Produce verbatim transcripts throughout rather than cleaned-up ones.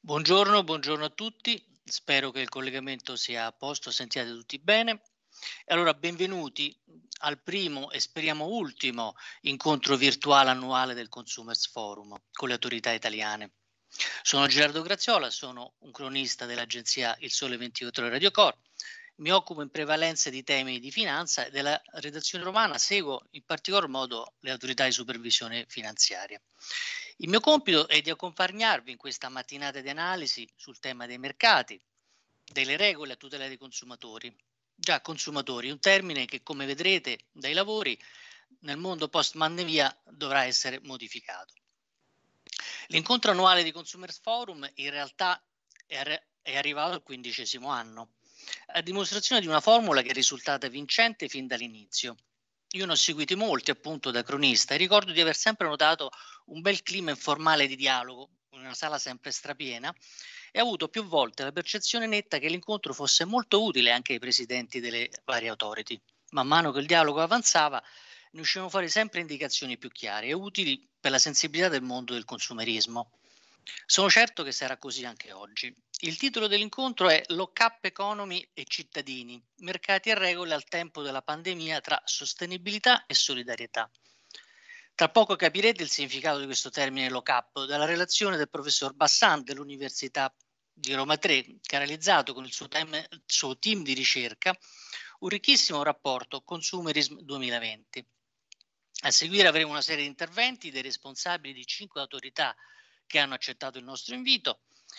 Buongiorno, buongiorno a tutti. Spero che il collegamento sia a posto, sentiate tutti bene. E allora benvenuti al primo e speriamo ultimo incontro virtuale annuale del Consumers Forum con le autorità italiane. Sono Gerardo Graziola, sono un cronista dell'agenzia Il Sole ventiquattro Ore Radio Core. Mi occupo in prevalenza di temi di finanza e della redazione romana seguo in particolar modo le autorità di supervisione finanziaria. Il mio compito è di accompagnarvi in questa mattinata di analisi sul tema dei mercati, delle regole a tutela dei consumatori. Già, consumatori, un termine che, come vedrete dai lavori, nel mondo post-pandemia dovrà essere modificato. L'incontro annuale di Consumers Forum in realtà è, arri- è arrivato al quindicesimo anno, a dimostrazione di una formula che è risultata vincente fin dall'inizio. Io ne ho seguiti molti appunto da cronista e ricordo di aver sempre notato un bel clima informale di dialogo, in una sala sempre strapiena, e ho avuto più volte la percezione netta che l'incontro fosse molto utile anche ai presidenti delle varie authority. Man mano che il dialogo avanzava, ne uscivano fuori sempre indicazioni più chiare e utili per la sensibilità del mondo del consumerismo. Sono certo che sarà così anche oggi. Il titolo dell'incontro è Lock-up Economy e cittadini, mercati e regole al tempo della pandemia tra sostenibilità e solidarietà. Tra poco capirete il significato di questo termine lock-up dalla relazione del professor Bassan dell'Università di Roma tre, che ha realizzato con il suo, time, il suo team di ricerca un ricchissimo rapporto Consumerism duemilaventi. A seguire avremo una serie di interventi dei responsabili di cinque autorità che hanno accettato il nostro invito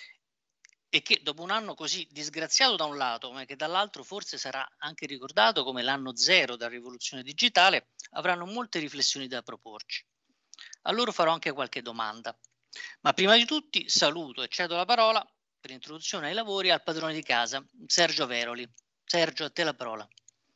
e che dopo un anno così disgraziato da un lato, ma che dall'altro forse sarà anche ricordato come l'anno zero della rivoluzione digitale, avranno molte riflessioni da proporci. A loro farò anche qualche domanda. Ma prima di tutti saluto e cedo la parola per l'introduzione ai lavori al padrone di casa, Sergio Veroli. Sergio, a te la parola.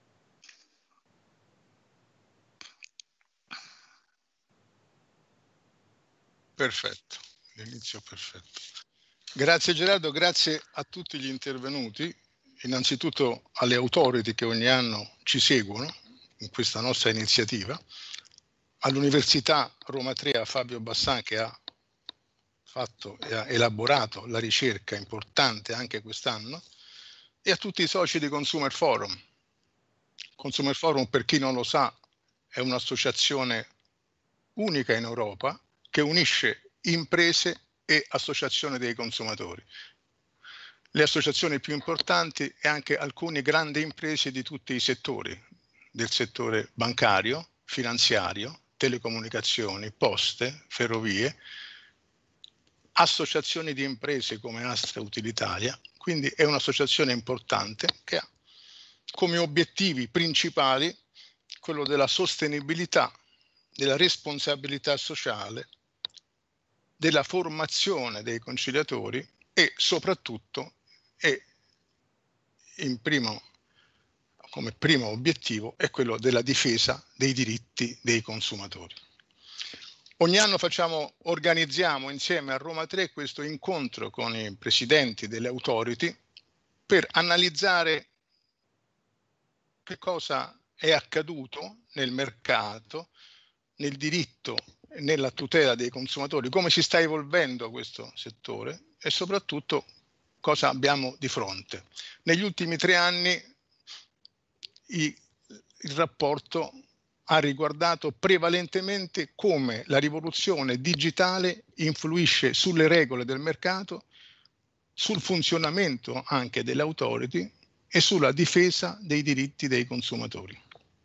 Perfetto, l'inizio perfetto. Grazie Gerardo, grazie a tutti gli intervenuti, innanzitutto alle authority che ogni anno ci seguono in questa nostra iniziativa, all'Università Roma tre, a Fabio Bassan che ha fatto e ha elaborato la ricerca importante anche quest'anno, e a tutti i soci di Consumer Forum. Consumer Forum, per chi non lo sa, è un'associazione unica in Europa che unisce imprese e associazioni dei consumatori. Le associazioni più importanti e anche alcune grandi imprese di tutti i settori, del settore bancario, finanziario, telecomunicazioni, poste, ferrovie, associazioni di imprese come Astra Utilitalia, quindi è un'associazione importante che ha come obiettivi principali quello della sostenibilità, della responsabilità sociale, della formazione dei conciliatori e soprattutto è in primo, come primo obiettivo è quello della difesa dei diritti dei consumatori. Ogni anno facciamo, organizziamo insieme a Roma tre questo incontro con i presidenti delle authority per analizzare che cosa è accaduto nel mercato, nel diritto e nella tutela dei consumatori, come si sta evolvendo questo settore e soprattutto cosa abbiamo di fronte. Negli ultimi tre anni i, il rapporto ha riguardato prevalentemente come la rivoluzione digitale influisce sulle regole del mercato, sul funzionamento anche delle authority e sulla difesa dei diritti dei consumatori.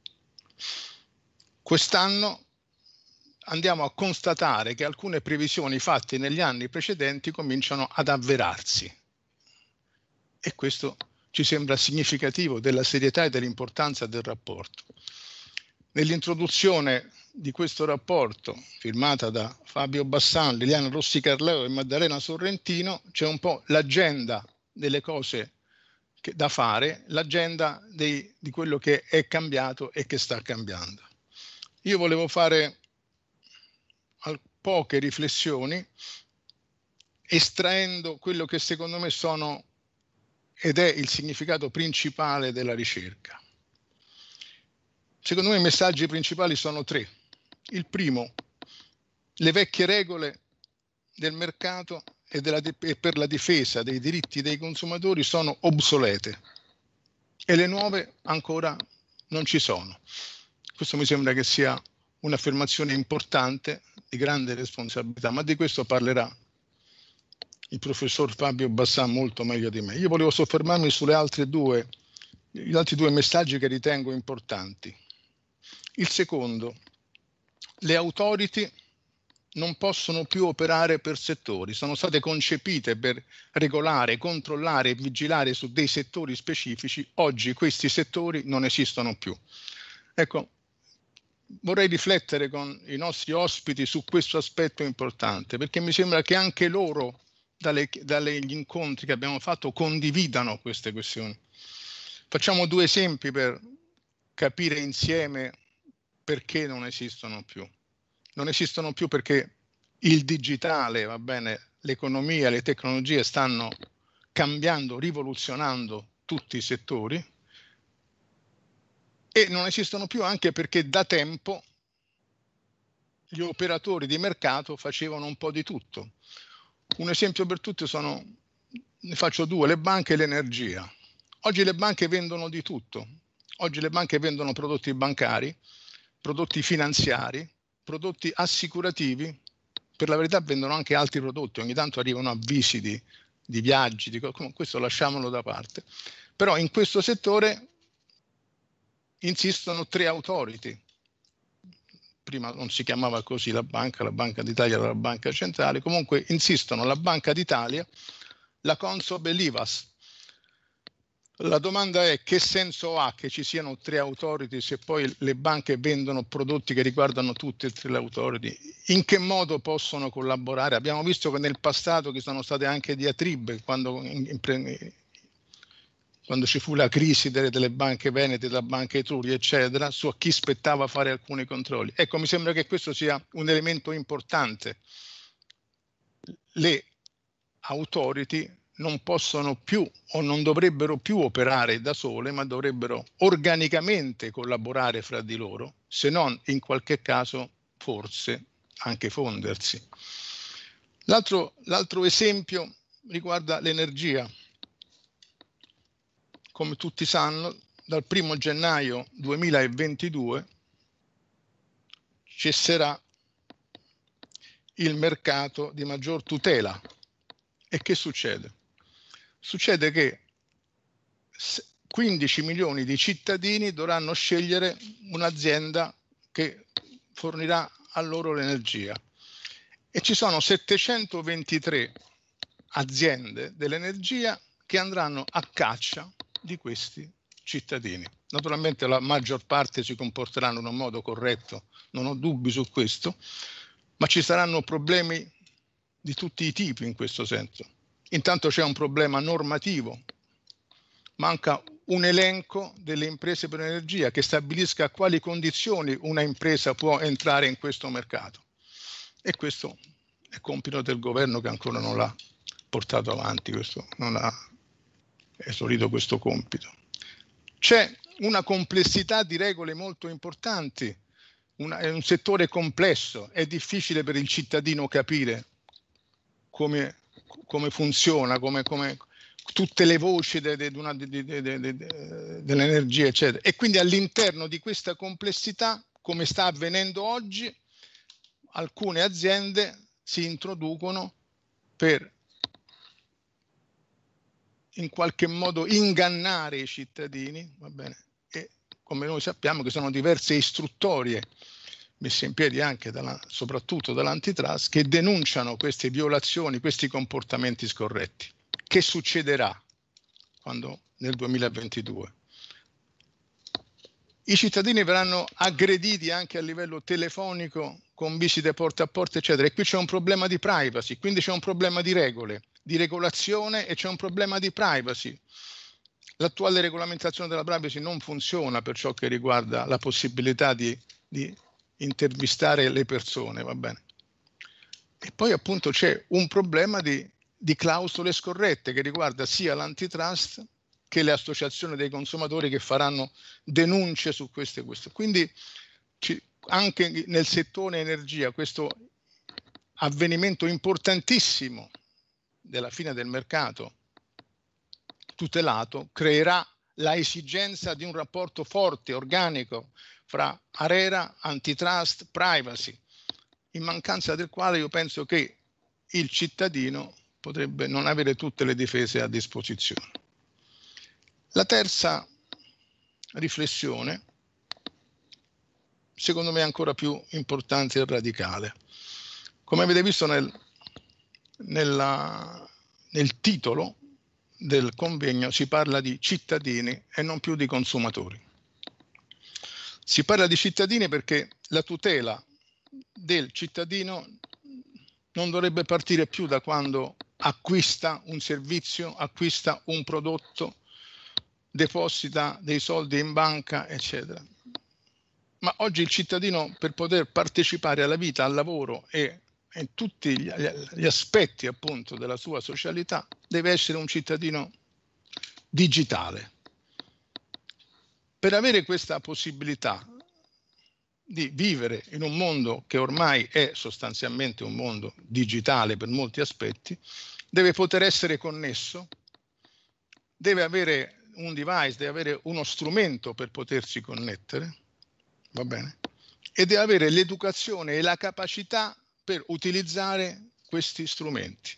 Quest'anno andiamo a constatare che alcune previsioni fatte negli anni precedenti cominciano ad avverarsi e questo ci sembra significativo della serietà e dell'importanza del rapporto. Nell'introduzione di questo rapporto, firmata da Fabio Bassan, Liliana Rossi Carleo e Maddalena Sorrentino, c'è un po' l'agenda delle cose che, da fare, l'agenda di quello che è cambiato e che sta cambiando. Io volevo fare poche riflessioni estraendo quello che secondo me sono ed è il significato principale della ricerca. Secondo me i messaggi principali sono tre. Il primo, le vecchie regole del mercato e, della, e per la difesa dei diritti dei consumatori sono obsolete e le nuove ancora non ci sono. Questo mi sembra che sia un'affermazione importante, di grande responsabilità, ma di questo parlerà il professor Fabio Bassan molto meglio di me. Io volevo soffermarmi sulle altre due, gli altri due messaggi che ritengo importanti. Il secondo, le authority non possono più operare per settori, sono state concepite per regolare, controllare e vigilare su dei settori specifici. Oggi questi settori non esistono più. Ecco, vorrei riflettere con i nostri ospiti su questo aspetto importante, perché mi sembra che anche loro, dalle, dagli incontri che abbiamo fatto, condividano queste questioni. Facciamo due esempi per capire insieme perché non esistono più. Non esistono più perché il digitale, va bene, l'economia, le tecnologie stanno cambiando, rivoluzionando tutti i settori, e non esistono più anche perché da tempo gli operatori di mercato facevano un po' di tutto. Un esempio per tutti sono, ne faccio due, le banche e l'energia. Oggi le banche vendono di tutto. Oggi le banche vendono prodotti bancari, prodotti finanziari, prodotti assicurativi, per la verità vendono anche altri prodotti, ogni tanto arrivano avvisi di, di viaggi, di, questo lasciamolo da parte. Però in questo settore insistono tre authority. Prima non si chiamava così la banca, la Banca d'Italia era la banca centrale, comunque insistono la Banca d'Italia, la Consob e l'Ivas. La domanda è: che senso ha che ci siano tre authority se poi le banche vendono prodotti che riguardano tutte e tre le authority? In che modo possono collaborare? Abbiamo visto che nel passato ci sono state anche diatribe quando, in, in, quando ci fu la crisi delle, delle banche venete, della Banca Etruria, eccetera, su a chi spettava fare alcuni controlli. Ecco, mi sembra che questo sia un elemento importante. Le authority non possono più o non dovrebbero più operare da sole, ma dovrebbero organicamente collaborare fra di loro, se non in qualche caso forse anche fondersi. L'altro, l'altro esempio riguarda l'energia. Come tutti sanno, dal primo gennaio duemilaventidue cesserà il mercato di maggior tutela. E che succede? Succede che quindici milioni di cittadini dovranno scegliere un'azienda che fornirà a loro l'energia. E ci sono settecentoventitré aziende dell'energia che andranno a caccia di questi cittadini. Naturalmente la maggior parte si comporteranno in un modo corretto, non ho dubbi su questo, ma ci saranno problemi di tutti i tipi in questo senso. Intanto c'è un problema normativo, manca un elenco delle imprese per energia che stabilisca a quali condizioni una impresa può entrare in questo mercato. E questo è compito del governo che ancora non l'ha portato avanti, questo, non ha esaurito questo compito. C'è una complessità di regole molto importanti, una, è un settore complesso, è difficile per il cittadino capire come, come funziona, come, come tutte le voci de, de, de, de, de, de, de, de, dell'energia, eccetera. E quindi all'interno di questa complessità, come sta avvenendo oggi, alcune aziende si introducono per in qualche modo ingannare i cittadini, va bene? E come noi sappiamo che sono diverse istruttorie messe in piedi anche dalla, soprattutto dall'antitrust, che denunciano queste violazioni, questi comportamenti scorretti. Che succederà quando nel duemilaventidue? I cittadini verranno aggrediti anche a livello telefonico con visite porta a porta, eccetera. E qui c'è un problema di privacy, quindi c'è un problema di regole, di regolazione, e c'è un problema di privacy. L'attuale regolamentazione della privacy non funziona per ciò che riguarda la possibilità di, di intervistare le persone, va bene? E poi appunto c'è un problema di, di clausole scorrette che riguarda sia l'antitrust che le associazioni dei consumatori che faranno denunce su queste questioni. Quindi ci, anche nel settore energia questo avvenimento importantissimo della fine del mercato tutelato creerà la esigenza di un rapporto forte, organico, fra ARERA, antitrust, privacy, in mancanza del quale io penso che il cittadino potrebbe non avere tutte le difese a disposizione. La terza riflessione, secondo me ancora più importante e radicale. Come avete visto nel, nella, nel titolo del convegno si parla di cittadini e non più di consumatori. Si parla di cittadini perché la tutela del cittadino non dovrebbe partire più da quando acquista un servizio, acquista un prodotto, deposita dei soldi in banca, eccetera. Ma oggi il cittadino, per poter partecipare alla vita, al lavoro e in tutti gli, gli aspetti appunto della sua socialità, deve essere un cittadino digitale. Per avere questa possibilità di vivere in un mondo che ormai è sostanzialmente un mondo digitale per molti aspetti, deve poter essere connesso, deve avere un device, deve avere uno strumento per potersi connettere, va bene? E deve avere l'educazione e la capacità per utilizzare questi strumenti.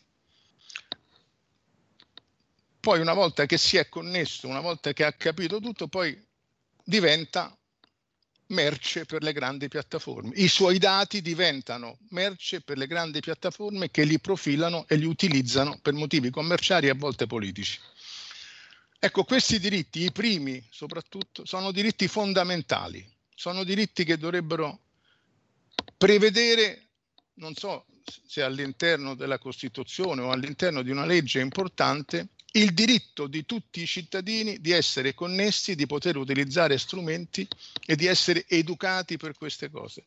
Poi una volta che si è connesso, una volta che ha capito tutto, poi diventa merce per le grandi piattaforme. I suoi dati diventano merce per le grandi piattaforme che li profilano e li utilizzano per motivi commerciali e a volte politici. Ecco, questi diritti, i primi soprattutto, sono diritti fondamentali, sono diritti che dovrebbero prevedere, non so se all'interno della Costituzione o all'interno di una legge importante, il diritto di tutti i cittadini di essere connessi, di poter utilizzare strumenti e di essere educati per queste cose.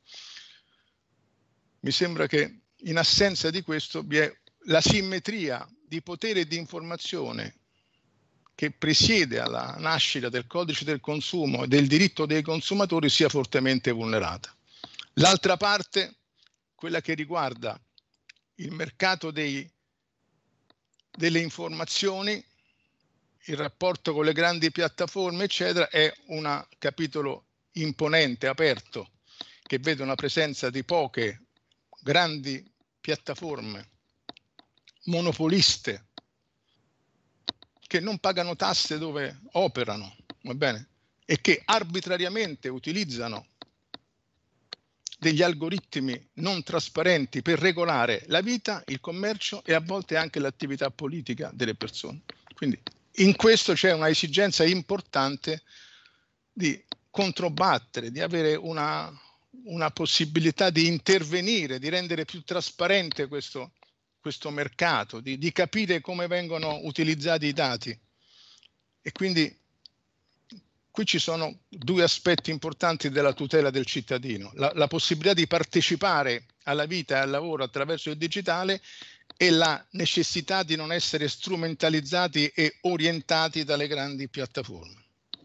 Mi sembra che in assenza di questo vi è la simmetria di potere e di informazione che presiede alla nascita del codice del consumo e del diritto dei consumatori sia fortemente vulnerata. L'altra parte, quella che riguarda il mercato dei, delle informazioni, il rapporto con le grandi piattaforme, eccetera, è un capitolo imponente, aperto, che vede una presenza di poche grandi piattaforme monopoliste che non pagano tasse dove operano, va bene? E che arbitrariamente utilizzano degli algoritmi non trasparenti per regolare la vita, il commercio e a volte anche l'attività politica delle persone. Quindi in questo c'è una esigenza importante di controbattere, di avere una, una possibilità di intervenire, di rendere più trasparente questo, questo mercato, di, di capire come vengono utilizzati i dati. E quindi qui ci sono due aspetti importanti della tutela del cittadino, la, la possibilità di partecipare alla vita e al lavoro attraverso il digitale e la necessità di non essere strumentalizzati e orientati dalle grandi piattaforme.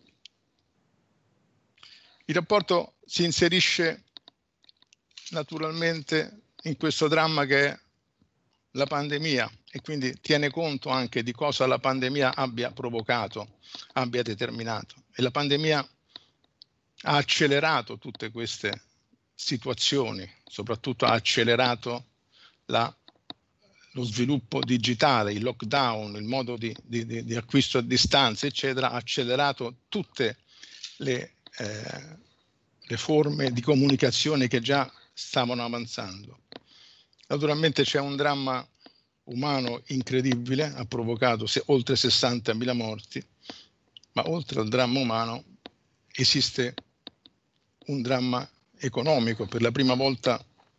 Il rapporto si inserisce naturalmente in questo dramma che è la pandemia e quindi tiene conto anche di cosa la pandemia abbia provocato, abbia determinato. E la pandemia ha accelerato tutte queste situazioni, soprattutto ha accelerato la, lo sviluppo digitale, il lockdown, il modo di, di, di acquisto a distanza, eccetera, ha accelerato tutte le, eh, le forme di comunicazione che già stavano avanzando. Naturalmente c'è un dramma umano incredibile, ha provocato se, oltre sessantamila morti, ma oltre al dramma umano esiste un dramma economico. Per la prima volta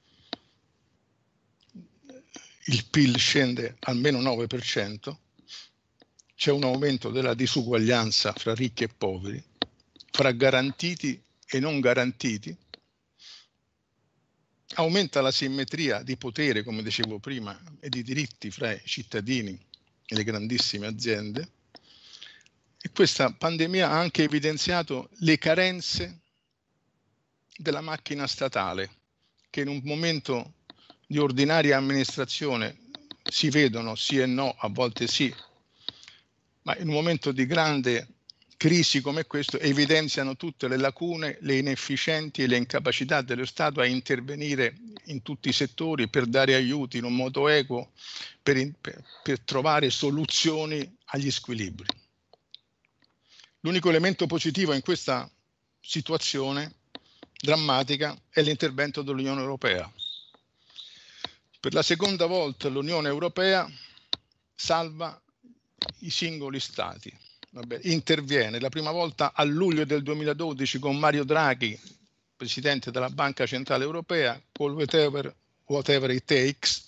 il P I L scende almeno nove per cento, c'è un aumento della disuguaglianza fra ricchi e poveri, fra garantiti e non garantiti, aumenta la simmetria di potere, come dicevo prima, e di diritti fra i cittadini e le grandissime aziende. E questa pandemia ha anche evidenziato le carenze della macchina statale, che in un momento di ordinaria amministrazione si vedono sì e no, a volte sì, ma in un momento di grande crisi come questo evidenziano tutte le lacune, le inefficienze e le incapacità dello Stato a intervenire in tutti i settori per dare aiuti in un modo equo, per, per, per trovare soluzioni agli squilibri. L'unico elemento positivo in questa situazione drammatica è l'intervento dell'Unione Europea. Per la seconda volta l'Unione Europea salva i singoli Stati. Vabbè, interviene la prima volta a luglio del duemiladodici con Mario Draghi, presidente della Banca Centrale Europea, col whatever, whatever it takes.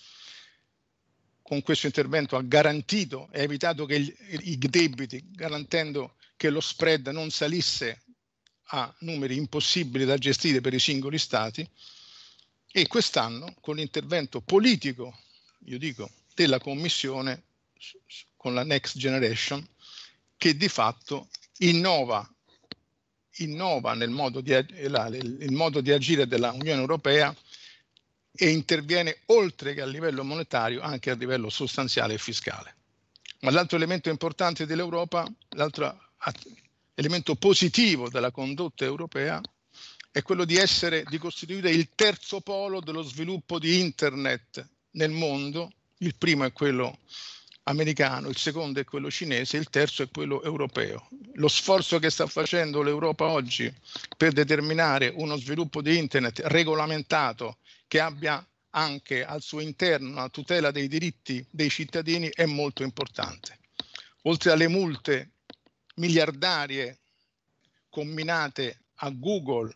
Con questo intervento ha garantito e ha evitato che il, i debiti, garantendo che lo spread non salisse a numeri impossibili da gestire per i singoli Stati, e quest'anno con l'intervento politico, io dico, della Commissione con la Next Generation, che di fatto innova, innova nel modo di, il modo di agire dell'Unione Europea e interviene oltre che a livello monetario anche a livello sostanziale e fiscale. Ma l'altro elemento importante dell'Europa, l'altro elemento positivo della condotta europea è quello di essere, di costituire il terzo polo dello sviluppo di Internet nel mondo. Il primo è quello americano, il secondo è quello cinese, il terzo è quello europeo. Lo sforzo che sta facendo l'Europa oggi per determinare uno sviluppo di Internet regolamentato che abbia anche al suo interno la tutela dei diritti dei cittadini è molto importante. Oltre alle multe miliardarie comminate a Google,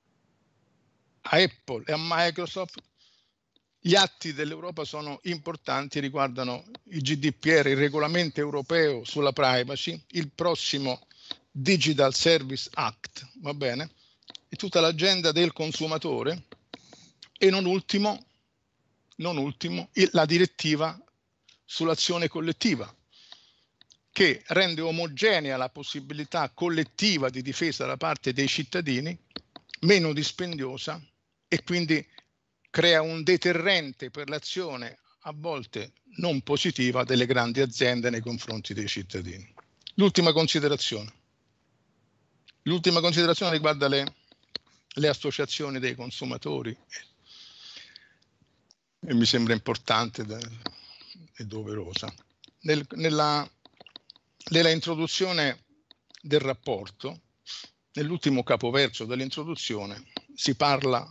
a Apple e a Microsoft, gli atti dell'Europa sono importanti, riguardano il G D P R, il regolamento europeo sulla privacy, il prossimo Digital Service Act, va bene? E tutta l'agenda del consumatore e non ultimo, non ultimo la direttiva sull'azione collettiva, che rende omogenea la possibilità collettiva di difesa da parte dei cittadini, meno dispendiosa e quindi crea un deterrente per l'azione a volte non positiva delle grandi aziende nei confronti dei cittadini. L'ultima considerazione. L'ultima considerazione riguarda le, le associazioni dei consumatori e mi sembra importante e doverosa. Nel, nella, nella introduzione del rapporto, nell'ultimo capoverso dell'introduzione, si parla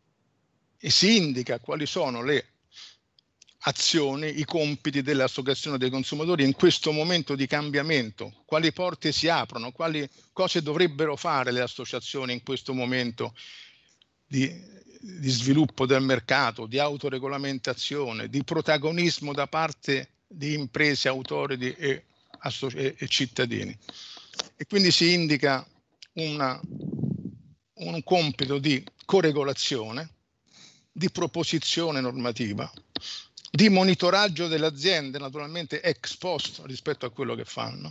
e si indica quali sono le azioni, i compiti delle associazioni dei consumatori in questo momento di cambiamento, quali porte si aprono, quali cose dovrebbero fare le associazioni in questo momento di, di sviluppo del mercato, di autoregolamentazione, di protagonismo da parte di imprese, autori di, e, e, e cittadini. E quindi si indica una, un compito di coregolazione, di proposizione normativa, di monitoraggio delle aziende, naturalmente ex post rispetto a quello che fanno,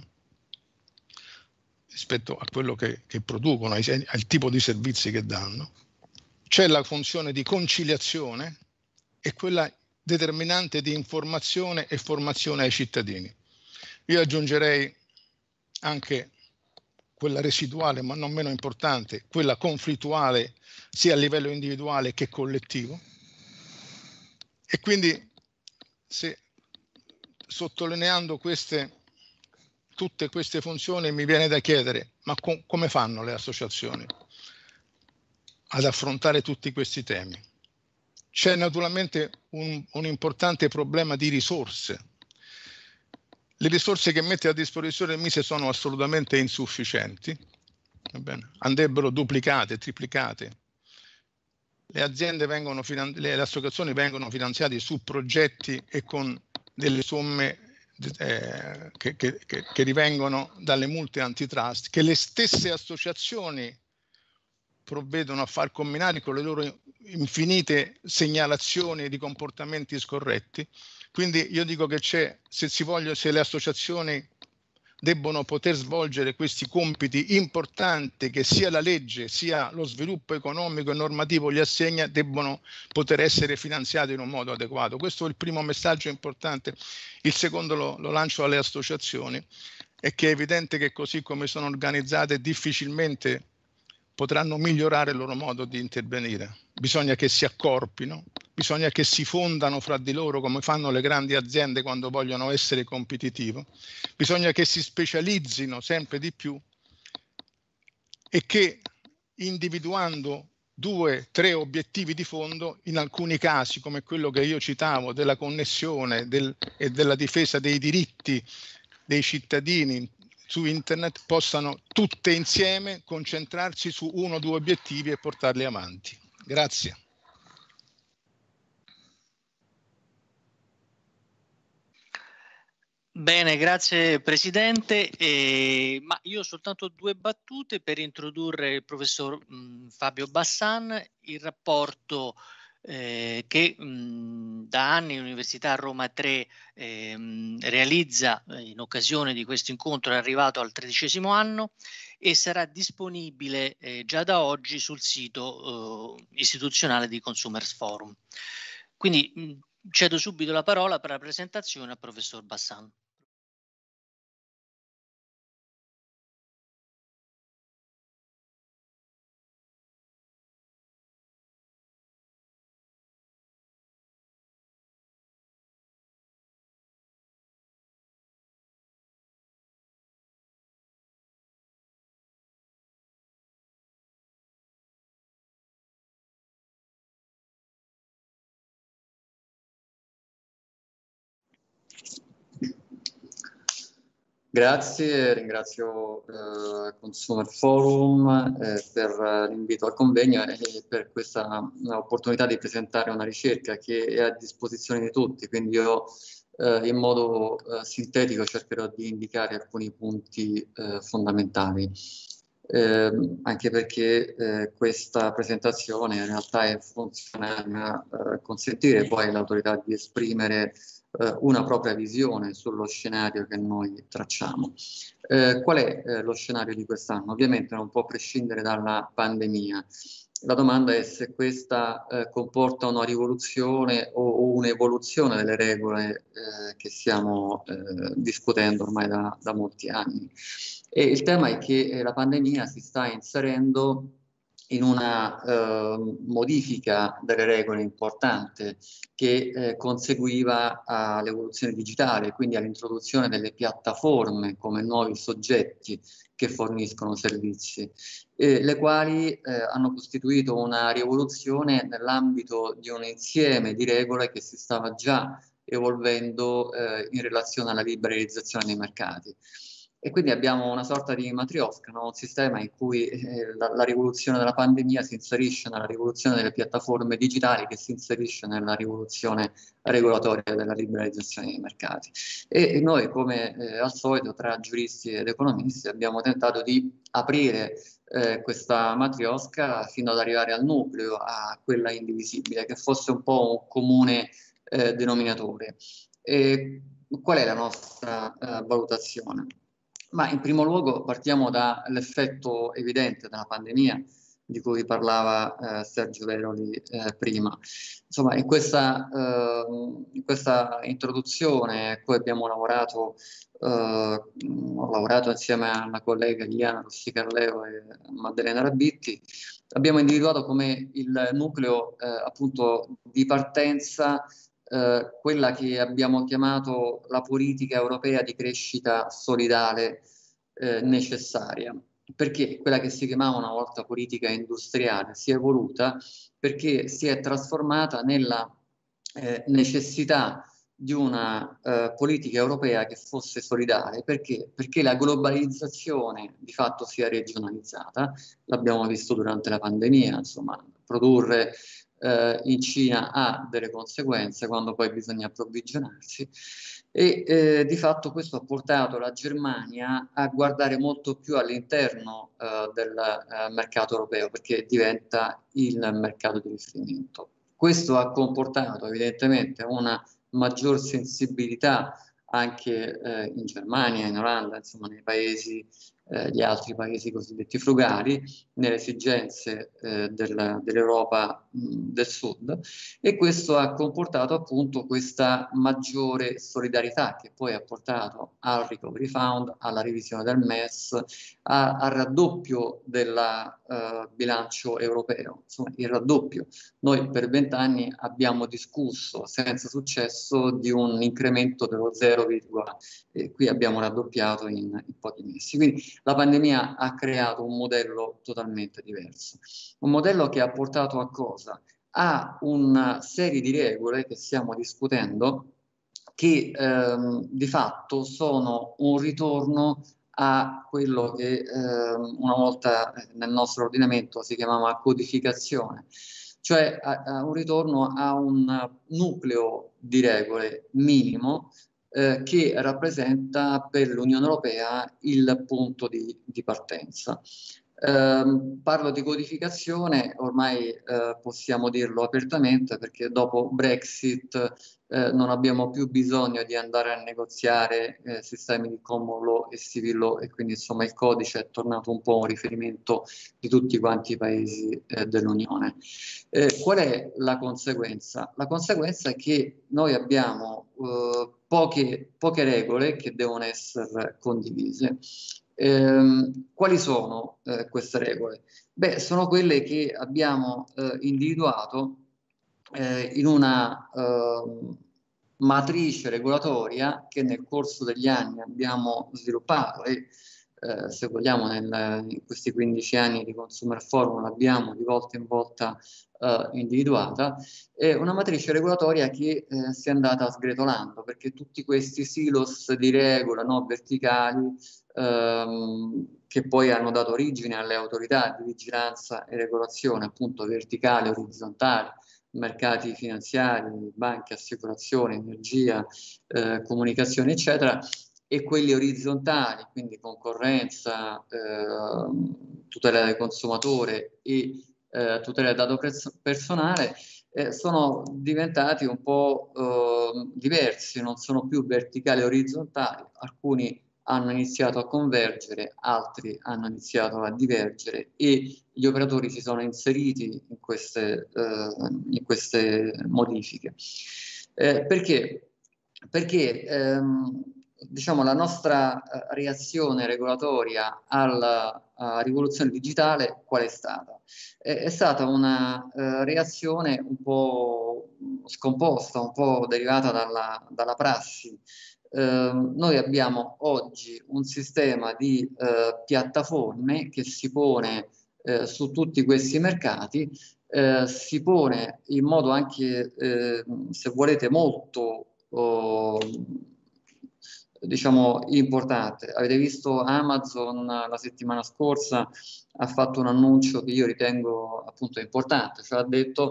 rispetto a quello che, che producono, ai, al tipo di servizi che danno. C'è la funzione di conciliazione e quella determinante di informazione e formazione ai cittadini. Io aggiungerei anche quella residuale, ma non meno importante, quella conflittuale sia a livello individuale che collettivo. E quindi, se, sottolineando queste, tutte queste funzioni, mi viene da chiedere, ma com- come fanno le associazioni ad affrontare tutti questi temi? C'è naturalmente un, un importante problema di risorse. Le risorse che mette a disposizione il Mise sono assolutamente insufficienti, va bene? Andrebbero duplicate, triplicate. Le aziende vengono, le associazioni vengono finanziate su progetti e con delle somme eh, che, che, che, che rivengono dalle multe antitrust, che le stesse associazioni provvedono a far combinare con le loro infinite segnalazioni di comportamenti scorretti. Quindi io dico che c'è, se si vogliono, se le associazioni debbono poter svolgere questi compiti importanti che sia la legge sia lo sviluppo economico e normativo gli assegna, debbono poter essere finanziati in un modo adeguato. Questo è il primo messaggio importante. Il secondo lo, lo lancio alle associazioni, è che è evidente che così come sono organizzate difficilmente potranno migliorare il loro modo di intervenire. Bisogna che si accorpino, bisogna che si fondano fra di loro come fanno le grandi aziende quando vogliono essere competitive, bisogna che si specializzino sempre di più e che individuando due, tre obiettivi di fondo, in alcuni casi come quello che io citavo della connessione del, e della difesa dei diritti dei cittadini su internet, possano tutte insieme concentrarsi su uno o due obiettivi e portarli avanti. Grazie. Bene, grazie Presidente. Eh, ma io ho soltanto due battute per introdurre il professor mh, Fabio Bassan, il rapporto eh, che mh, da anni l'Università Roma tre eh, mh, realizza in occasione di questo incontro, è arrivato al tredicesimo anno e sarà disponibile eh, già da oggi sul sito eh, istituzionale di Consumers Forum. Quindi mh, cedo subito la parola per la presentazione al professor Bassan. Grazie, ringrazio eh, Consumer Forum eh, per l'invito al convegno e per questa opportunità di presentare una ricerca che è a disposizione di tutti, quindi io eh, in modo eh, sintetico cercherò di indicare alcuni punti eh, fondamentali, eh, anche perché eh, questa presentazione in realtà è funzionale a eh, consentire poi all'autorità di esprimere una propria visione sullo scenario che noi tracciamo. Eh, qual è eh, lo scenario di quest'anno? Ovviamente non può prescindere dalla pandemia. La domanda è se questa eh, comporta una rivoluzione o, o un'evoluzione delle regole eh, che stiamo eh, discutendo ormai da, da molti anni. E il tema è che eh, la pandemia si sta inserendo in una eh, modifica delle regole importante che eh, conseguiva all'evoluzione digitale, quindi all'introduzione delle piattaforme come nuovi soggetti che forniscono servizi, eh, le quali eh, hanno costituito una rivoluzione nell'ambito di un insieme di regole che si stava già evolvendo eh, in relazione alla liberalizzazione dei mercati. E quindi abbiamo una sorta di matriosca, no? Un sistema in cui eh, la, la rivoluzione della pandemia si inserisce nella rivoluzione delle piattaforme digitali, che si inserisce nella rivoluzione regolatoria della liberalizzazione dei mercati. E, e noi, come eh, al solito, tra giuristi ed economisti, abbiamo tentato di aprire eh, questa matriosca fino ad arrivare al nucleo, a quella indivisibile, che fosse un po' un comune eh, denominatore. E qual è la nostra eh, valutazione? Ma in primo luogo partiamo dall'effetto evidente della pandemia di cui parlava eh, Sergio Veroli eh, prima. Insomma, in questa, eh, in questa introduzione a cui abbiamo lavorato, eh, ho lavorato insieme alla collega Liliana Rossicarleo e Maddalena Rabitti, abbiamo individuato come il nucleo eh, appunto di partenza Uh, quella che abbiamo chiamato la politica europea di crescita solidale eh, necessaria. Perché quella che si chiamava una volta politica industriale si è evoluta perché si è trasformata nella eh, necessità di una eh, politica europea che fosse solidale. Perché? Perché la globalizzazione di fatto si è regionalizzata, l'abbiamo visto durante la pandemia, insomma, produrre Uh, in Cina ha delle conseguenze quando poi bisogna approvvigionarsi e eh, di fatto questo ha portato la Germania a guardare molto più all'interno uh, del uh, mercato europeo, perché diventa il mercato di riferimento. Questo ha comportato evidentemente una maggior sensibilità anche eh, in Germania, in Olanda, insomma nei paesi, eh, gli altri paesi cosiddetti frugali, nelle esigenze eh, del, dell'Europa mh, del Sud, e questo ha comportato appunto questa maggiore solidarietà che poi ha portato al Recovery Fund, alla revisione del M E S, a, al raddoppio del uh, bilancio europeo, insomma il raddoppio. Noi per vent'anni abbiamo discusso senza successo di un incremento dello zero, e qui abbiamo raddoppiato in, in pochi mesi. Quindi la pandemia ha creato un modello totalmente diverso, un modello che ha portato a cosa? A una serie di regole che stiamo discutendo che ehm, di fatto sono un ritorno a quello che ehm, una volta nel nostro ordinamento si chiamava codificazione, cioè a, a un ritorno a un nucleo di regole minimo eh, che rappresenta per l'Unione Europea il punto di, di partenza. Eh, parlo di codificazione, ormai eh, possiamo dirlo apertamente, perché dopo Brexit eh, non abbiamo più bisogno di andare a negoziare eh, sistemi di common law e civil law, e quindi insomma il codice è tornato un po' un riferimento di tutti quanti i paesi eh, dell'Unione. Eh, qual è la conseguenza? La conseguenza è che noi abbiamo eh, poche, poche regole che devono essere condivise. Eh, quali sono eh, queste regole? Beh, sono quelle che abbiamo eh, individuato eh, in una eh, matrice regolatoria che nel corso degli anni abbiamo sviluppato, e eh, se vogliamo nel, in questi quindici anni di Consumer Forum l'abbiamo di volta in volta eh, individuata. È una matrice regolatoria che eh, si è andata sgretolando, perché tutti questi silos di regola, no, verticali, ehm, che poi hanno dato origine alle autorità di vigilanza e regolazione, appunto verticali, orizzontali, mercati finanziari, banche, assicurazioni, energia, eh, comunicazione, eccetera, e quelli orizzontali, quindi concorrenza, eh, tutela del consumatore e eh, tutela del dato personale, eh, sono diventati un po' eh, diversi, non sono più verticali e orizzontali. Alcuni hanno iniziato a convergere, altri hanno iniziato a divergere, e gli operatori si sono inseriti in queste, eh, in queste modifiche. Eh, perché? Perché ehm, diciamo, la nostra eh, reazione regolatoria alla, alla rivoluzione digitale qual è stata? È, è stata una eh, reazione un po' scomposta, un po' derivata dalla, dalla prassi. Eh, noi abbiamo oggi un sistema di eh, piattaforme che si pone eh, su tutti questi mercati, eh, si pone in modo anche, eh, se volete, molto oh, diciamo importante. Avete visto Amazon la settimana scorsa ha fatto un annuncio che io ritengo appunto importante, cioè ha detto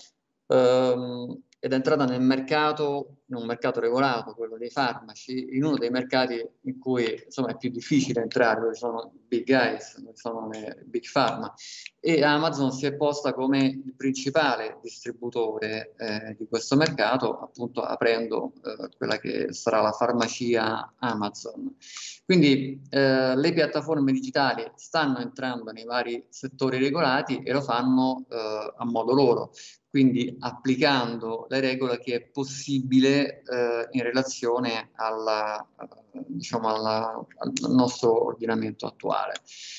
ehm, ed è entrata nel mercato, in un mercato regolato, quello dei farmaci, in uno dei mercati in cui insomma è più difficile entrare, dove sono big guys, dove sono le big pharma, e Amazon si è posta come il principale distributore eh, di questo mercato, appunto aprendo eh, quella che sarà la farmacia Amazon. Quindi eh, le piattaforme digitali stanno entrando nei vari settori regolati e lo fanno eh, a modo loro, quindi applicando le regole che è possibile eh, in relazione alla, diciamo alla, al nostro ordinamento attuale.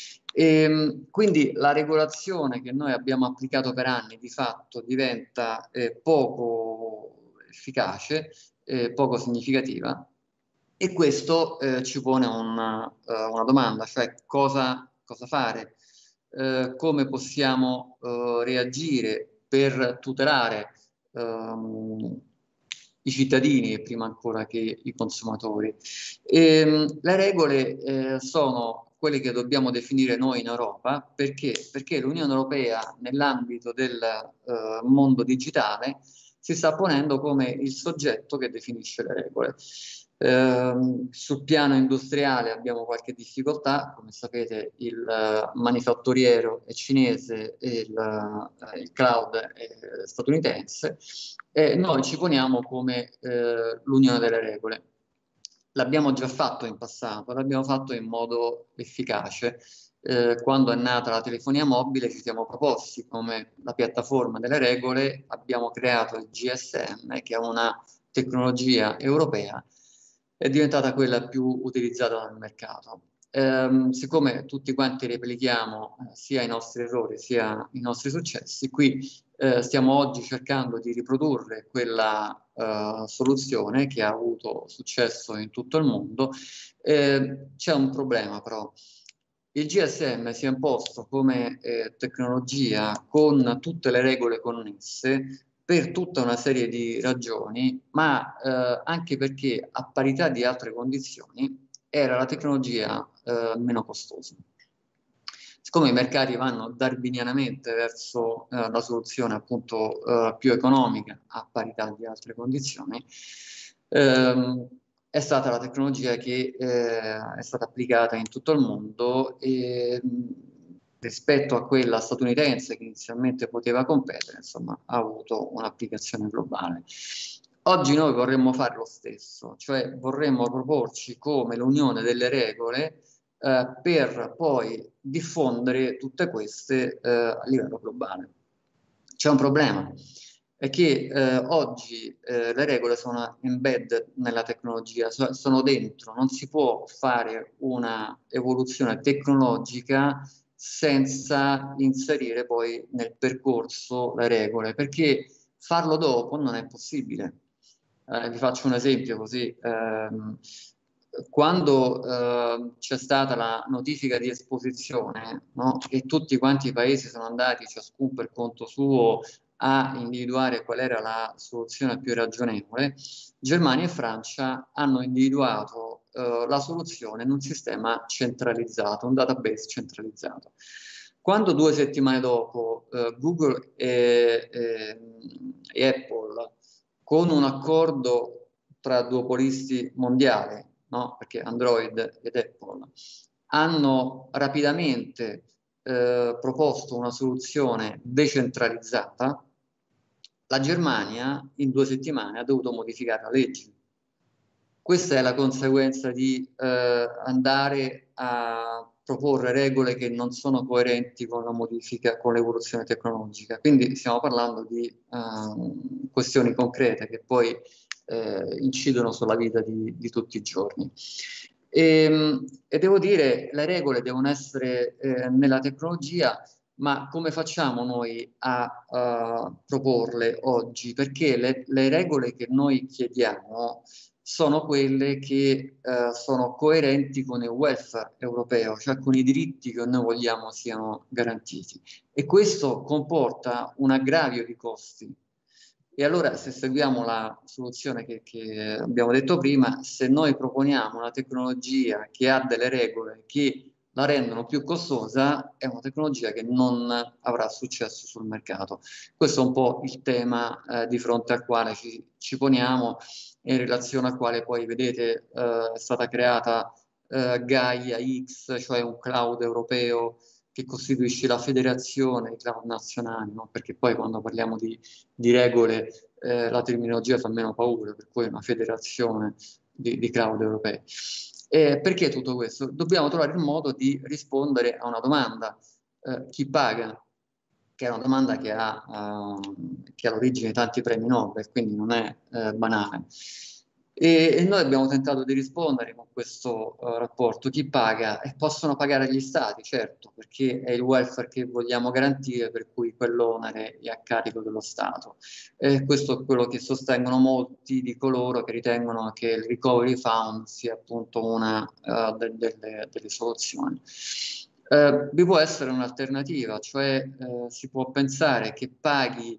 E, quindi la regolazione che noi abbiamo applicato per anni di fatto diventa eh, poco efficace, eh, poco significativa, e questo eh, ci pone una, uh, una domanda, cioè cosa, cosa fare, uh, come possiamo uh, reagire per tutelare um, i cittadini prima ancora che i consumatori. E, um, le regole eh, sono quelle che dobbiamo definire noi in Europa, perché, perché l'Unione Europea nell'ambito del uh, mondo digitale si sta ponendo come il soggetto che definisce le regole. Eh, sul piano industriale abbiamo qualche difficoltà, come sapete il uh, manifatturiero è cinese e il, uh, il cloud è statunitense, e noi ci poniamo come uh, l'unione delle regole. l'abbiamo già fatto in passato, l'abbiamo fatto in modo efficace. Eh, quando è nata la telefonia mobile ci siamo proposti come la piattaforma delle regole, abbiamo creato il G S M, che è una tecnologia europea, è diventata quella più utilizzata dal mercato. Eh, siccome tutti quanti replichiamo eh, sia i nostri errori sia i nostri successi, qui eh, stiamo oggi cercando di riprodurre quella eh, soluzione che ha avuto successo in tutto il mondo. Eh, c'è un problema però. Il G S M si è imposto come eh, tecnologia con tutte le regole connesse per tutta una serie di ragioni, ma eh, anche perché a parità di altre condizioni era la tecnologia eh, meno costosa. Siccome i mercati vanno darwinianamente verso eh, la soluzione appunto eh, più economica a parità di altre condizioni, ehm, è stata la tecnologia che eh, è stata applicata in tutto il mondo e mh, rispetto a quella statunitense che inizialmente poteva competere, insomma, ha avuto un'applicazione globale. Oggi noi vorremmo fare lo stesso, cioè vorremmo proporci come l'unione delle regole eh, per poi diffondere tutte queste eh, a livello globale. C'è un problema, è che eh, oggi eh, le regole sono embedded nella tecnologia, so, sono dentro, non si può fare una evoluzione tecnologica senza inserire poi nel percorso le regole, perché farlo dopo non è possibile. Eh, vi faccio un esempio così. Ehm, quando eh, c'è stata la notifica di esposizione, no, e tutti quanti i paesi sono andati, ciascun per conto suo, a individuare qual era la soluzione più ragionevole, Germania e Francia hanno individuato eh, la soluzione in un sistema centralizzato, un database centralizzato. Quando due settimane dopo eh, Google e, e, e Apple, con un accordo tra duopolisti mondiali, no? Perché Android ed Apple, hanno rapidamente eh, proposto una soluzione decentralizzata, la Germania in due settimane ha dovuto modificare la legge. Questa è la conseguenza di eh, andare a proporre regole che non sono coerenti con la modifica, con l'evoluzione tecnologica. Quindi stiamo parlando di uh, questioni concrete che poi eh, incidono sulla vita di, di tutti i giorni. E, e devo dire, le regole devono essere eh, nella tecnologia, ma come facciamo noi a uh, proporle oggi? Perché le, le regole che noi chiediamo sono quelle che eh, sono coerenti con il welfare europeo, cioè con i diritti che noi vogliamo siano garantiti. E questo comporta un aggravio di costi. E allora, se seguiamo la soluzione che, che abbiamo detto prima, se noi proponiamo una tecnologia che ha delle regole che la rendono più costosa, è una tecnologia che non avrà successo sul mercato. Questo è un po' il tema eh, di fronte al quale ci, ci poniamo, in relazione al quale poi vedete eh, è stata creata eh, Gaia X, cioè un cloud europeo che costituisce la federazione dei cloud nazionali, no? Perché poi quando parliamo di, di regole eh, la terminologia fa meno paura, per cui è una federazione di, di cloud europei. Eh, perché tutto questo? Dobbiamo trovare il modo di rispondere a una domanda. Eh, chi paga? Che è una domanda che ha, uh, che ha all'origine di tanti premi Nobel, quindi non è uh, banale. E, e noi abbiamo tentato di rispondere con questo uh, rapporto. Chi paga? E possono pagare gli stati, certo, perché è il welfare che vogliamo garantire, per cui quell'onere è a carico dello Stato. E questo è quello che sostengono molti di coloro che ritengono che il Recovery Fund sia appunto una uh, de delle, delle soluzioni. Uh, vi può essere un'alternativa, cioè uh, si può pensare che paghi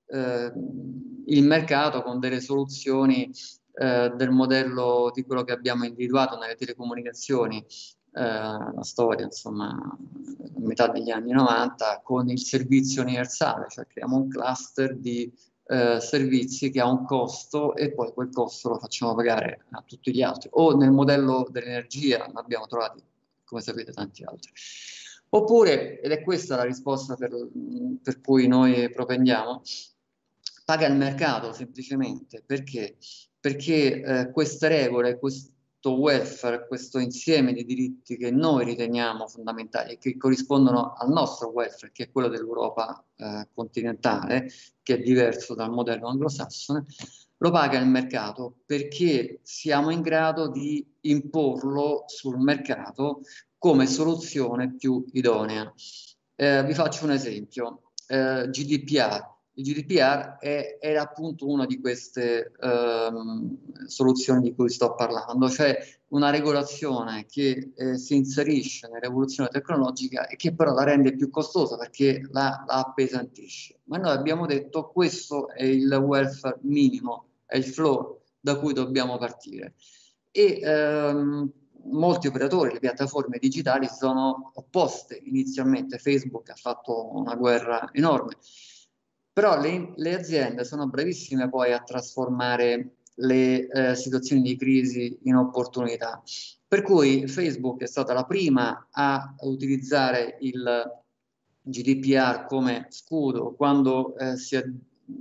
uh, il mercato con delle soluzioni uh, del modello di quello che abbiamo individuato nelle telecomunicazioni, uh, la storia insomma a metà degli anni novanta, con il servizio universale, cioè creiamo un cluster di uh, servizi che ha un costo e poi quel costo lo facciamo pagare a tutti gli altri. O nel modello dell'energia abbiamo trovato, come sapete, tanti altri. Oppure, ed è questa la risposta per, per cui noi propendiamo, paga il mercato semplicemente. Perché? Perché eh, queste regole, quest questo welfare, questo insieme di diritti che noi riteniamo fondamentali e che corrispondono al nostro welfare, che è quello dell'Europa eh, continentale, che è diverso dal modello anglosassone, lo paga il mercato perché siamo in grado di imporlo sul mercato come soluzione più idonea. Eh, vi faccio un esempio, eh, G D P R. Il G D P R è, è appunto una di queste ehm, soluzioni di cui sto parlando, cioè una regolazione che eh, si inserisce nell'evoluzione tecnologica e che però la rende più costosa perché la, la appesantisce. Ma noi abbiamo detto questo è il welfare minimo, è il floor da cui dobbiamo partire. E ehm, molti operatori, le piattaforme digitali si sono opposte inizialmente. Facebook ha fatto una guerra enorme, però le, le aziende sono bravissime poi a trasformare le eh, situazioni di crisi in opportunità. Per cui Facebook è stata la prima a utilizzare il G D P R come scudo quando eh, si è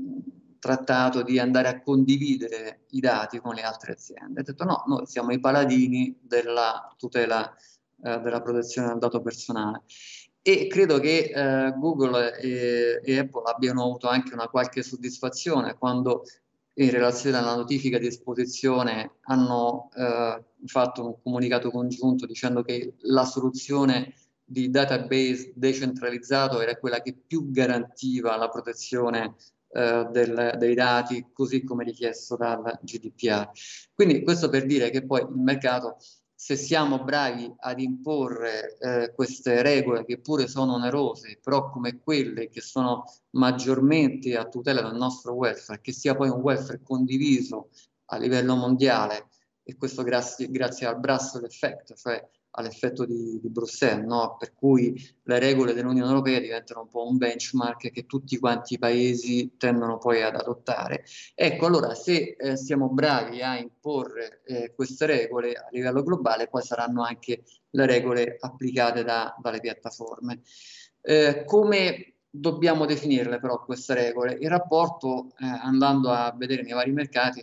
trattato di andare a condividere i dati con le altre aziende. Ha detto no, noi siamo i paladini della tutela eh, della protezione del dato personale. E credo che eh, Google e, e Apple abbiano avuto anche una qualche soddisfazione quando in relazione alla notifica di esposizione hanno eh, fatto un comunicato congiunto dicendo che la soluzione di database decentralizzato era quella che più garantiva la protezione eh, del, dei dati così come richiesto dal G D P R. Quindi questo per dire che poi il mercato, se siamo bravi ad imporre eh, queste regole che pure sono onerose, però come quelle che sono maggiormente a tutela del nostro welfare, che sia poi un welfare condiviso a livello mondiale, e questo grazie, grazie al Brussels effect, cioè all'effetto di, di Bruxelles, no? Per cui le regole dell'Unione Europea diventano un po' un benchmark che tutti quanti i paesi tendono poi ad adottare. Ecco, allora se eh, siamo bravi a imporre eh, queste regole a livello globale, poi saranno anche le regole applicate da, dalle piattaforme. Eh, come dobbiamo definirle però queste regole? Il rapporto, eh, andando a vedere nei vari mercati,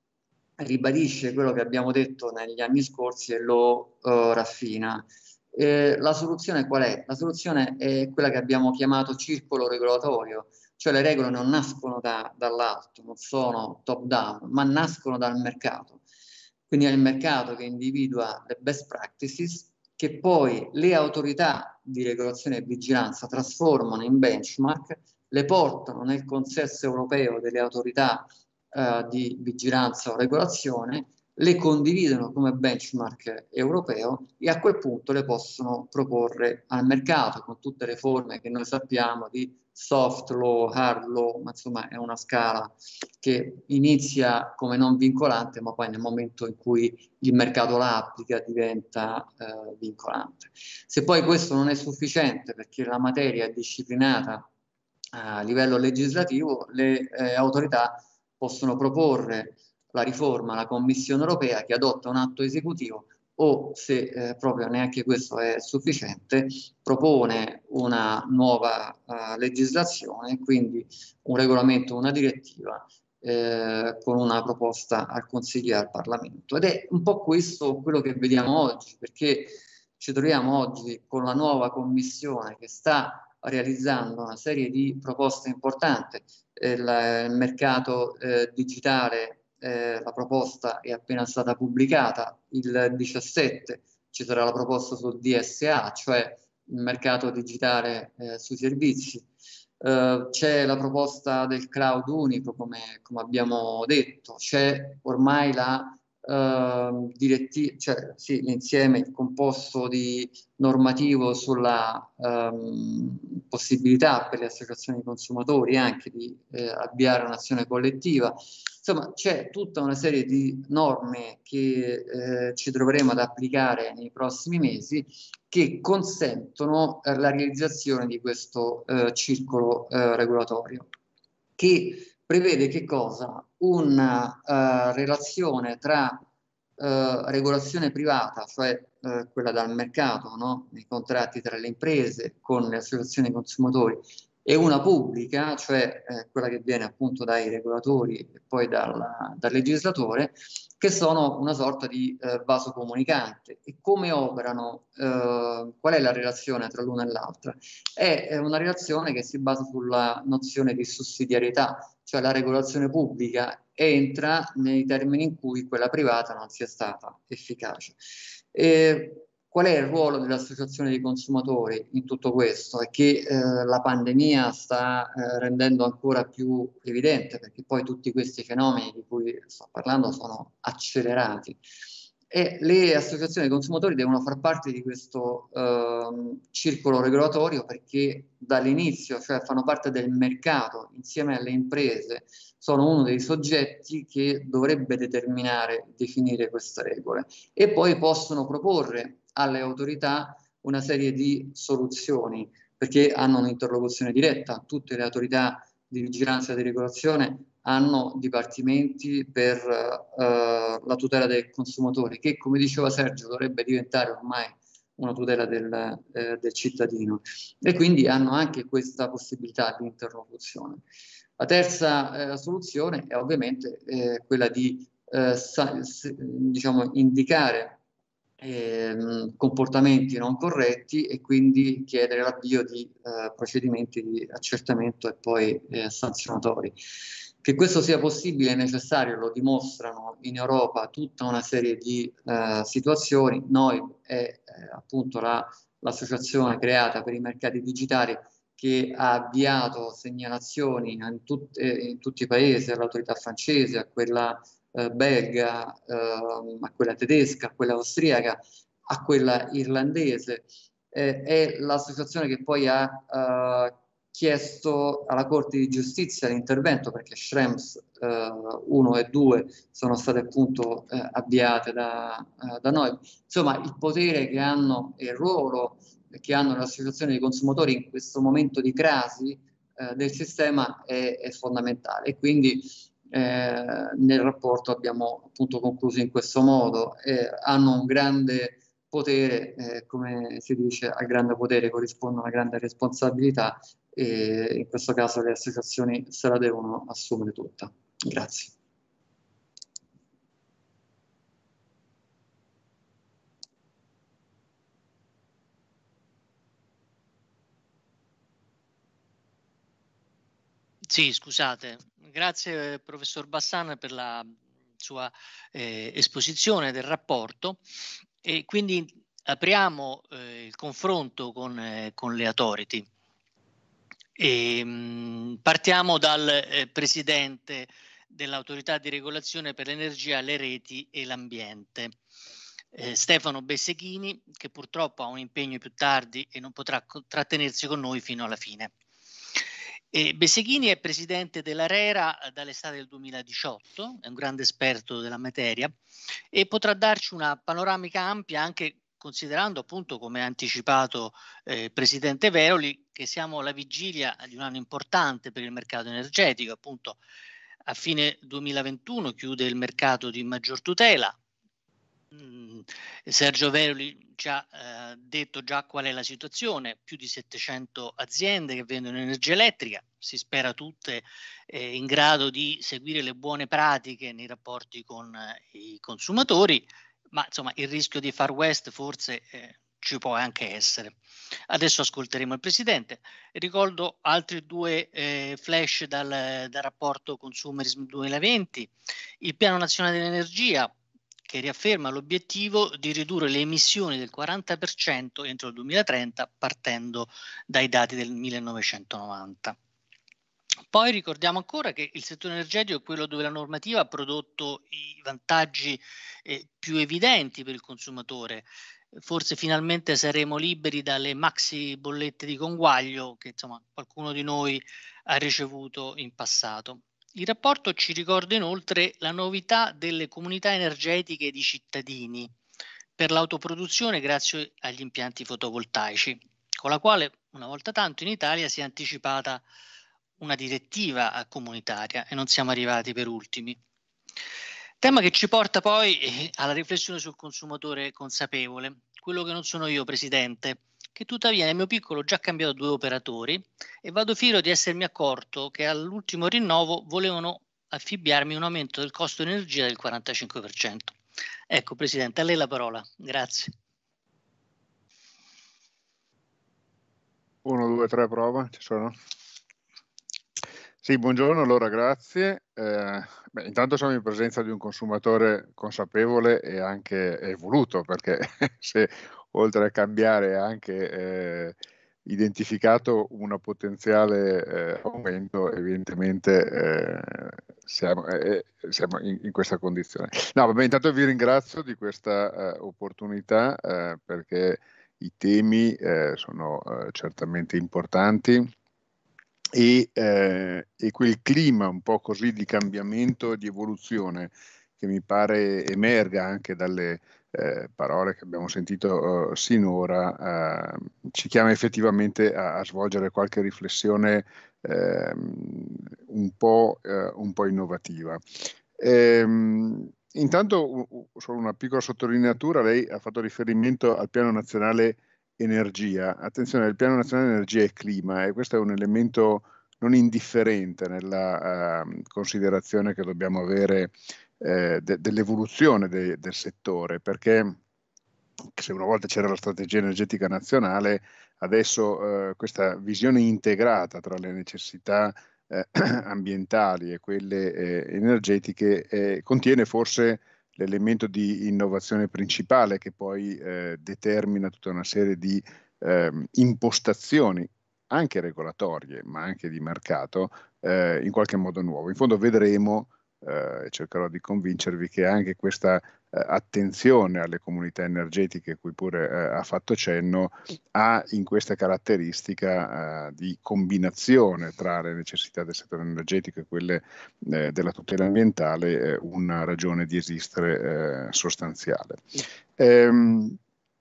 ribadisce quello che abbiamo detto negli anni scorsi e lo uh, raffina. Eh, la soluzione qual è? La soluzione è quella che abbiamo chiamato circolo regolatorio, cioè le regole non nascono da, dall'alto, non sono top down, ma nascono dal mercato. Quindi è il mercato che individua le best practices che poi le autorità di regolazione e vigilanza trasformano in benchmark, le portano nel consesso europeo delle autorità Uh, di vigilanza o regolazione, le condividono come benchmark europeo e a quel punto le possono proporre al mercato con tutte le forme che noi sappiamo di soft law, hard law, ma insomma è una scala che inizia come non vincolante, ma poi nel momento in cui il mercato la applica diventa uh, vincolante. Se poi questo non è sufficiente perché la materia è disciplinata a livello legislativo, le eh, autorità possono proporre la riforma alla Commissione europea che adotta un atto esecutivo o, se eh, proprio neanche questo è sufficiente, propone una nuova uh, legislazione, quindi un regolamento, una direttiva eh, con una proposta al Consiglio e al Parlamento. Ed è un po' questo quello che vediamo oggi, perché ci troviamo oggi con la nuova Commissione che sta realizzando una serie di proposte importanti. Il, il mercato eh, digitale, eh, la proposta è appena stata pubblicata, il diciassette ci sarà la proposta sul D S A, cioè il mercato digitale eh, sui servizi. Uh, c'è la proposta del cloud unico, come, come abbiamo detto, c'è ormai la uh, direttiva, cioè sì, l'insieme, il composto di normativo sulla um, possibilità per le associazioni di consumatori anche di eh, avviare un'azione collettiva. Insomma, c'è tutta una serie di norme che eh, ci troveremo ad applicare nei prossimi mesi che consentono eh, la realizzazione di questo eh, circolo eh, regolatorio, che prevede che cosa? Una uh, relazione tra uh, regolazione privata, cioè uh, quella dal mercato, no? Nei contratti tra le imprese con le associazioni di consumatori, e una pubblica, cioè eh, quella che viene appunto dai regolatori e poi dal, dal legislatore, che sono una sorta di eh, vaso comunicante. E come operano, eh, qual è la relazione tra l'una e l'altra? È, è una relazione che si basa sulla nozione di sussidiarietà, cioè la regolazione pubblica entra nei termini in cui quella privata non sia stata efficace. E qual è il ruolo dell'associazione dei consumatori in tutto questo? È che eh, la pandemia sta eh, rendendo ancora più evidente, perché poi tutti questi fenomeni di cui sto parlando sono accelerati. E le associazioni dei consumatori devono far parte di questo eh, circolo regolatorio, perché dall'inizio, cioè fanno parte del mercato insieme alle imprese, sono uno dei soggetti che dovrebbe determinare, definire queste regole, e poi possono proporre alle autorità una serie di soluzioni, perché hanno un'interlocuzione diretta. Tutte le autorità di vigilanza e di regolazione hanno dipartimenti per eh, la tutela del consumatore, che, come diceva Sergio, dovrebbe diventare ormai una tutela del, eh, del cittadino, e quindi hanno anche questa possibilità di interlocuzione. La terza eh, soluzione è ovviamente eh, quella di eh, sa, se, diciamo, indicare eh, comportamenti non corretti e quindi chiedere l'avvio di eh, procedimenti di accertamento e poi eh, sanzionatori. Che questo sia possibile e necessario lo dimostrano in Europa tutta una serie di eh, situazioni. Noi è eh, appunto la, l'associazione creata per i mercati digitali, che ha avviato segnalazioni in, tut in tutti i paesi, all'autorità francese, a quella eh, belga, eh, a quella tedesca, a quella austriaca, a quella irlandese. Eh, è l'associazione che poi ha eh, chiesto alla Corte di Giustizia l'intervento, perché Schrems uno e due sono state appunto eh, avviate da, eh, da noi. Insomma, il potere che hanno e il ruolo che hanno le associazioni dei consumatori in questo momento di crisi eh, del sistema è, è fondamentale, e quindi eh, nel rapporto abbiamo appunto concluso in questo modo. Eh, hanno un grande potere, eh, come si dice, al grande potere corrisponde una grande responsabilità, e in questo caso le associazioni se la devono assumere tutta. Grazie. Sì, scusate. Grazie professor Bassan per la sua eh, esposizione del rapporto, e quindi apriamo eh, il confronto con, eh, con le authority. E, mh, partiamo dal eh, presidente dell'autorità di regolazione per l'energia, le reti e l'ambiente, eh, Stefano Bessechini, che purtroppo ha un impegno più tardi e non potrà trattenersi con noi fino alla fine. E Bessechini è presidente dell'ARERA dall'estate del duemiladiciotto, è un grande esperto della materia e potrà darci una panoramica ampia, anche considerando appunto, come ha anticipato eh, il presidente Veroli, che siamo alla vigilia di un anno importante per il mercato energetico. Appunto a fine duemilaventuno chiude il mercato di maggior tutela. Mm, Sergio Veroli ci ha eh, detto già qual è la situazione: più di settecento aziende che vendono energia elettrica, si spera tutte eh, in grado di seguire le buone pratiche nei rapporti con eh, i consumatori, ma insomma il rischio di Far West forse eh, ci può anche essere. Adesso ascolteremo il Presidente. Ricordo altri due eh, flash dal, dal rapporto Consumerism duemilaventi, il Piano Nazionale dell'Energia, che riafferma l'obiettivo di ridurre le emissioni del quaranta per cento entro il duemilatrenta, partendo dai dati del millenovecentonovanta. Poi ricordiamo ancora che il settore energetico è quello dove la normativa ha prodotto i vantaggi eh, più evidenti per il consumatore. Forse finalmente saremo liberi dalle maxi bollette di conguaglio che insomma qualcuno di noi ha ricevuto in passato. Il rapporto ci ricorda inoltre la novità delle comunità energetiche di cittadini per l'autoproduzione grazie agli impianti fotovoltaici, con la quale una volta tanto in Italia si è anticipata una direttiva comunitaria e non siamo arrivati per ultimi. Tema che ci porta poi alla riflessione sul consumatore consapevole, quello che non sono io, Presidente, che tuttavia nel mio piccolo ho già cambiato due operatori e vado fiero di essermi accorto che all'ultimo rinnovo volevano affibbiarmi un aumento del costo energia del quarantacinque per cento. Ecco, Presidente, a lei la parola. Grazie. Uno, due, tre, prova, ci sono? Sì, buongiorno, allora grazie. Eh, beh, intanto siamo in presenza di un consumatore consapevole e anche evoluto, perché se oltre a cambiare ha anche eh, identificato una potenziale eh, aumento, evidentemente eh, siamo, eh, siamo in, in questa condizione. No, vabbè, intanto vi ringrazio di questa eh, opportunità eh, perché i temi eh, sono eh, certamente importanti. E, eh, e quel clima un po' così di cambiamento e di evoluzione che mi pare emerga anche dalle eh, parole che abbiamo sentito uh, sinora, uh, ci chiama effettivamente a, a svolgere qualche riflessione uh, un po', uh, un po' innovativa. Ehm, intanto uh, solo una piccola sottolineatura, lei ha fatto riferimento al Piano Nazionale Energia. Attenzione, il Piano Nazionale Energia e Clima, e questo è un elemento non indifferente nella uh, considerazione che dobbiamo avere eh, de- dell'evoluzione de- del settore, perché se una volta c'era la strategia energetica nazionale, adesso eh, questa visione integrata tra le necessità eh, ambientali e quelle eh, energetiche eh, contiene forse l'elemento di innovazione principale che poi eh, determina tutta una serie di eh, impostazioni anche regolatorie ma anche di mercato eh, in qualche modo nuovo. In fondo vedremo e eh, cercherò di convincervi che anche questa eh, attenzione alle comunità energetiche, cui pure eh, ha fatto cenno, ha in questa caratteristica eh, di combinazione tra le necessità del settore energetico e quelle eh, della tutela ambientale eh, una ragione di esistere eh, sostanziale. Ehm,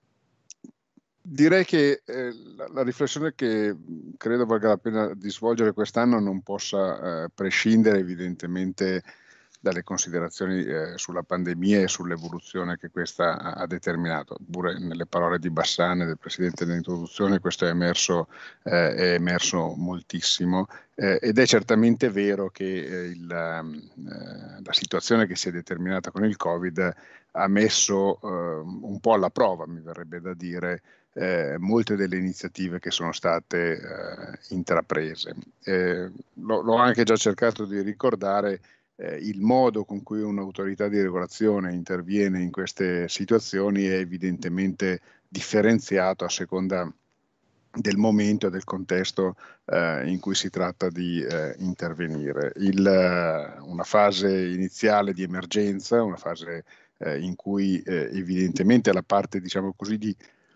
Direi che eh, la, la riflessione che credo valga la pena di svolgere quest'anno non possa eh, prescindere evidentemente dalle considerazioni eh, sulla pandemia e sull'evoluzione che questa ha, ha determinato. Pure nelle parole di Bassane, del Presidente dell'introduzione, questo è emerso, eh, è emerso moltissimo eh, ed è certamente vero che eh, il, eh, la situazione che si è determinata con il Covid ha messo eh, un po' alla prova, mi verrebbe da dire, Eh, molte delle iniziative che sono state eh, intraprese. Eh, l'ho anche già cercato di ricordare, eh, il modo con cui un'autorità di regolazione interviene in queste situazioni è evidentemente differenziato a seconda del momento e del contesto eh, in cui si tratta di eh, intervenire. Il, una fase iniziale di emergenza, una fase eh, in cui eh, evidentemente la parte, diciamo così, di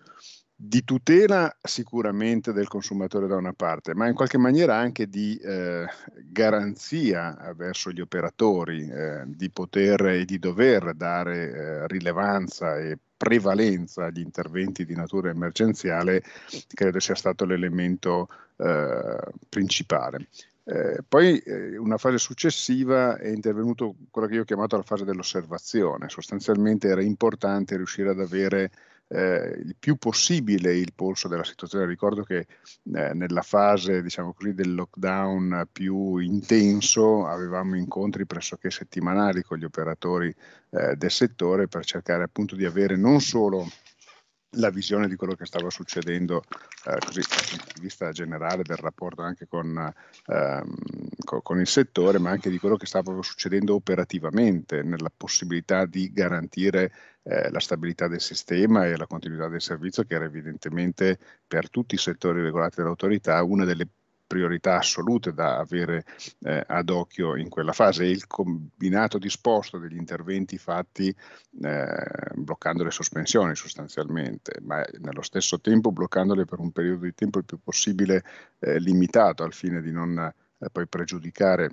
di tutela sicuramente del consumatore da una parte, ma in qualche maniera anche di eh, garanzia verso gli operatori eh, di poter e di dover dare eh, rilevanza e prevalenza agli interventi di natura emergenziale, credo sia stato l'elemento eh, principale. Eh, poi eh, una fase successiva è intervenuto quello che io ho chiamato la fase dell'osservazione. Sostanzialmente era importante riuscire ad avere Eh, il più possibile il polso della situazione. Ricordo che eh, nella fase, diciamo così, del lockdown più intenso avevamo incontri pressoché settimanali con gli operatori eh, del settore per cercare appunto di avere non solo la visione di quello che stava succedendo eh, così dal punto di vista generale del rapporto anche con, ehm, con, con il settore, ma anche di quello che stava succedendo operativamente nella possibilità di garantire eh, la stabilità del sistema e la continuità del servizio, che era evidentemente per tutti i settori regolati dall'autorità una delle priorità assolute da avere eh, ad occhio in quella fase. E il combinato disposto degli interventi fatti eh, bloccando le sospensioni sostanzialmente, ma nello stesso tempo bloccandole per un periodo di tempo il più possibile eh, limitato al fine di non eh, poi pregiudicare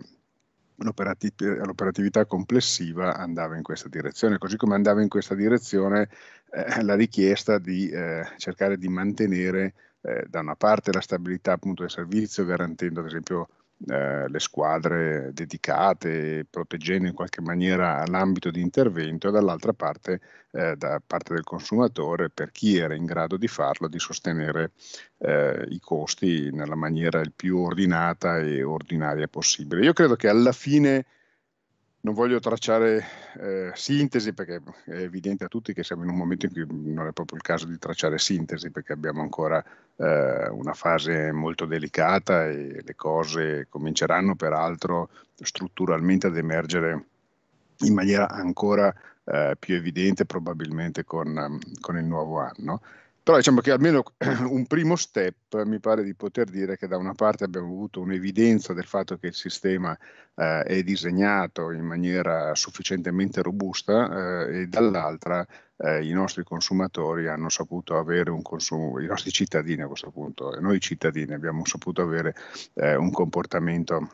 l'operatività complessiva, andava in questa direzione, così come andava in questa direzione eh, la richiesta di eh, cercare di mantenere eh, da una parte la stabilità appunto del servizio, garantendo ad esempio eh, le squadre dedicate, proteggendo in qualche maniera l'ambito di intervento, e dall'altra parte eh, da parte del consumatore, per chi era in grado di farlo, di sostenere eh, i costi nella maniera il più ordinata e ordinaria possibile. Io credo che alla fine, non voglio tracciare eh, sintesi, perché è evidente a tutti che siamo in un momento in cui non è proprio il caso di tracciare sintesi, perché abbiamo ancora eh, una fase molto delicata e le cose cominceranno peraltro strutturalmente ad emergere in maniera ancora eh, più evidente probabilmente con, con il nuovo anno. Però diciamo che almeno un primo step mi pare di poter dire che da una parte abbiamo avuto un'evidenza del fatto che il sistema eh, è disegnato in maniera sufficientemente robusta eh, e dall'altra eh, i nostri consumatori hanno saputo avere un consumo, i nostri cittadini a questo punto, e noi cittadini abbiamo saputo avere eh, un comportamento,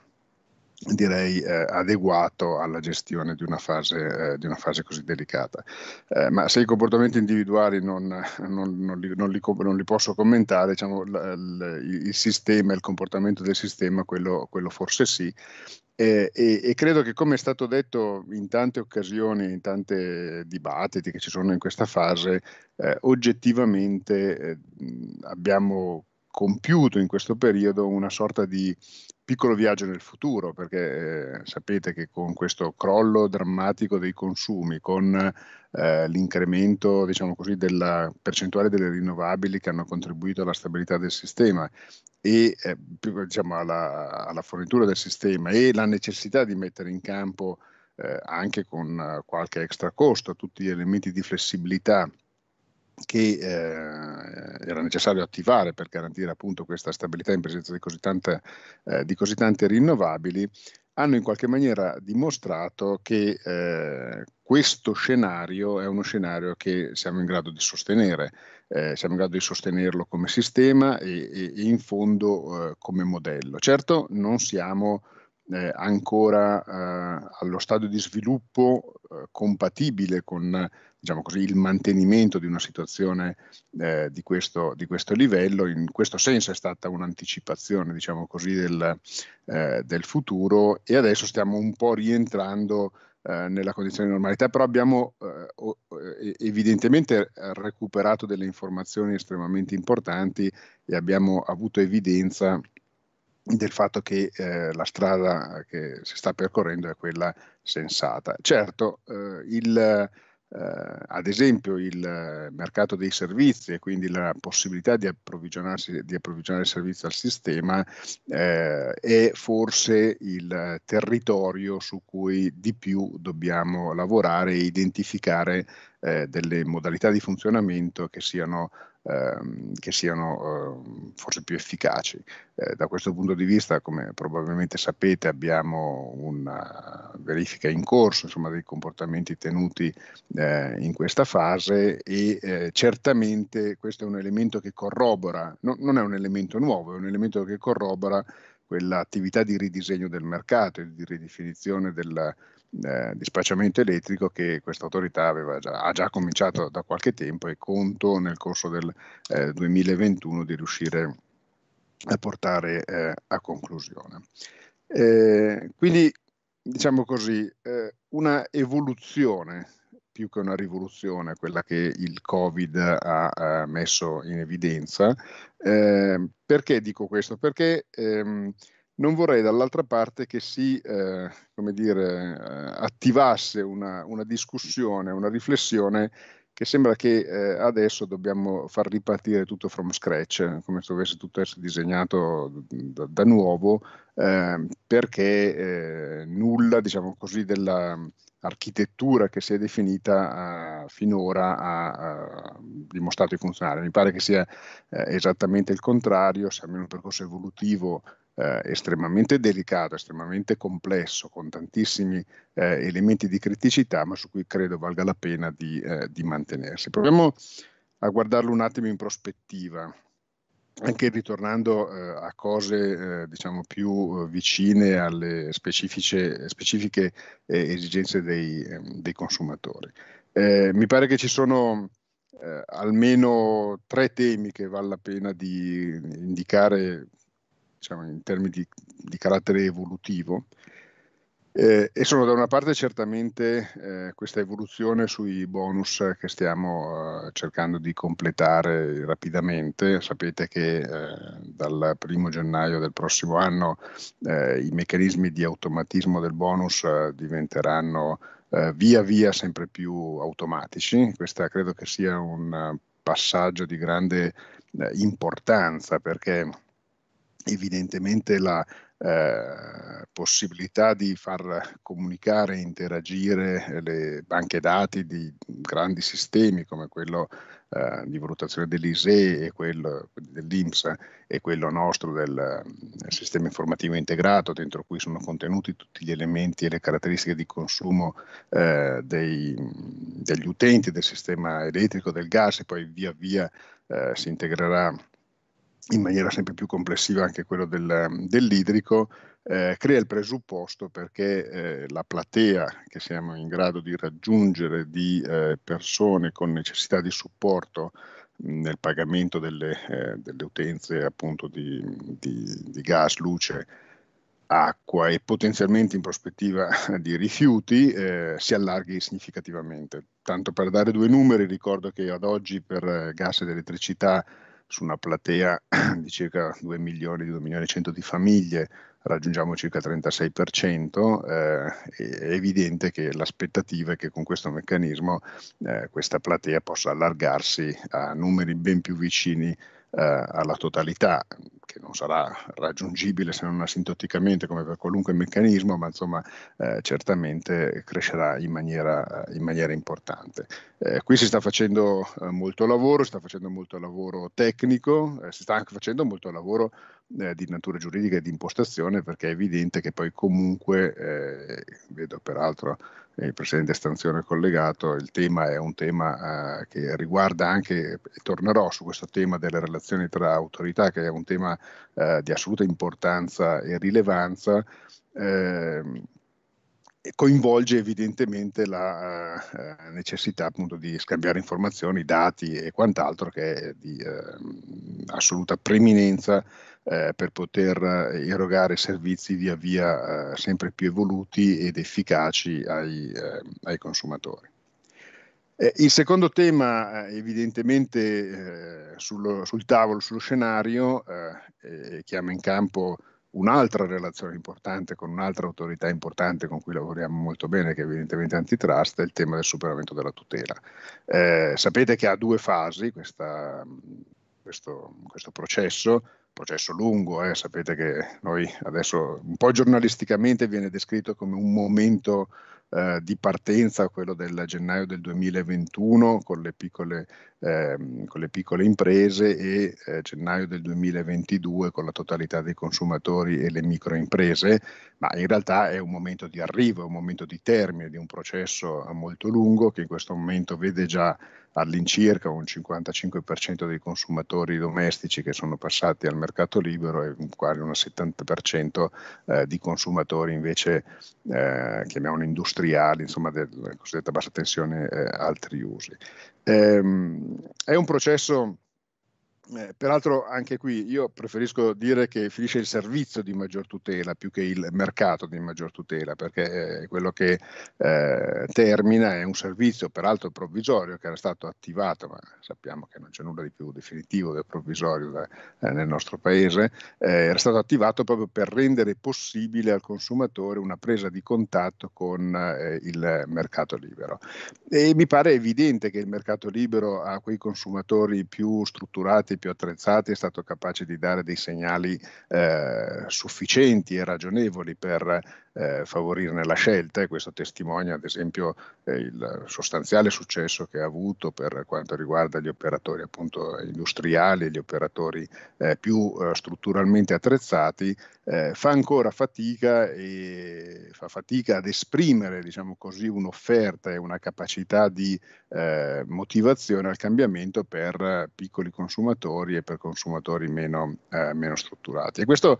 direi eh, adeguato alla gestione di una fase, eh, di una fase così delicata. Eh, ma se i comportamenti individuali non, non, non, li, non, li, non li posso commentare, diciamo, l, l, il sistema, il comportamento del sistema, quello, quello forse sì. Eh, e, e credo che, come è stato detto in tante occasioni, in tante dibattiti che ci sono in questa fase, eh, oggettivamente eh, abbiamo compiuto in questo periodo una sorta di piccolo viaggio nel futuro, perché eh, sapete che con questo crollo drammatico dei consumi, con eh, l'incremento, diciamo così, della percentuale delle rinnovabili che hanno contribuito alla stabilità del sistema e eh, diciamo alla, alla fornitura del sistema, e la necessità di mettere in campo eh, anche con uh, qualche extra costo tutti gli elementi di flessibilità che eh, era necessario attivare per garantire appunto questa stabilità in presenza di così tante, eh, di così tante rinnovabili, hanno in qualche maniera dimostrato che eh, questo scenario è uno scenario che siamo in grado di sostenere, eh, siamo in grado di sostenerlo come sistema e, e, e in fondo eh, come modello. Certo, non siamo eh, ancora eh, allo stadio di sviluppo eh, compatibile con, diciamo così, il mantenimento di una situazione eh, di, questo, di questo livello. In questo senso è stata un'anticipazione, diciamo così, del, eh, del futuro, e adesso stiamo un po' rientrando eh, nella condizione di normalità, però abbiamo eh, evidentemente recuperato delle informazioni estremamente importanti e abbiamo avuto evidenza del fatto che eh, la strada che si sta percorrendo è quella sensata. Certo, eh, il Uh, ad esempio il mercato dei servizi, e quindi la possibilità di approvvigionarsi, di approvvigionare il servizio al sistema, eh, è forse il territorio su cui di più dobbiamo lavorare e identificare eh, delle modalità di funzionamento che siano, ehm, che siano eh, forse più efficaci. Eh, da questo punto di vista, come probabilmente sapete, abbiamo una verifica in corso, insomma, dei comportamenti tenuti eh, in questa fase, e eh, certamente questo è un elemento che corrobora, no, non è un elemento nuovo, è un elemento che corrobora quell'attività di ridisegno del mercato e di ridefinizione del eh, dispacciamento elettrico che questa autorità aveva già, ha già cominciato da qualche tempo, e conto nel corso del eh, duemilaventuno di riuscire a portare eh, a conclusione. Eh, quindi, diciamo così, eh, una evoluzione più che una rivoluzione, quella che il Covid ha, ha messo in evidenza. Eh, perché dico questo? Perché ehm, non vorrei dall'altra parte che si, eh, come dire, eh, attivasse una, una discussione, una riflessione che sembra che eh, adesso dobbiamo far ripartire tutto from scratch, come se dovesse tutto essere disegnato da, da nuovo, eh, perché eh, nulla, diciamo così, della architettura che si è definita uh, finora ha uh, dimostrato di funzionare. Mi pare che sia uh, esattamente il contrario. Siamo in un percorso evolutivo Uh, estremamente delicato, estremamente complesso, con tantissimi uh, elementi di criticità, ma su cui credo valga la pena di, uh, di mantenersi. Proviamo a guardarlo un attimo in prospettiva, anche ritornando uh, a cose uh, diciamo più uh, vicine alle specifiche, specifiche eh, esigenze dei, eh, dei consumatori. Eh, mi pare che ci sono eh, almeno tre temi che vale la pena di indicare diciamo, in termini di, di carattere evolutivo. Eh, e sono da una parte certamente eh, questa evoluzione sui bonus che stiamo eh, cercando di completare rapidamente. Sapete che eh, dal primo gennaio del prossimo anno eh, i meccanismi di automatismo del bonus eh, diventeranno eh, via via sempre più automatici. Questa credo che sia un uh, passaggio di grande eh, importanza, perché evidentemente la eh, possibilità di far comunicare e interagire le banche dati di grandi sistemi come quello eh, di valutazione dell'I S E E e quello dell'I N P S e quello nostro del, del sistema informativo integrato, dentro cui sono contenuti tutti gli elementi e le caratteristiche di consumo eh, dei, degli utenti del sistema elettrico, del gas, e poi via via eh, si integrerà in maniera sempre più complessiva anche quello del, dell'idrico, eh, crea il presupposto perché eh, la platea che siamo in grado di raggiungere di eh, persone con necessità di supporto mh, nel pagamento delle, eh, delle utenze appunto di, di, di gas, luce, acqua e potenzialmente in prospettiva di rifiuti eh, si allarghi significativamente. Tanto per dare due numeri, ricordo che ad oggi per gas ed elettricità su una platea di circa due milioni, due milioni e cento di famiglie raggiungiamo circa il trentasei per cento, eh, è evidente che l'aspettativa è che con questo meccanismo eh, questa platea possa allargarsi a numeri ben più vicini eh, alla totalità, che non sarà raggiungibile se non asintoticamente come per qualunque meccanismo, ma insomma eh, certamente crescerà in maniera, in maniera importante. Eh, qui si sta facendo eh, molto lavoro, si sta facendo molto lavoro tecnico, eh, si sta anche facendo molto lavoro eh, di natura giuridica e di impostazione, perché è evidente che poi comunque, eh, vedo peraltro il Presidente Stanzione collegato, il tema è un tema eh, che riguarda anche, e tornerò su questo tema delle relazioni tra autorità, che è un tema eh, di assoluta importanza e rilevanza, eh, e coinvolge evidentemente la uh, necessità appunto di scambiare informazioni, dati e quant'altro, che è di uh, assoluta preminenza uh, per poter erogare servizi via via uh, sempre più evoluti ed efficaci ai, uh, ai consumatori. Eh, il secondo tema, eh, evidentemente eh, sullo, sul tavolo, sullo scenario, eh, chiama in campo un'altra relazione importante con un'altra autorità importante con cui lavoriamo molto bene, che è evidentemente Antitrust, è il tema del superamento della tutela. Eh, sapete che ha due fasi questa, questo, questo processo, processo lungo, eh, sapete che noi adesso un po' giornalisticamente viene descritto come un momento eh, di partenza, quello del gennaio del duemilaventuno con le piccole, eh, con le piccole imprese e eh, gennaio del duemilaventidue con la totalità dei consumatori e le microimprese, ma in realtà è un momento di arrivo, è un momento di termine di un processo molto lungo che in questo momento vede già all'incirca un cinquantacinque per cento dei consumatori domestici che sono passati al mercato libero e quasi un settanta per cento eh, di consumatori invece eh, chiamiamolo industriali, insomma della cosiddetta bassa tensione eh, altri usi. Ehm, è un processo Eh, peraltro anche qui io preferisco dire che finisce il servizio di maggior tutela più che il mercato di maggior tutela, perché eh, quello che eh, termina è un servizio peraltro provvisorio che era stato attivato, ma sappiamo che non c'è nulla di più definitivo del provvisorio da, eh, nel nostro paese, eh, era stato attivato proprio per rendere possibile al consumatore una presa di contatto con eh, il mercato libero. E mi pare evidente che il mercato libero a quei consumatori più strutturati, più attrezzati, è stato capace di dare dei segnali eh, sufficienti e ragionevoli per eh, favorirne la scelta, e questo testimonia ad esempio eh, il sostanziale successo che ha avuto per quanto riguarda gli operatori appunto industriali, gli operatori eh, più eh, strutturalmente attrezzati. Eh, fa ancora fatica e fa fatica ad esprimere, diciamo così, un'offerta e una capacità di eh, motivazione al cambiamento per piccoli consumatori e per consumatori meno, eh, meno strutturati. E questo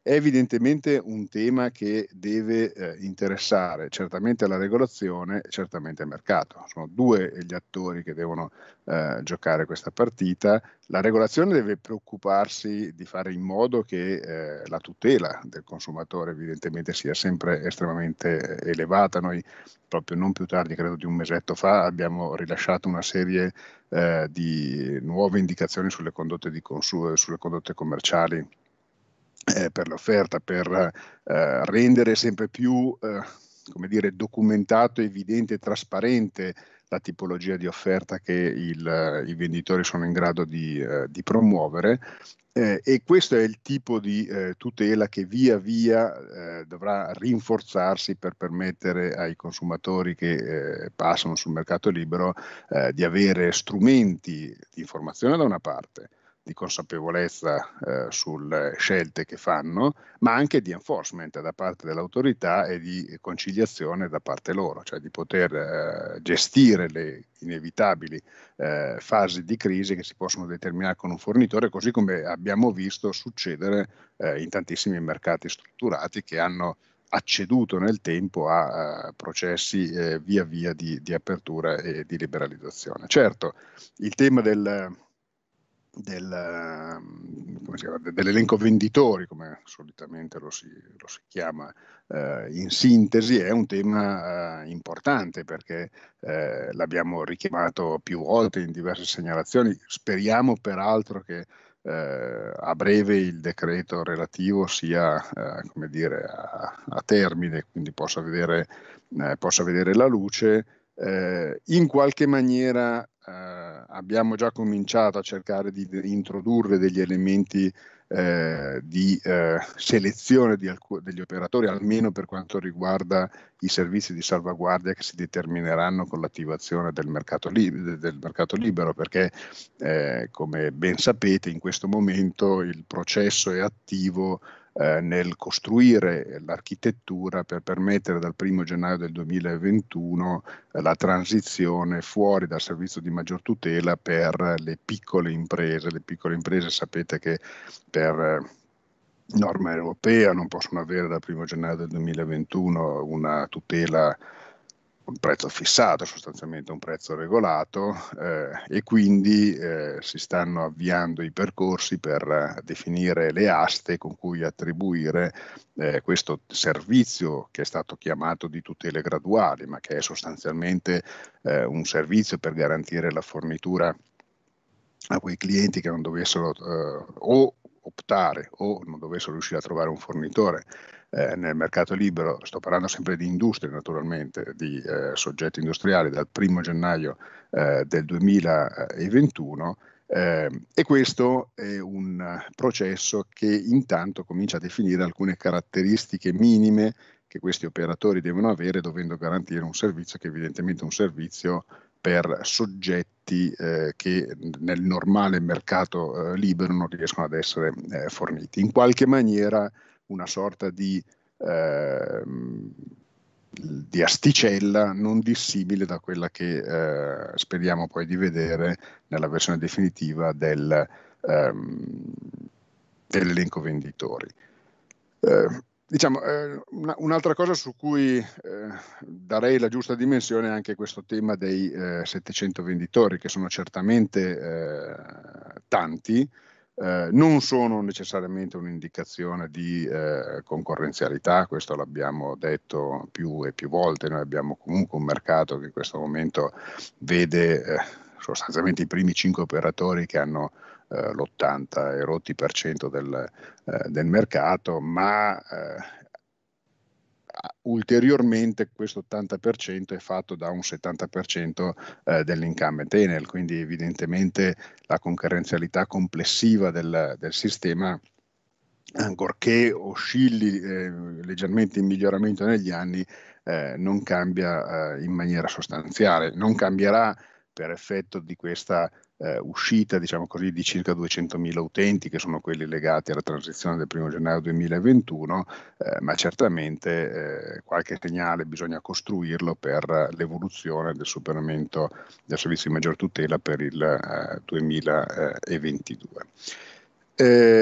è evidentemente un tema che deve eh, interessare certamente la regolazione e certamente il mercato. Sono due gli attori che devono eh, giocare questa partita. La regolazione deve preoccuparsi di fare in modo che eh, la tutela del consumatore evidentemente sia sempre estremamente elevata. Noi proprio non più tardi, credo di un mesetto fa, abbiamo rilasciato una serie eh, di nuove indicazioni sulle condotte di consumo, sulle condotte commerciali Eh, per l'offerta, per eh, rendere sempre più eh, come dire, documentato, evidente e trasparente la tipologia di offerta che il, i venditori sono in grado di, eh, di promuovere. Eh, e questo è il tipo di eh, tutela che via via eh, dovrà rinforzarsi per permettere ai consumatori che eh, passano sul mercato libero eh, di avere strumenti di informazione da una parte, di consapevolezza eh, sulle scelte che fanno, ma anche di enforcement da parte dell'autorità e di conciliazione da parte loro, cioè di poter eh, gestire le inevitabili eh, fasi di crisi che si possono determinare con un fornitore, così come abbiamo visto succedere eh, in tantissimi mercati strutturati che hanno acceduto nel tempo a, a processi eh, via via di, di apertura e di liberalizzazione. Certo, il tema del Del, come si chiama, dell'elenco venditori, come solitamente lo si, lo si chiama eh, in sintesi, è un tema eh, importante perché eh, l'abbiamo richiamato più volte in diverse segnalazioni. Speriamo peraltro che eh, a breve il decreto relativo sia eh, come dire, a, a termine, quindi possa vedere, eh, possa vedere la luce. Eh, in qualche maniera eh, abbiamo già cominciato a cercare di, di introdurre degli elementi eh, di eh, selezione di alc- degli operatori, almeno per quanto riguarda i servizi di salvaguardia che si determineranno con l'attivazione del mercato, li- del mercato libero, perché eh, come ben sapete in questo momento il processo è attivo Eh, nel costruire l'architettura per permettere dal primo gennaio del duemilaventuno eh, la transizione fuori dal servizio di maggior tutela per le piccole imprese. Le piccole imprese sapete che per eh, norma europea non possono avere dal primo gennaio del duemilaventuno una tutela, un prezzo fissato, sostanzialmente un prezzo regolato, eh, e quindi eh, si stanno avviando i percorsi per eh, definire le aste con cui attribuire eh, questo servizio che è stato chiamato di tutele graduali, ma che è sostanzialmente eh, un servizio per garantire la fornitura a quei clienti che non dovessero eh, o optare o non dovessero riuscire a trovare un fornitore eh, nel mercato libero. Sto parlando sempre di industrie, naturalmente, di eh, soggetti industriali dal primo gennaio eh, del duemilaventuno, eh, e questo è un processo che intanto comincia a definire alcune caratteristiche minime che questi operatori devono avere, dovendo garantire un servizio che evidentemente è un servizio per soggetti eh, che nel normale mercato eh, libero non riescono ad essere eh, forniti. In qualche maniera una sorta di, eh, di asticella non dissimile da quella che eh, speriamo poi di vedere nella versione definitiva del, ehm, dell'elenco venditori. Eh, Diciamo, eh, una, un'altra cosa su cui eh, darei la giusta dimensione è anche questo tema dei eh, settecento venditori, che sono certamente eh, tanti, eh, non sono necessariamente un'indicazione di eh, concorrenzialità, questo l'abbiamo detto più e più volte. Noi abbiamo comunque un mercato che in questo momento vede eh, sostanzialmente i primi cinque operatori che hanno Uh, l'ottanta e rotti per cento del, uh, del mercato, ma uh, ulteriormente questo ottanta per cento è fatto da un settanta per cento uh, dell'incumbent Enel, quindi evidentemente la concorrenzialità complessiva del, del sistema, ancorché oscilli eh, leggermente in miglioramento negli anni, eh, non cambia eh, in maniera sostanziale. Non cambierà per effetto di questa eh, uscita, diciamo così, di circa duecentomila utenti, che sono quelli legati alla transizione del primo gennaio duemilaventuno, eh, ma certamente eh, qualche segnale bisogna costruirlo per l'evoluzione del superamento del servizio di maggior tutela per il eh, duemilaventidue. Eh,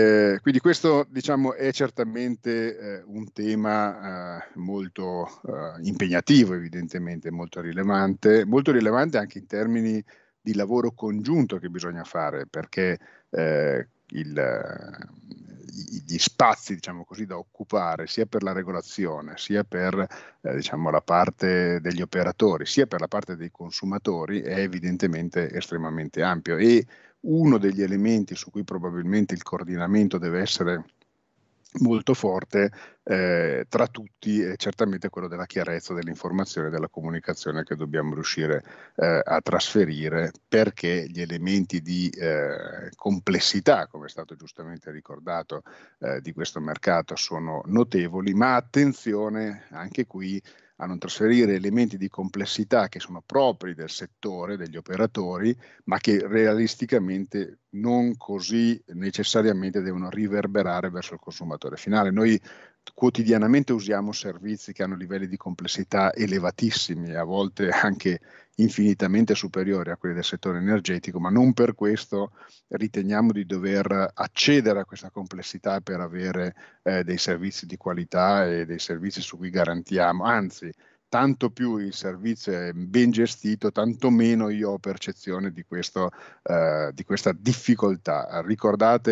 quindi questo, diciamo, è certamente eh, un tema eh, molto eh, impegnativo, evidentemente, molto rilevante, molto rilevante anche in termini di lavoro congiunto che bisogna fare, perché eh, il, gli spazi, diciamo così, da occupare sia per la regolazione, sia per eh, diciamo, la parte degli operatori, sia per la parte dei consumatori è evidentemente estremamente ampio, e uno degli elementi su cui probabilmente il coordinamento deve essere molto forte eh, tra tutti è certamente quello della chiarezza dell'informazione e della comunicazione che dobbiamo riuscire eh, a trasferire, perché gli elementi di eh, complessità, come è stato giustamente ricordato, eh, di questo mercato sono notevoli, ma attenzione anche qui a non trasferire elementi di complessità che sono propri del settore, degli operatori, ma che realisticamente non così necessariamente devono riverberare verso il consumatore finale. Noi quotidianamente usiamo servizi che hanno livelli di complessità elevatissimi, a volte anche infinitamente superiori a quelli del settore energetico, ma non per questo riteniamo di dover accedere a questa complessità per avere eh, dei servizi di qualità e dei servizi su cui garantiamo, anzi, tanto più il servizio è ben gestito, tanto meno io ho percezione di, questo, eh, di questa difficoltà. Ricordate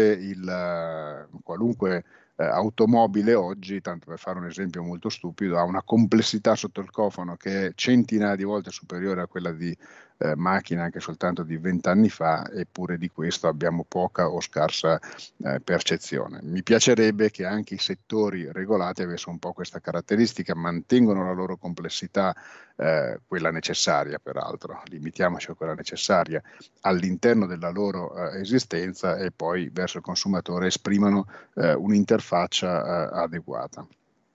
il qualunque eh, automobile oggi, tanto per fare un esempio molto stupido, ha una complessità sotto il cofano che è centinaia di volte superiore a quella di eh, macchine anche soltanto di vent'anni fa, eppure di questo abbiamo poca o scarsa eh, percezione. Mi piacerebbe che anche i settori regolati avessero un po' questa caratteristica, mantengono la loro complessità, eh, quella necessaria peraltro, limitiamoci a quella necessaria all'interno della loro eh, esistenza, e poi verso il consumatore esprimano eh, un'interfaccia eh, adeguata.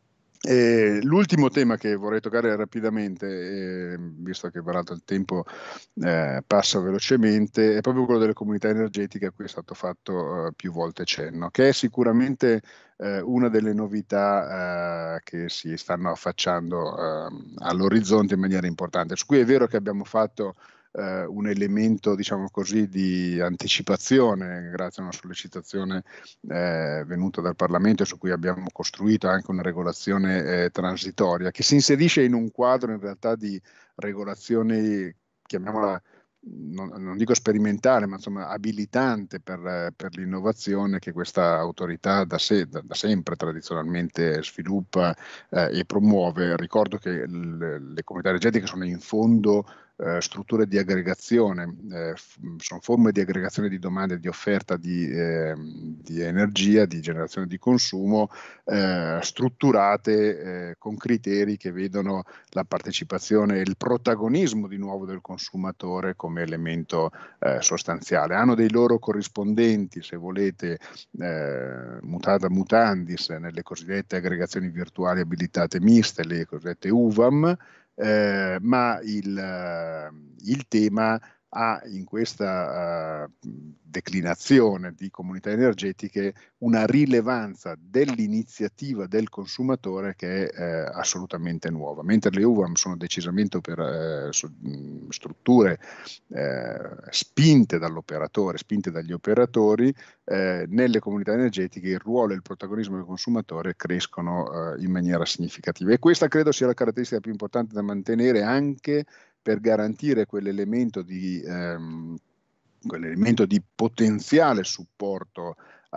E l'ultimo tema che vorrei toccare rapidamente, eh, visto che peraltro il tempo eh, passa velocemente, è proprio quello delle comunità energetiche, a cui è stato fatto eh, più volte cenno, che è sicuramente eh, una delle novità eh, che si stanno affacciando eh, all'orizzonte in maniera importante, su cui è vero che abbiamo fatto Uh, un elemento, diciamo così, di anticipazione grazie a una sollecitazione eh, venuta dal Parlamento, su cui abbiamo costruito anche una regolazione eh, transitoria che si inserisce in un quadro in realtà di regolazioni, chiamiamola, non, non dico sperimentale, ma insomma abilitante per, per l'innovazione che questa autorità da, se, da, da sempre tradizionalmente sviluppa eh, e promuove. Ricordo che le, le comunità energetiche sono in fondo Uh, strutture di aggregazione, eh, sono forme di aggregazione di domande e di offerta di, eh, di energia, di generazione di consumo, eh, strutturate eh, con criteri che vedono la partecipazione e il protagonismo di nuovo del consumatore come elemento eh, sostanziale. Hanno dei loro corrispondenti, se volete, eh, mutata mutandis, nelle cosiddette aggregazioni virtuali abilitate miste, le cosiddette U V A M. Eh, ma il, il tema ha in questa uh, declinazione di comunità energetiche una rilevanza dell'iniziativa del consumatore che è eh, assolutamente nuova, mentre le U V A M sono decisamente per, eh, strutture eh, spinte dall'operatore, spinte dagli operatori, eh, nelle comunità energetiche il ruolo e il protagonismo del consumatore crescono eh, in maniera significativa, e questa credo sia la caratteristica più importante da mantenere anche per garantire quell'elemento di, ehm, quell'elemento di potenziale supporto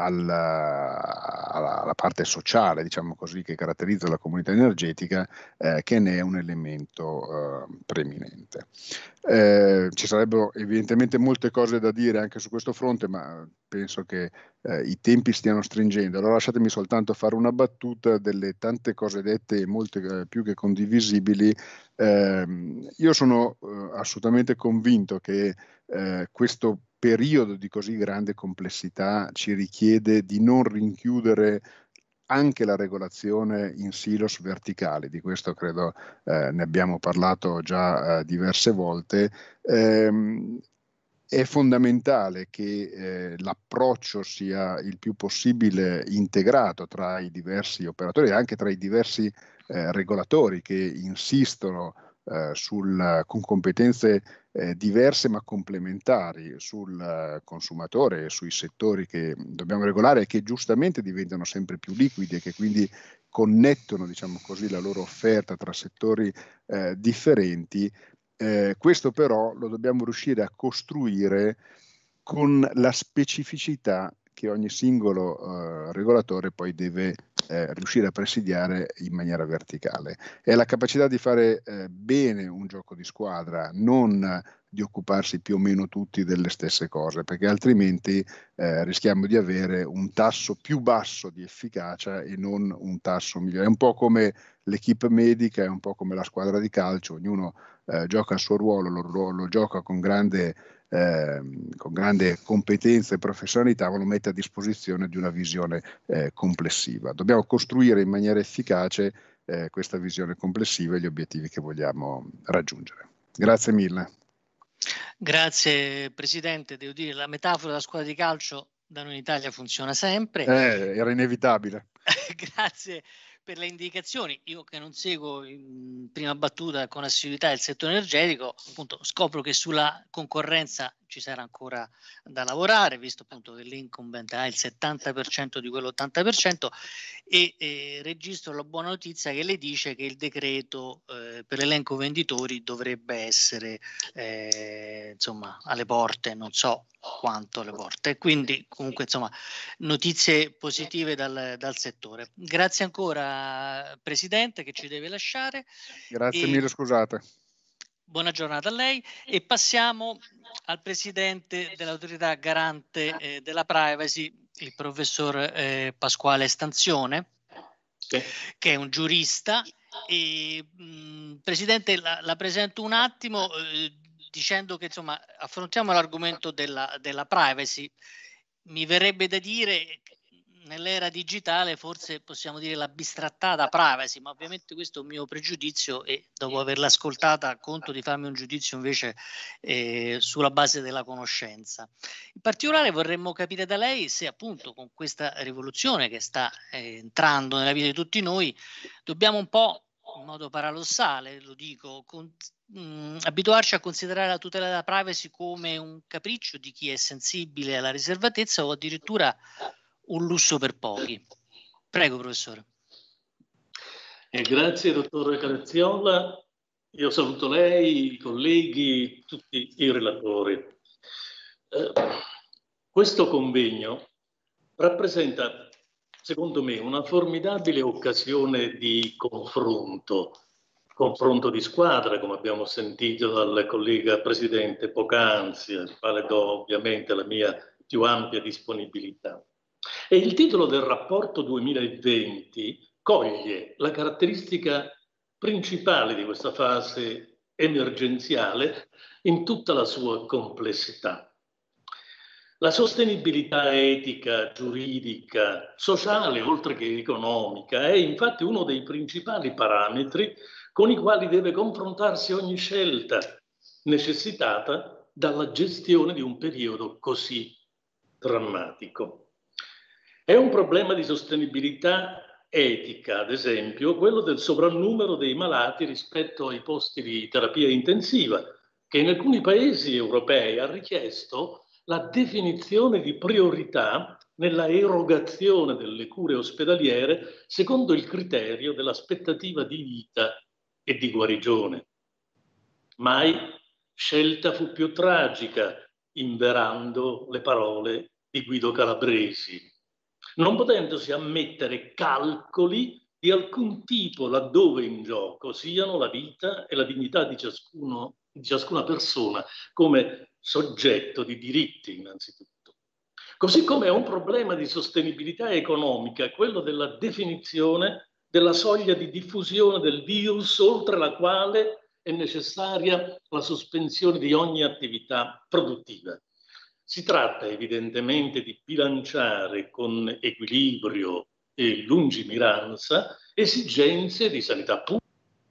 alla, alla, alla parte sociale, diciamo così, che caratterizza la comunità energetica, eh, che ne è un elemento eh, preeminente. Eh, ci sarebbero evidentemente molte cose da dire anche su questo fronte, ma penso che eh, i tempi stiano stringendo. Allora lasciatemi soltanto fare una battuta delle tante cose dette e molte eh, più che condivisibili. Eh, io sono eh, assolutamente convinto che eh, questo periodo di così grande complessità ci richiede di non rinchiudere anche la regolazione in silos verticali. Di questo credo eh, ne abbiamo parlato già eh, diverse volte. Ehm, È fondamentale che eh, l'approccio sia il più possibile integrato tra i diversi operatori e anche tra i diversi eh, regolatori che insistono eh, sul, con competenze eh, diverse ma complementari sul uh, consumatore e sui settori che dobbiamo regolare e che giustamente diventano sempre più liquidi e che quindi connettono, diciamo così, la loro offerta tra settori eh, differenti. Eh, questo però lo dobbiamo riuscire a costruire con la specificità che ogni singolo eh, regolatore poi deve eh, riuscire a presidiare in maniera verticale. È la capacità di fare eh, bene un gioco di squadra, non di occuparsi più o meno tutti delle stesse cose, perché altrimenti eh, rischiamo di avere un tasso più basso di efficacia e non un tasso migliore. È un po' come l'equipe medica, è un po' come la squadra di calcio, ognuno eh, gioca il suo ruolo, lo, lo gioca con grande Eh, con grande competenza e professionalità, ma lo mette a disposizione di una visione eh, complessiva. Dobbiamo costruire in maniera efficace eh, questa visione complessiva e gli obiettivi che vogliamo raggiungere. Grazie mille. Grazie Presidente, devo dire la metafora della squadra di calcio da noi in Italia funziona sempre. Eh, era inevitabile. Grazie per le indicazioni. Io che non seguo in prima battuta con assiduità il settore energetico, appunto scopro che sulla concorrenza ci sarà ancora da lavorare, visto appunto che l'incumbent ha il settanta per cento di quell'ottanta per cento e eh, registro la buona notizia che lei dice che il decreto eh, per l'elenco venditori dovrebbe essere eh, insomma alle porte, non so quanto alle porte, quindi comunque insomma notizie positive dal, dal settore. Grazie ancora Presidente che ci deve lasciare. Grazie e mille, scusate. Buona giornata a lei e passiamo al Presidente dell'Autorità Garante eh, della Privacy, il Professor eh, Pasquale Stanzione, sì, che è un giurista. E, mh, Presidente, la, la presento un attimo eh, dicendo che insomma affrontiamo l'argomento della, della privacy. Mi verrebbe da dire nell'era digitale forse possiamo dire la bistrattata privacy, ma ovviamente questo è un mio pregiudizio e dopo averla ascoltata conto di farmi un giudizio invece eh, sulla base della conoscenza. In particolare vorremmo capire da lei se appunto con questa rivoluzione che sta eh, entrando nella vita di tutti noi dobbiamo un po' in modo paradossale, lo dico, con, mh, abituarci a considerare la tutela della privacy come un capriccio di chi è sensibile alla riservatezza o addirittura un lusso per pochi. Prego, professore. Eh, grazie, dottore Carezziola. Io saluto lei, i colleghi, tutti i relatori. Eh, questo convegno rappresenta, secondo me, una formidabile occasione di confronto, confronto di squadra, come abbiamo sentito dal collega Presidente poc'anzi, al quale do ovviamente la mia più ampia disponibilità. E il titolo del rapporto duemilaventi coglie la caratteristica principale di questa fase emergenziale in tutta la sua complessità. La sostenibilità etica, giuridica, sociale, oltre che economica, è infatti uno dei principali parametri con i quali deve confrontarsi ogni scelta necessitata dalla gestione di un periodo così drammatico. È un problema di sostenibilità etica, ad esempio, quello del sovrannumero dei malati rispetto ai posti di terapia intensiva, che in alcuni paesi europei ha richiesto la definizione di priorità nella erogazione delle cure ospedaliere secondo il criterio dell'aspettativa di vita e di guarigione. Mai scelta fu più tragica, inverando le parole di Guido Calabresi, non potendosi ammettere calcoli di alcun tipo laddove in gioco siano la vita e la dignità di, ciascuno, di ciascuna persona come soggetto di diritti innanzitutto. Così come è un problema di sostenibilità economica quello della definizione della soglia di diffusione del virus oltre la quale è necessaria la sospensione di ogni attività produttiva. Si tratta evidentemente di bilanciare con equilibrio e lungimiranza esigenze di sanità pubblica.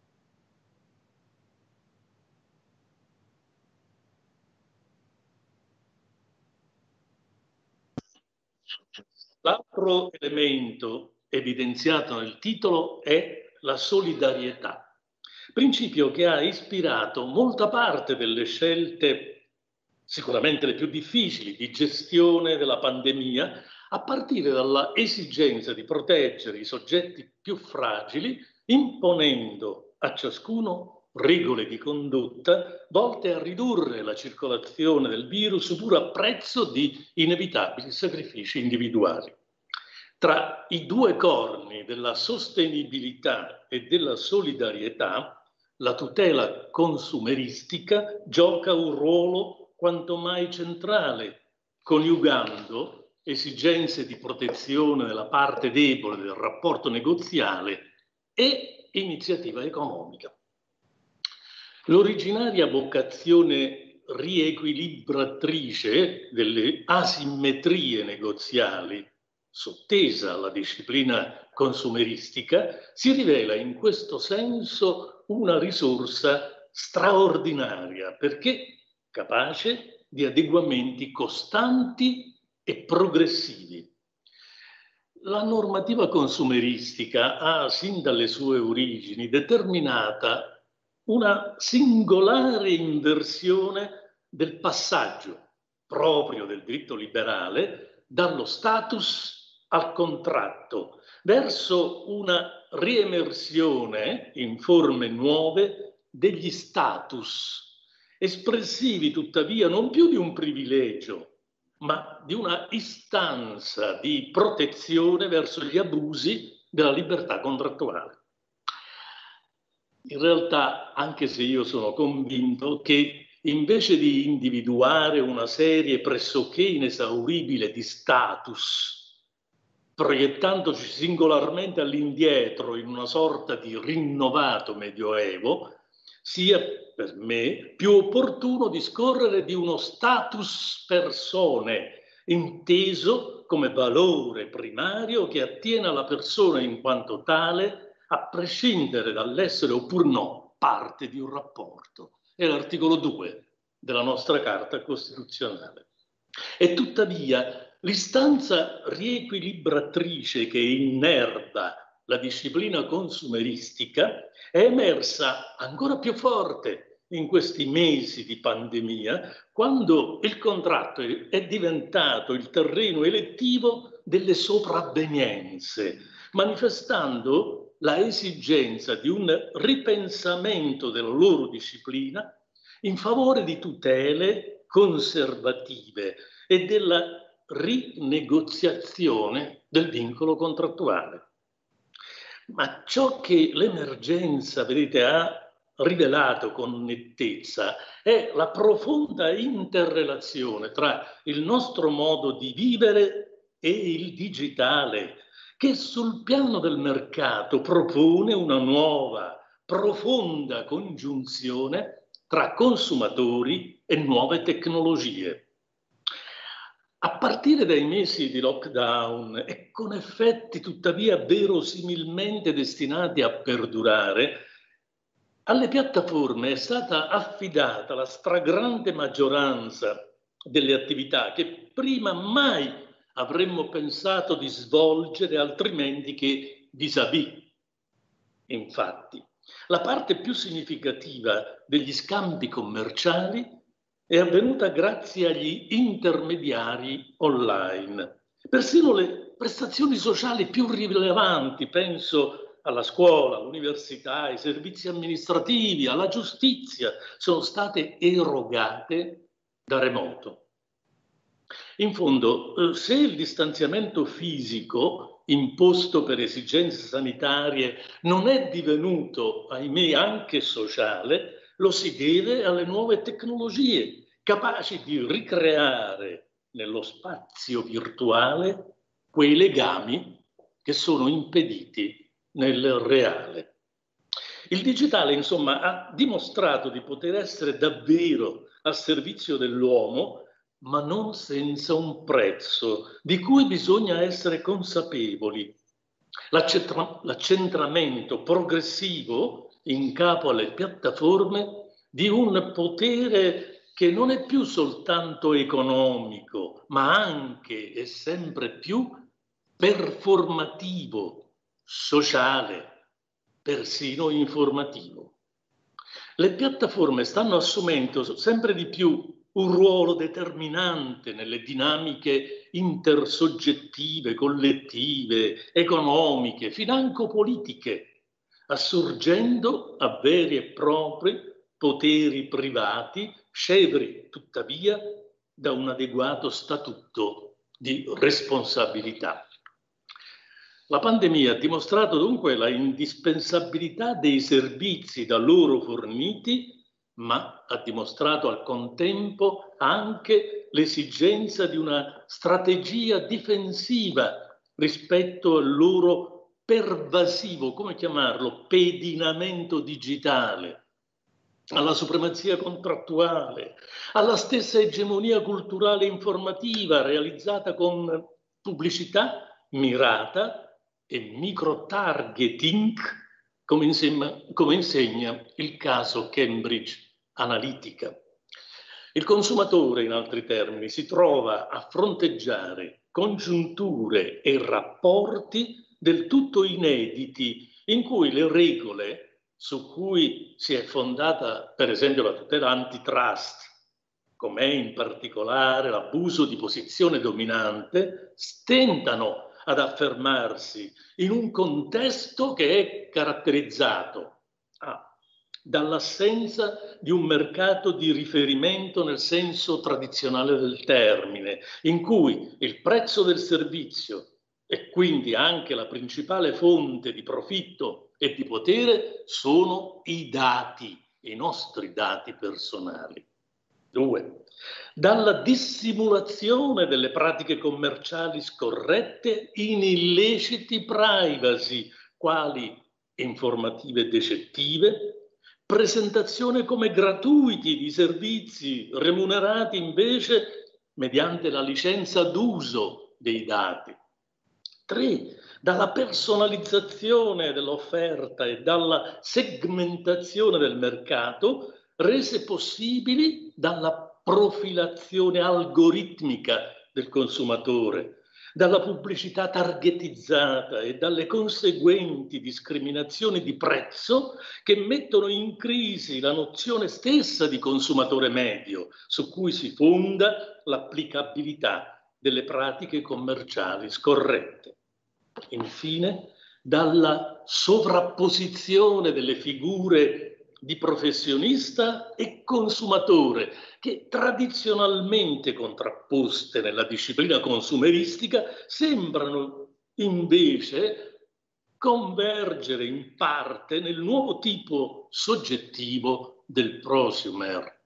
L'altro elemento evidenziato nel titolo è la solidarietà. Principio che ha ispirato molta parte delle scelte, sicuramente le più difficili, di gestione della pandemia, a partire dalla esigenza di proteggere i soggetti più fragili, imponendo a ciascuno regole di condotta volte a ridurre la circolazione del virus, pur a prezzo di inevitabili sacrifici individuali. Tra i due corni della sostenibilità e della solidarietà, la tutela consumeristica gioca un ruolo quanto mai centrale, coniugando esigenze di protezione della parte debole del rapporto negoziale e iniziativa economica. L'originaria vocazione riequilibratrice delle asimmetrie negoziali, sottesa alla disciplina consumeristica, si rivela in questo senso una risorsa straordinaria, perché capace di adeguamenti costanti e progressivi. La normativa consumeristica ha, sin dalle sue origini, determinata una singolare inversione del passaggio proprio del diritto liberale dallo status al contratto, verso una riemersione in forme nuove degli status, espressivi tuttavia non più di un privilegio, ma di una istanza di protezione verso gli abusi della libertà contrattuale. In realtà, anche se io sono convinto che invece di individuare una serie pressoché inesauribile di status, proiettandoci singolarmente all'indietro in una sorta di rinnovato medioevo, sia per me più opportuno discorrere di uno status persone, inteso come valore primario che attiene alla persona in quanto tale, a prescindere dall'essere oppur no parte di un rapporto. È l'articolo due della nostra Carta Costituzionale. E tuttavia l'istanza riequilibratrice che innerva la disciplina consumeristica è emersa ancora più forte in questi mesi di pandemia, quando il contratto è diventato il terreno elettivo delle sopravvenienze, manifestando la esigenza di un ripensamento della loro disciplina in favore di tutele conservative e della rinegoziazione del vincolo contrattuale. Ma ciò che l'emergenza, vedete, ha rivelato con nettezza è la profonda interrelazione tra il nostro modo di vivere e il digitale, che sul piano del mercato propone una nuova, profonda congiunzione tra consumatori e nuove tecnologie. A partire dai mesi di lockdown e con effetti tuttavia verosimilmente destinati a perdurare, alle piattaforme è stata affidata la stragrande maggioranza delle attività che prima mai avremmo pensato di svolgere altrimenti che vis-à-vis. Infatti, la parte più significativa degli scambi commerciali è avvenuta grazie agli intermediari online. Persino le prestazioni sociali più rilevanti, penso alla scuola, all'università, ai servizi amministrativi, alla giustizia, sono state erogate da remoto. In fondo, se il distanziamento fisico imposto per esigenze sanitarie non è divenuto, ahimè, anche sociale, lo si deve alle nuove tecnologie, capaci di ricreare nello spazio virtuale quei legami che sono impediti nel reale. Il digitale, insomma, ha dimostrato di poter essere davvero a servizio dell'uomo, ma non senza un prezzo di cui bisogna essere consapevoli. L'accentramento progressivo in capo alle piattaforme di un potere che non è più soltanto economico, ma anche e sempre più performativo, sociale, persino informativo. le piattaforme stanno assumendo sempre di più un ruolo determinante nelle dinamiche intersoggettive, collettive, economiche, financo politiche, assurgendo a veri e propri poteri privati, scevri tuttavia da un adeguato statuto di responsabilità. La pandemia ha dimostrato dunque la indispensabilità dei servizi da loro forniti, ma ha dimostrato al contempo anche l'esigenza di una strategia difensiva rispetto al loro pervasivo, come chiamarlo, pedinamento digitale, alla supremazia contrattuale, alla stessa egemonia culturale informativa realizzata con pubblicità mirata e micro-targeting, come insegna, come insegna il caso Cambridge Analytica. Il consumatore, in altri termini, si trova a fronteggiare congiunture e rapporti del tutto inediti, in cui le regole su cui si è fondata, per esempio, la tutela antitrust, com'è in particolare l'abuso di posizione dominante, stentano ad affermarsi in un contesto che è caratterizzato ah, dall'assenza di un mercato di riferimento nel senso tradizionale del termine, in cui il prezzo del servizio e quindi anche la principale fonte di profitto e di potere sono i dati, i nostri dati personali. Due, dalla dissimulazione delle pratiche commerciali scorrette in illeciti privacy, quali informative decettive, presentazione come gratuiti di servizi remunerati invece mediante la licenza d'uso dei dati. Tre, dalla personalizzazione dell'offerta e dalla segmentazione del mercato rese possibili dalla profilazione algoritmica del consumatore, dalla pubblicità targetizzata e dalle conseguenti discriminazioni di prezzo che mettono in crisi la nozione stessa di consumatore medio, su cui si fonda l'applicabilità delle pratiche commerciali scorrette. Infine, dalla sovrapposizione delle figure di professionista e consumatore, che tradizionalmente contrapposte nella disciplina consumeristica sembrano invece convergere in parte nel nuovo tipo soggettivo del prosumer.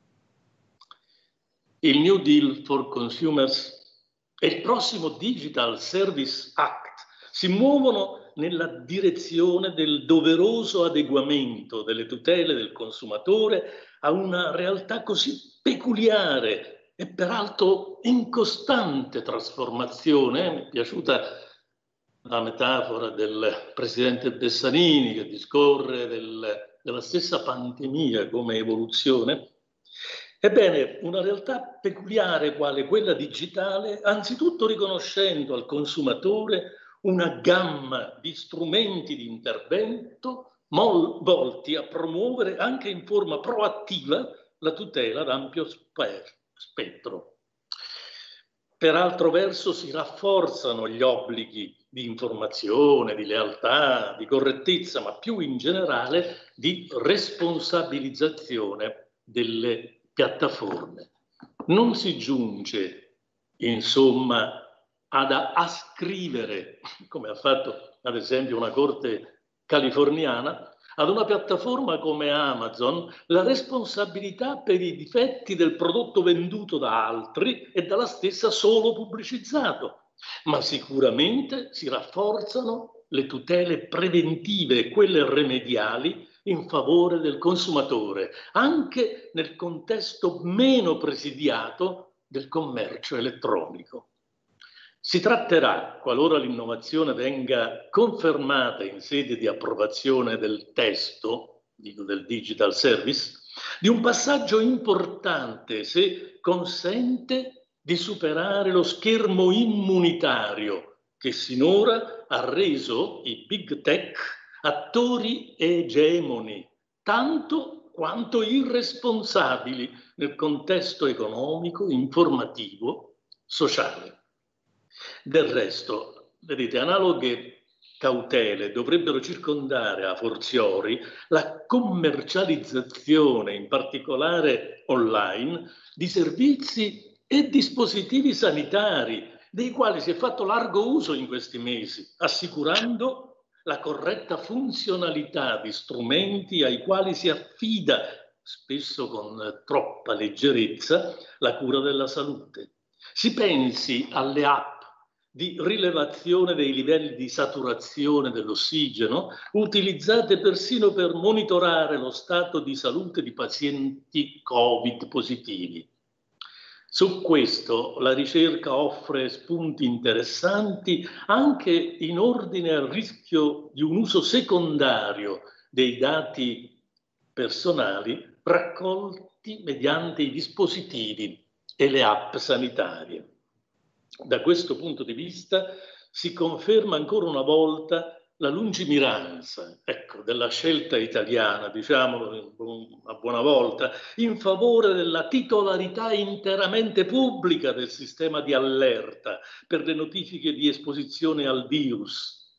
Il New Deal for Consumers e il prossimo Digital Service Act si muovono nella direzione del doveroso adeguamento delle tutele del consumatore a una realtà così peculiare e peraltro in costante trasformazione. Mi è piaciuta la metafora del presidente Bessanini che discorre del, della stessa pandemia come evoluzione. Ebbene, una realtà peculiare quale quella digitale, anzitutto riconoscendo al consumatore una gamma di strumenti di intervento volti a promuovere anche in forma proattiva la tutela ad ampio spettro. Per altro verso si rafforzano gli obblighi di informazione, di lealtà, di correttezza, ma più in generale di responsabilizzazione delle piattaforme. Non si giunge, insomma, ad ascrivere, come ha fatto ad esempio una corte californiana, ad una piattaforma come Amazon la responsabilità per i difetti del prodotto venduto da altri e dalla stessa solo pubblicizzato, ma sicuramente si rafforzano le tutele preventive e quelle remediali in favore del consumatore, anche nel contesto meno presidiato del commercio elettronico. Si tratterà, qualora l'innovazione venga confermata in sede di approvazione del testo, dico del Digital Service, di un passaggio importante se consente di superare lo schermo immunitario che sinora ha reso i big tech attori egemoni, tanto quanto irresponsabili nel contesto economico, informativo, sociale. Del resto, vedete, analoghe cautele dovrebbero circondare a fortiori la commercializzazione, in particolare online, di servizi e dispositivi sanitari, dei quali si è fatto largo uso in questi mesi, assicurando la corretta funzionalità di strumenti ai quali si affida, spesso con troppa leggerezza, la cura della salute. Si pensi alle app di rilevazione dei livelli di saturazione dell'ossigeno, utilizzate persino per monitorare lo stato di salute di pazienti Covid positivi. Su questo la ricerca offre spunti interessanti anche in ordine al rischio di un uso secondario dei dati personali raccolti mediante i dispositivi e le app sanitarie. Da questo punto di vista si conferma ancora una volta la lungimiranza, ecco, della scelta italiana, diciamolo a buona volta, in favore della titolarità interamente pubblica del sistema di allerta per le notifiche di esposizione al virus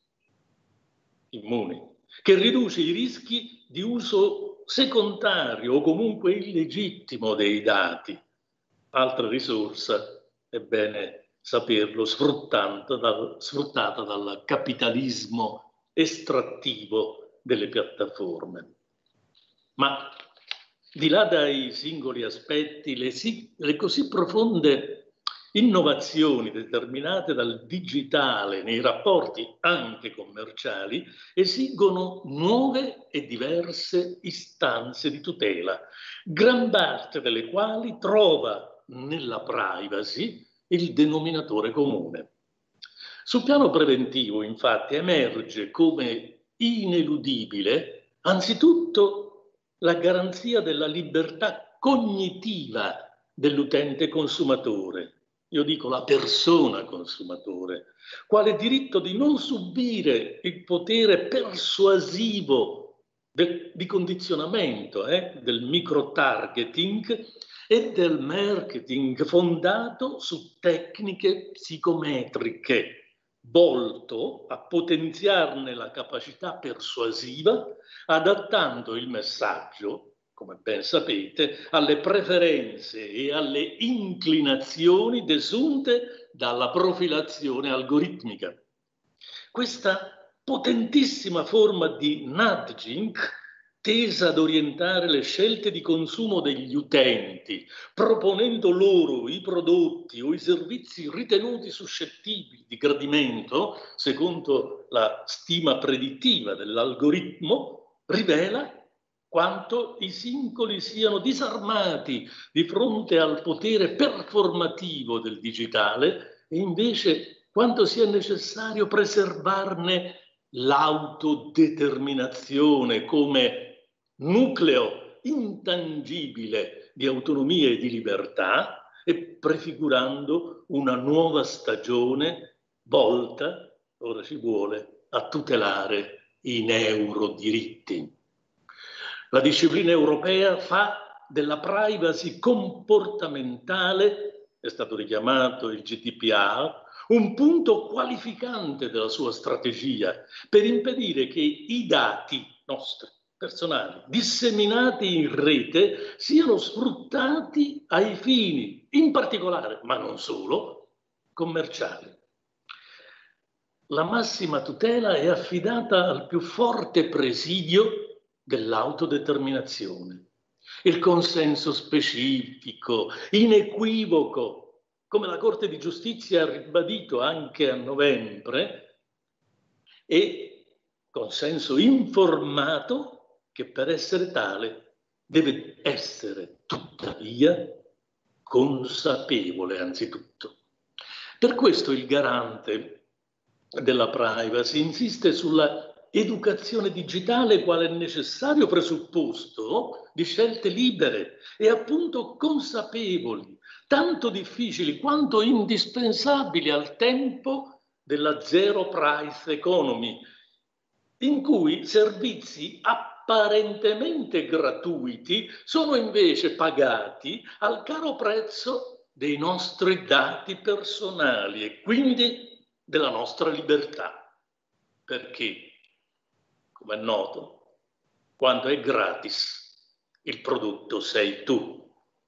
immune, che riduce i rischi di uso secondario o comunque illegittimo dei dati. Altra risorsa, è bene saperlo, sfruttata dal, sfruttata dal capitalismo estrattivo delle piattaforme. Ma di là dai singoli aspetti, le, si, le così profonde innovazioni determinate dal digitale nei rapporti anche commerciali esigono nuove e diverse istanze di tutela, gran parte delle quali trova nella privacy il denominatore comune. Sul piano preventivo, infatti, emerge come ineludibile anzitutto la garanzia della libertà cognitiva dell'utente consumatore, io dico la persona consumatore, quale diritto di non subire il potere persuasivo del, di condizionamento eh, del micro-targeting e del marketing fondato su tecniche psicometriche, volto a potenziarne la capacità persuasiva, adattando il messaggio, come ben sapete, alle preferenze e alle inclinazioni desunte dalla profilazione algoritmica. Questa potentissima forma di nudging tesa ad orientare le scelte di consumo degli utenti, proponendo loro i prodotti o i servizi ritenuti suscettibili di gradimento, secondo la stima predittiva dell'algoritmo, rivela quanto i singoli siano disarmati di fronte al potere performativo del digitale e invece quanto sia necessario preservarne l'autodeterminazione come nucleo intangibile di autonomia e di libertà e prefigurando una nuova stagione volta, ora ci vuole, a tutelare i neurodiritti. La disciplina europea fa della privacy comportamentale, è stato richiamato il G D P R, un punto qualificante della sua strategia per impedire che i dati nostri personali disseminati in rete siano sfruttati ai fini, in particolare, ma non solo, commerciali. La massima tutela è affidata al più forte presidio dell'autodeterminazione, il consenso specifico, inequivoco, come la Corte di Giustizia ha ribadito anche a novembre, e consenso informato che per essere tale deve essere tuttavia consapevole anzitutto. Per questo il garante della privacy insiste sulla educazione digitale quale necessario presupposto di scelte libere e appunto consapevoli, tanto difficili quanto indispensabili al tempo della zero price economy, in cui servizi a apparentemente gratuiti sono invece pagati al caro prezzo dei nostri dati personali e quindi della nostra libertà. Perché, come è noto, quando è gratis il prodotto sei tu.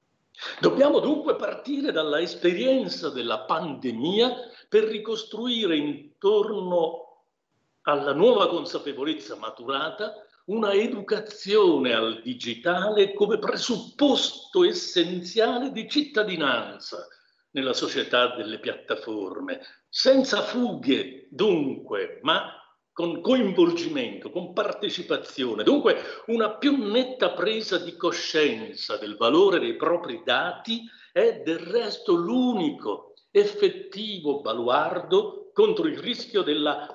Dobbiamo dunque partire dalla esperienza della pandemia per ricostruire intorno alla nuova consapevolezza maturata una educazione al digitale come presupposto essenziale di cittadinanza nella società delle piattaforme, senza fughe dunque, ma con coinvolgimento, con partecipazione, dunque una più netta presa di coscienza del valore dei propri dati è del resto l'unico effettivo baluardo contro il rischio della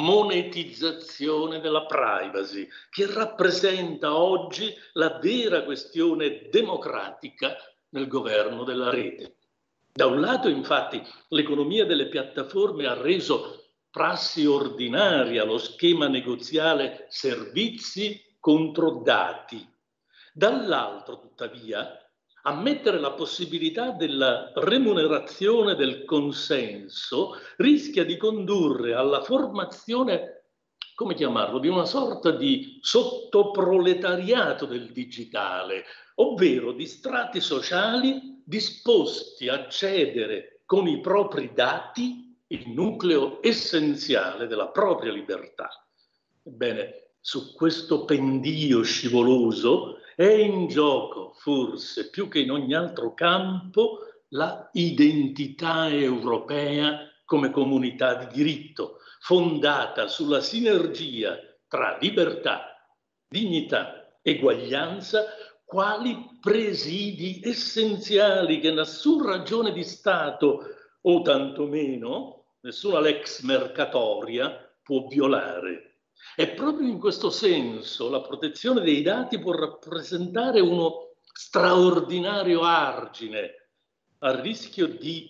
monetizzazione della privacy, che rappresenta oggi la vera questione democratica nel governo della rete. Da un lato, infatti, l'economia delle piattaforme ha reso prassi ordinaria lo schema negoziale servizi contro dati. Dall'altro, tuttavia, ammettere la possibilità della remunerazione del consenso rischia di condurre alla formazione, come chiamarlo, di una sorta di sottoproletariato del digitale, ovvero di strati sociali disposti a cedere con i propri dati il nucleo essenziale della propria libertà. Ebbene, su questo pendio scivoloso è in gioco, forse più che in ogni altro campo, la identità europea come comunità di diritto, fondata sulla sinergia tra libertà, dignità, eguaglianza, quali presidi essenziali che nessuna ragione di Stato o tantomeno nessuna lex mercatoria può violare. E proprio in questo senso la protezione dei dati può rappresentare uno straordinario argine al rischio di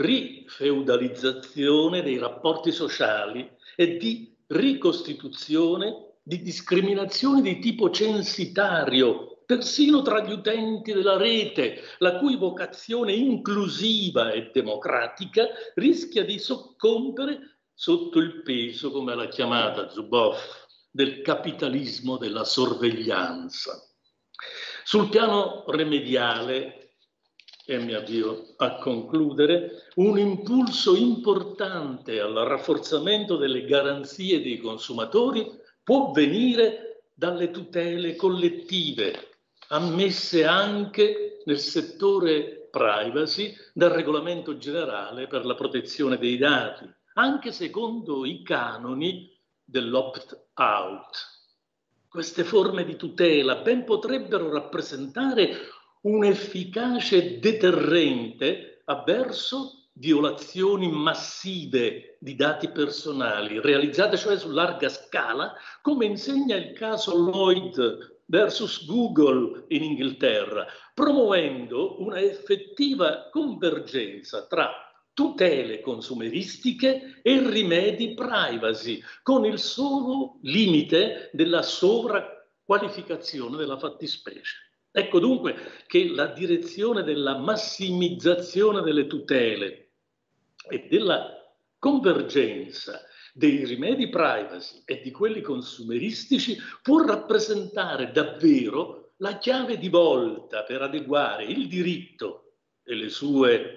rifeudalizzazione dei rapporti sociali e di ricostituzione di discriminazioni di tipo censitario, persino tra gli utenti della rete, la cui vocazione inclusiva e democratica rischia di soccombere sotto il peso, come l'ha chiamata Zuboff, del capitalismo della sorveglianza. Sul piano remediale, e mi avvio a concludere, un impulso importante al rafforzamento delle garanzie dei consumatori può venire dalle tutele collettive, ammesse anche nel settore privacy dal Regolamento generale per la protezione dei dati, anche secondo i canoni dell'opt-out. Queste forme di tutela ben potrebbero rappresentare un efficace deterrente avverso violazioni massive di dati personali, realizzate cioè su larga scala, come insegna il caso Lloyd versus Google in Inghilterra, promuovendo una effettiva convergenza tra tutele consumeristiche e rimedi privacy, con il solo limite della sovraqualificazione della fattispecie. Ecco dunque che la direzione della massimizzazione delle tutele e della convergenza dei rimedi privacy e di quelli consumeristici può rappresentare davvero la chiave di volta per adeguare il diritto e le sue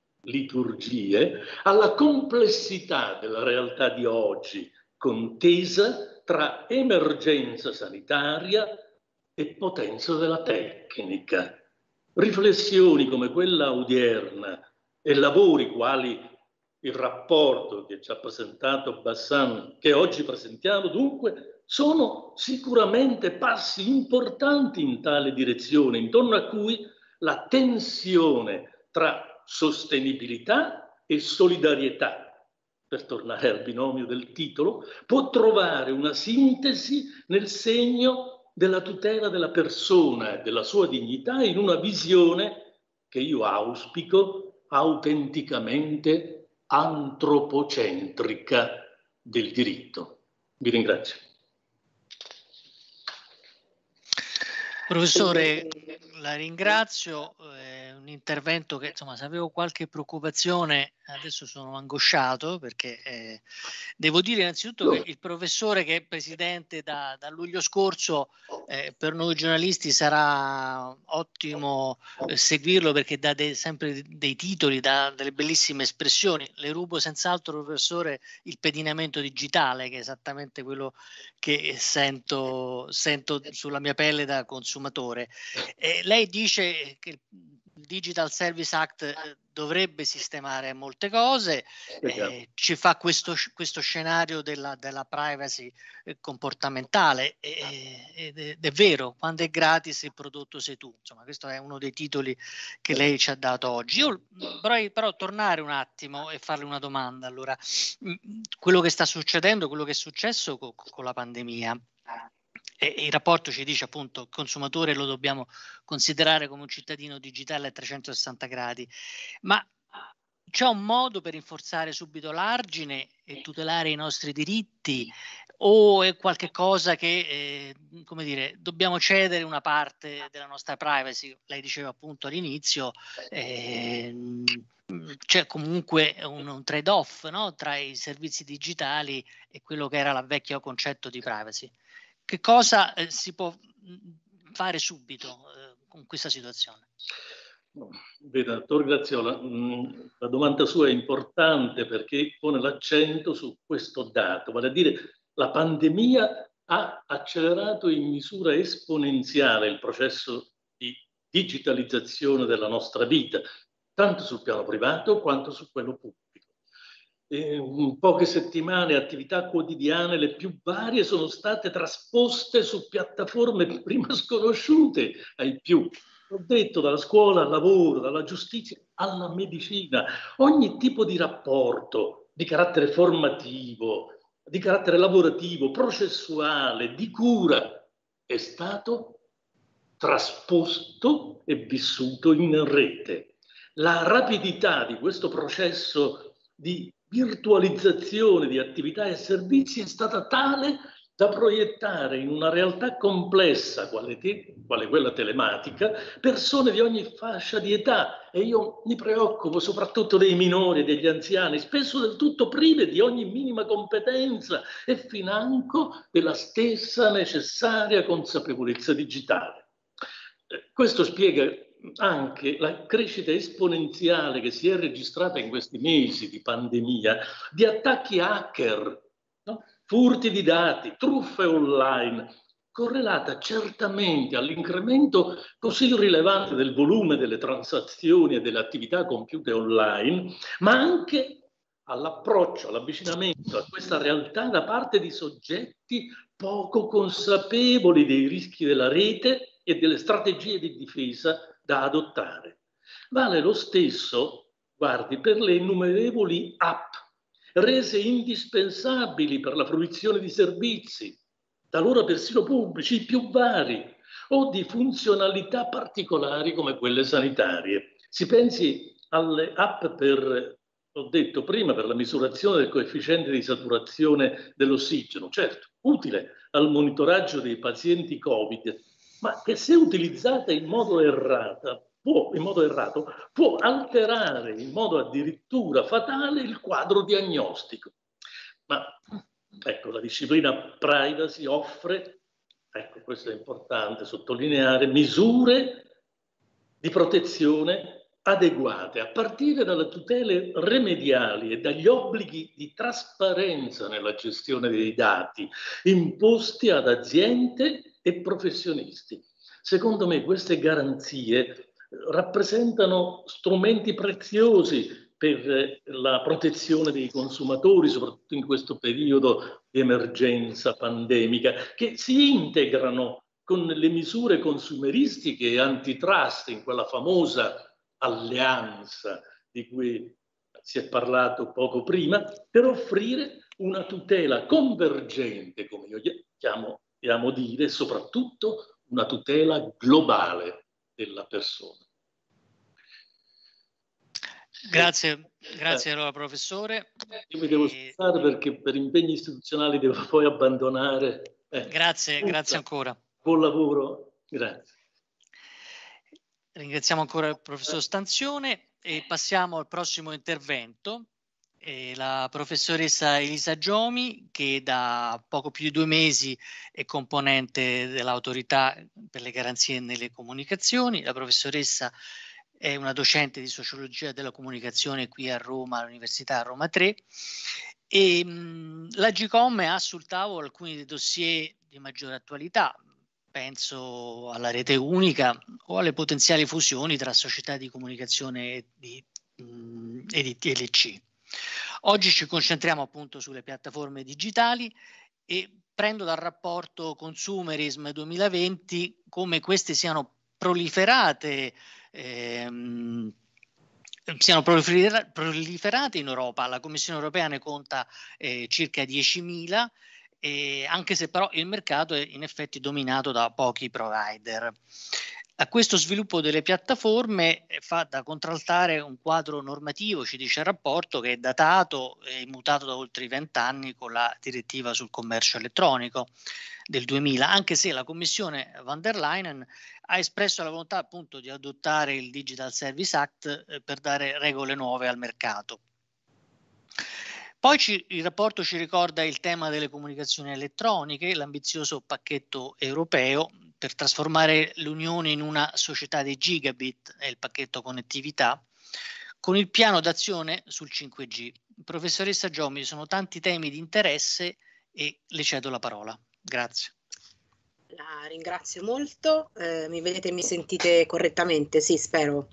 liturgie alla complessità della realtà di oggi, contesa tra emergenza sanitaria e potenza della tecnica. Riflessioni come quella odierna e lavori quali il rapporto che ci ha presentato Bassan, che oggi presentiamo, dunque, sono sicuramente passi importanti in tale direzione, intorno a cui la tensione tra sostenibilità e solidarietà, per tornare al binomio del titolo, può trovare una sintesi nel segno della tutela della persona e della sua dignità in una visione che io auspico autenticamente antropocentrica del diritto. Vi ringrazio. Professore, la ringrazio, è un intervento che, insomma, se avevo qualche preoccupazione adesso sono angosciato, perché eh, devo dire innanzitutto che il professore, che è presidente da, da luglio scorso, eh, per noi giornalisti sarà ottimo eh, seguirlo, perché dà de- sempre dei titoli, dà delle bellissime espressioni. Le rubo senz'altro, professore, il pedinamento digitale, che è esattamente quello che sento, sento sulla mia pelle da consumatore. Eh, lei dice che il Digital Service Act eh, dovrebbe sistemare molte cose, eh, ci fa questo, questo scenario della, della privacy eh, comportamentale, eh, ed, è, ed è vero, quando è gratis il prodotto sei tu. Insomma, questo è uno dei titoli che lei ci ha dato oggi. Io vorrei però tornare un attimo e farle una domanda. Allora, quello che sta succedendo, quello che è successo con, con la pandemia, e il rapporto ci dice appunto il consumatore lo dobbiamo considerare come un cittadino digitale a trecentosessanta gradi, ma c'è un modo per rinforzare subito l'argine e tutelare i nostri diritti, o è qualche cosa che eh, come dire, dobbiamo cedere una parte della nostra privacy? Lei diceva appunto all'inizio eh, c'è comunque un, un trade-off, no? Tra i servizi digitali e quello che era il vecchio concetto di privacy. Che cosa eh, si può fare subito eh, con questa situazione? Veda, dottor Graziola, mh, la domanda sua è importante perché pone l'accento su questo dato, vale a dire la pandemia ha accelerato in misura esponenziale il processo di digitalizzazione della nostra vita, tanto sul piano privato quanto su quello pubblico. In poche settimane attività quotidiane le più varie sono state trasposte su piattaforme prima sconosciute ai più. Ho detto, dalla scuola al lavoro, dalla giustizia alla medicina, ogni tipo di rapporto di carattere formativo, di carattere lavorativo, processuale, di cura è stato trasposto e vissuto in rete. La rapidità di questo processo di virtualizzazione di attività e servizi è stata tale da proiettare in una realtà complessa quale, te, quale quella telematica persone di ogni fascia di età, e io mi preoccupo soprattutto dei minori e degli anziani, spesso del tutto prive di ogni minima competenza e financo della stessa necessaria consapevolezza digitale. Questo spiega anche la crescita esponenziale che si è registrata in questi mesi di pandemia di attacchi hacker, no? Furti di dati, truffe online, correlata certamente all'incremento così rilevante del volume delle transazioni e delle attività compiute online, ma anche all'approccio, all'avvicinamento a questa realtà da parte di soggetti poco consapevoli dei rischi della rete e delle strategie di difesa da adottare. Vale lo stesso, guardi, per le innumerevoli app rese indispensabili per la fruizione di servizi, talora persino pubblici, i più vari, o di funzionalità particolari come quelle sanitarie. Si pensi alle app per, ho detto prima, per la misurazione del coefficiente di saturazione dell'ossigeno, certo, utile al monitoraggio dei pazienti Covid, ma che se utilizzata in modo errato, può, in modo errato, può alterare in modo addirittura fatale il quadro diagnostico. Ma ecco, la disciplina privacy offre, ecco, questo è importante sottolineare, misure di protezione adeguate, a partire dalle tutele remediali e dagli obblighi di trasparenza nella gestione dei dati imposti ad aziende e professionisti. Secondo me queste garanzie rappresentano strumenti preziosi per la protezione dei consumatori, soprattutto in questo periodo di emergenza pandemica, che si integrano con le misure consumeristiche e antitrust in quella famosa alleanza di cui si è parlato poco prima, per offrire una tutela convergente, come io chiamo, chiamo dire, soprattutto una tutela globale della persona. Grazie, grazie eh, allora professore. Io mi devo e... scusare perché per impegni istituzionali devo poi abbandonare. Eh, grazie, tutta. Grazie ancora. Buon lavoro, grazie. Ringraziamo ancora il professor Stanzione e passiamo al prossimo intervento. Eh, la professoressa Elisa Giomi, che da poco più di due mesi è componente dell'autorità per le garanzie nelle comunicazioni. La professoressa è una docente di sociologia della comunicazione qui a Roma, all'Università Roma tre, e mh, l'Agcom ha sul tavolo alcuni dei dossier di maggiore attualità. Penso alla rete unica o alle potenziali fusioni tra società di comunicazione e di, mh, e di T L C. Oggi ci concentriamo appunto sulle piattaforme digitali e prendo dal rapporto Consumerism duemilaventi come queste siano proliferate ehm, siano prolifera- proliferate in Europa. La Commissione europea ne conta eh, circa diecimila, eh, anche se però il mercato è in effetti dominato da pochi provider. A questo sviluppo delle piattaforme fa da contraltare un quadro normativo, ci dice il rapporto, che è datato e mutato da oltre vent'anni con la direttiva sul commercio elettronico del duemila, anche se la Commissione van der Leyen ha espresso la volontà appunto di adottare il Digital Service Act eh, per dare regole nuove al mercato. Poi ci, il rapporto ci ricorda il tema delle comunicazioni elettroniche, l'ambizioso pacchetto europeo per trasformare l'Unione in una società dei gigabit e il pacchetto connettività, con il piano d'azione sul cinque G. Professoressa Giomi, sono tanti temi di interesse e le cedo la parola. Grazie. La ringrazio molto. Eh, mi vedete e mi sentite correttamente? Sì, spero.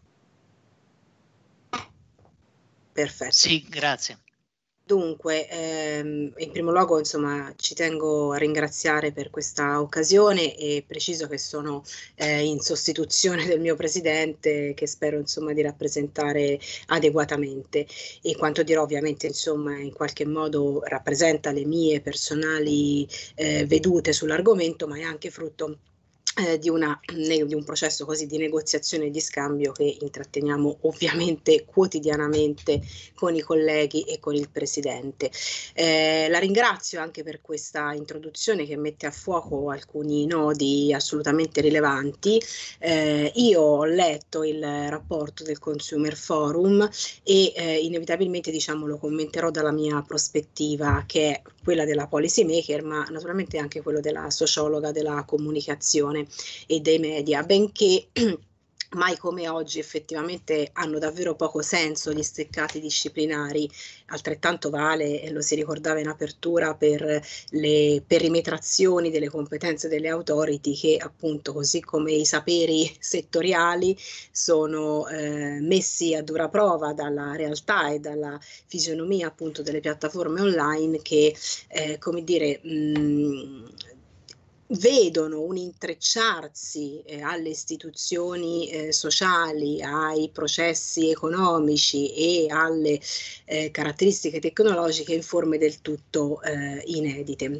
Perfetto. Sì, grazie. Dunque, ehm, in primo luogo, insomma, ci tengo a ringraziare per questa occasione e preciso che sono eh, in sostituzione del mio presidente, che spero, insomma, di rappresentare adeguatamente. E quanto dirò, ovviamente, insomma, in qualche modo rappresenta le mie personali eh, vedute sull'argomento, ma è anche frutto Eh, di, una, di un processo così di negoziazione e di scambio che intratteniamo ovviamente quotidianamente con i colleghi e con il Presidente. Eh, la ringrazio anche per questa introduzione che mette a fuoco alcuni nodi assolutamente rilevanti. Eh, io ho letto il rapporto del Consumer Forum e eh, inevitabilmente, diciamo, lo commenterò dalla mia prospettiva, che è quella della policy maker, ma naturalmente anche quello della sociologa della comunicazione e dei media, benché mai come oggi effettivamente hanno davvero poco senso gli steccati disciplinari. Altrettanto vale, e lo si ricordava in apertura, per le perimetrazioni delle competenze delle authority, che appunto, così come i saperi settoriali, sono eh, messi a dura prova dalla realtà e dalla fisionomia appunto delle piattaforme online che eh, come dire mh, vedono un intrecciarsi eh, alle istituzioni eh, sociali, ai processi economici e alle eh, caratteristiche tecnologiche in forme del tutto eh, inedite.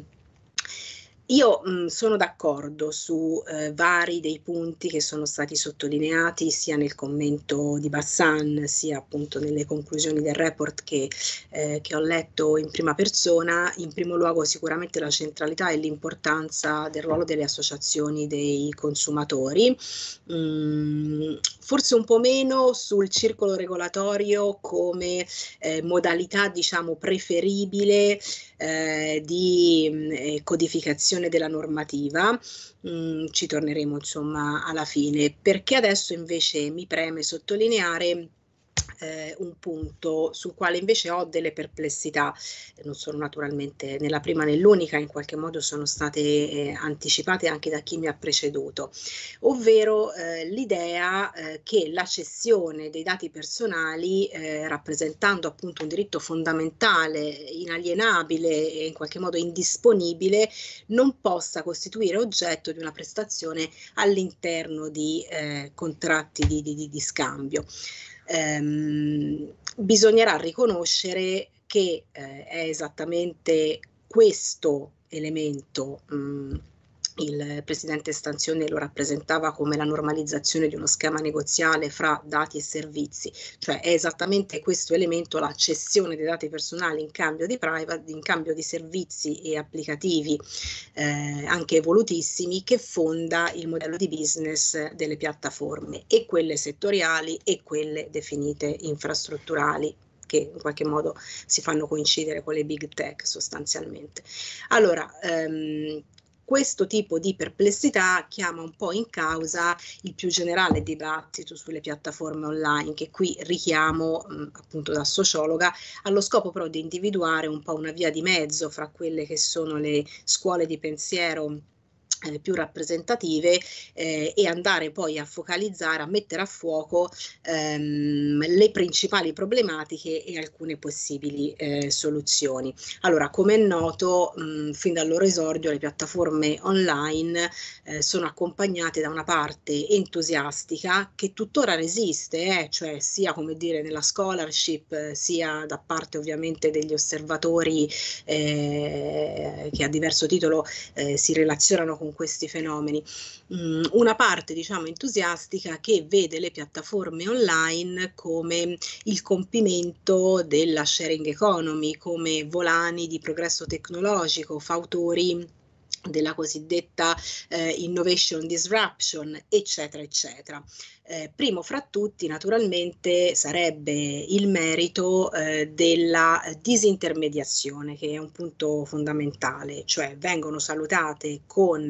Io mh, sono d'accordo su eh, vari dei punti che sono stati sottolineati sia nel commento di Bassan sia appunto nelle conclusioni del report che, eh, che ho letto in prima persona. In primo luogo sicuramente la centralità e l'importanza del ruolo delle associazioni dei consumatori, mh, forse un po' meno sul circolo regolatorio come eh, modalità, diciamo, preferibile eh, di mh, codificazione della normativa. Mm, ci torneremo insomma alla fine, perché adesso invece mi preme sottolineare eh, un punto sul quale invece ho delle perplessità. Non sono naturalmente né la prima né l'unica, in qualche modo sono state eh, anticipate anche da chi mi ha preceduto, ovvero eh, l'idea eh, che la cessione dei dati personali, eh, rappresentando appunto un diritto fondamentale, inalienabile e in qualche modo indisponibile, non possa costituire oggetto di una prestazione all'interno di eh, contratti di, di, di scambio. Um, bisognerà riconoscere che eh, è esattamente questo elemento um, il presidente Stanzione lo rappresentava come la normalizzazione di uno schema negoziale fra dati e servizi, cioè è esattamente questo elemento, la cessione dei dati personali in cambio di privacy, in cambio di servizi e applicativi eh, anche evolutissimi, che fonda il modello di business delle piattaforme, e quelle settoriali e quelle definite infrastrutturali, che in qualche modo si fanno coincidere con le big tech sostanzialmente. Allora, ehm, questo tipo di perplessità chiama un po' in causa il più generale dibattito sulle piattaforme online, che qui richiamo mh, appunto da sociologa, allo scopo però di individuare un po' una via di mezzo fra quelle che sono le scuole di pensiero Eh, più rappresentative eh, e andare poi a focalizzare, a mettere a fuoco ehm, le principali problematiche e alcune possibili eh, soluzioni. Allora, come è noto, mh, fin dal loro esordio le piattaforme online eh, sono accompagnate da una parte entusiastica che tuttora resiste, eh, cioè sia, come dire, nella scholarship, eh, sia da parte ovviamente degli osservatori eh, che a diverso titolo eh, si relazionano con questi fenomeni. Mm, una parte, diciamo, entusiastica che vede le piattaforme online come il compimento della sharing economy, come volani di progresso tecnologico, fautori della cosiddetta eh, innovation disruption, eccetera, eccetera. Eh, primo fra tutti, naturalmente, sarebbe il merito eh, della disintermediazione, che è un punto fondamentale, cioè vengono salutate con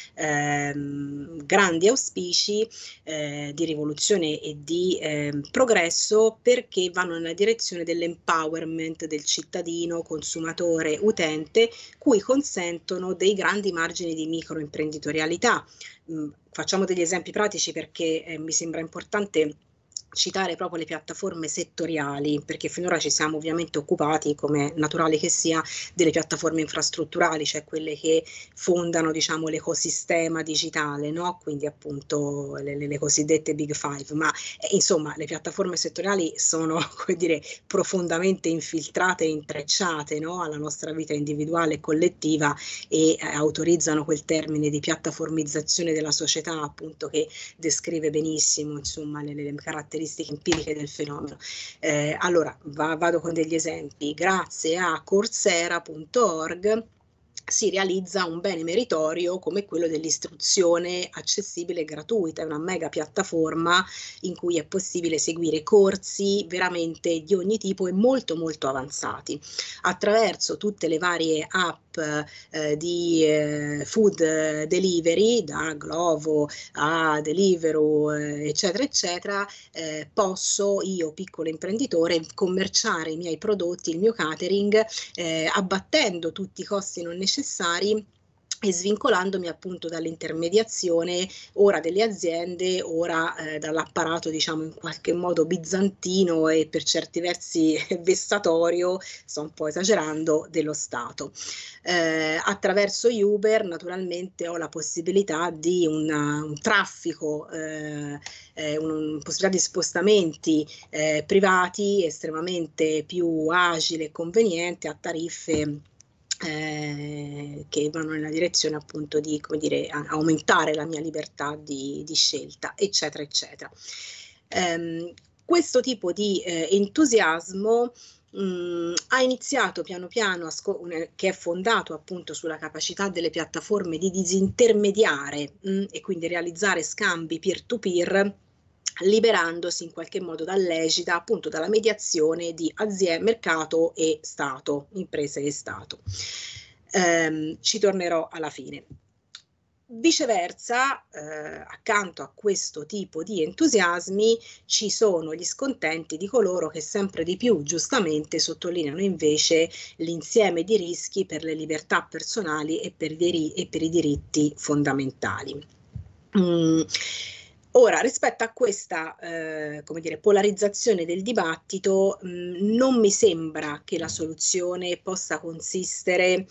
ehm, grandi auspici eh, di rivoluzione e di eh, progresso, perché vanno nella direzione dell'empowerment del cittadino, consumatore, utente, cui consentono dei grandi margini di microimprenditorialità. Mm, facciamo degli esempi pratici perché eh, mi sembra importante citare proprio le piattaforme settoriali, perché finora ci siamo ovviamente occupati, come naturale che sia, delle piattaforme infrastrutturali, cioè quelle che fondano, diciamo, l'ecosistema digitale, no? Quindi appunto le, le, le cosiddette big five, ma eh, insomma le piattaforme settoriali sono, come dire, profondamente infiltrate e intrecciate, no? Alla nostra vita individuale e collettiva, e eh, autorizzano quel termine di piattaformizzazione della società, appunto, che descrive benissimo, insomma, le, le caratteristiche empiriche del fenomeno. Eh, allora, va, vado con degli esempi. Grazie a coursera punto org si realizza un bene meritorio come quello dell'istruzione accessibile e gratuita, è una mega piattaforma in cui è possibile seguire corsi veramente di ogni tipo e molto molto avanzati, attraverso tutte le varie app eh, di eh, food delivery, da Glovo a Deliveroo, eh, eccetera eccetera. Eh, posso io, piccolo imprenditore, commerciare i miei prodotti, il mio catering, eh, abbattendo tutti i costi non necessari e svincolandomi appunto dall'intermediazione, ora delle aziende, ora eh, dall'apparato, diciamo, in qualche modo bizantino e per certi versi vessatorio, sto un po' esagerando, dello Stato. Eh, attraverso Uber naturalmente ho la possibilità di una, un traffico, eh, eh, una possibilità di spostamenti eh, privati estremamente più agile e conveniente a tariffe Eh, che vanno nella direzione appunto di, come dire, aumentare la mia libertà di, di scelta, eccetera, eccetera. Um, questo tipo di eh, entusiasmo mh, ha iniziato piano piano, a che è fondato appunto sulla capacità delle piattaforme di disintermediare mh, e quindi realizzare scambi peer-to-peer, liberandosi in qualche modo dall'egida, appunto dalla mediazione di azienda, mercato e Stato, imprese e Stato. Ehm, ci tornerò alla fine. Viceversa, eh, accanto a questo tipo di entusiasmi ci sono gli scontenti di coloro che sempre di più giustamente sottolineano invece l'insieme di rischi per le libertà personali e per i, e per i diritti fondamentali. Mm. Ora, rispetto a questa eh, come dire, polarizzazione del dibattito, mh, non mi sembra che la soluzione possa consistere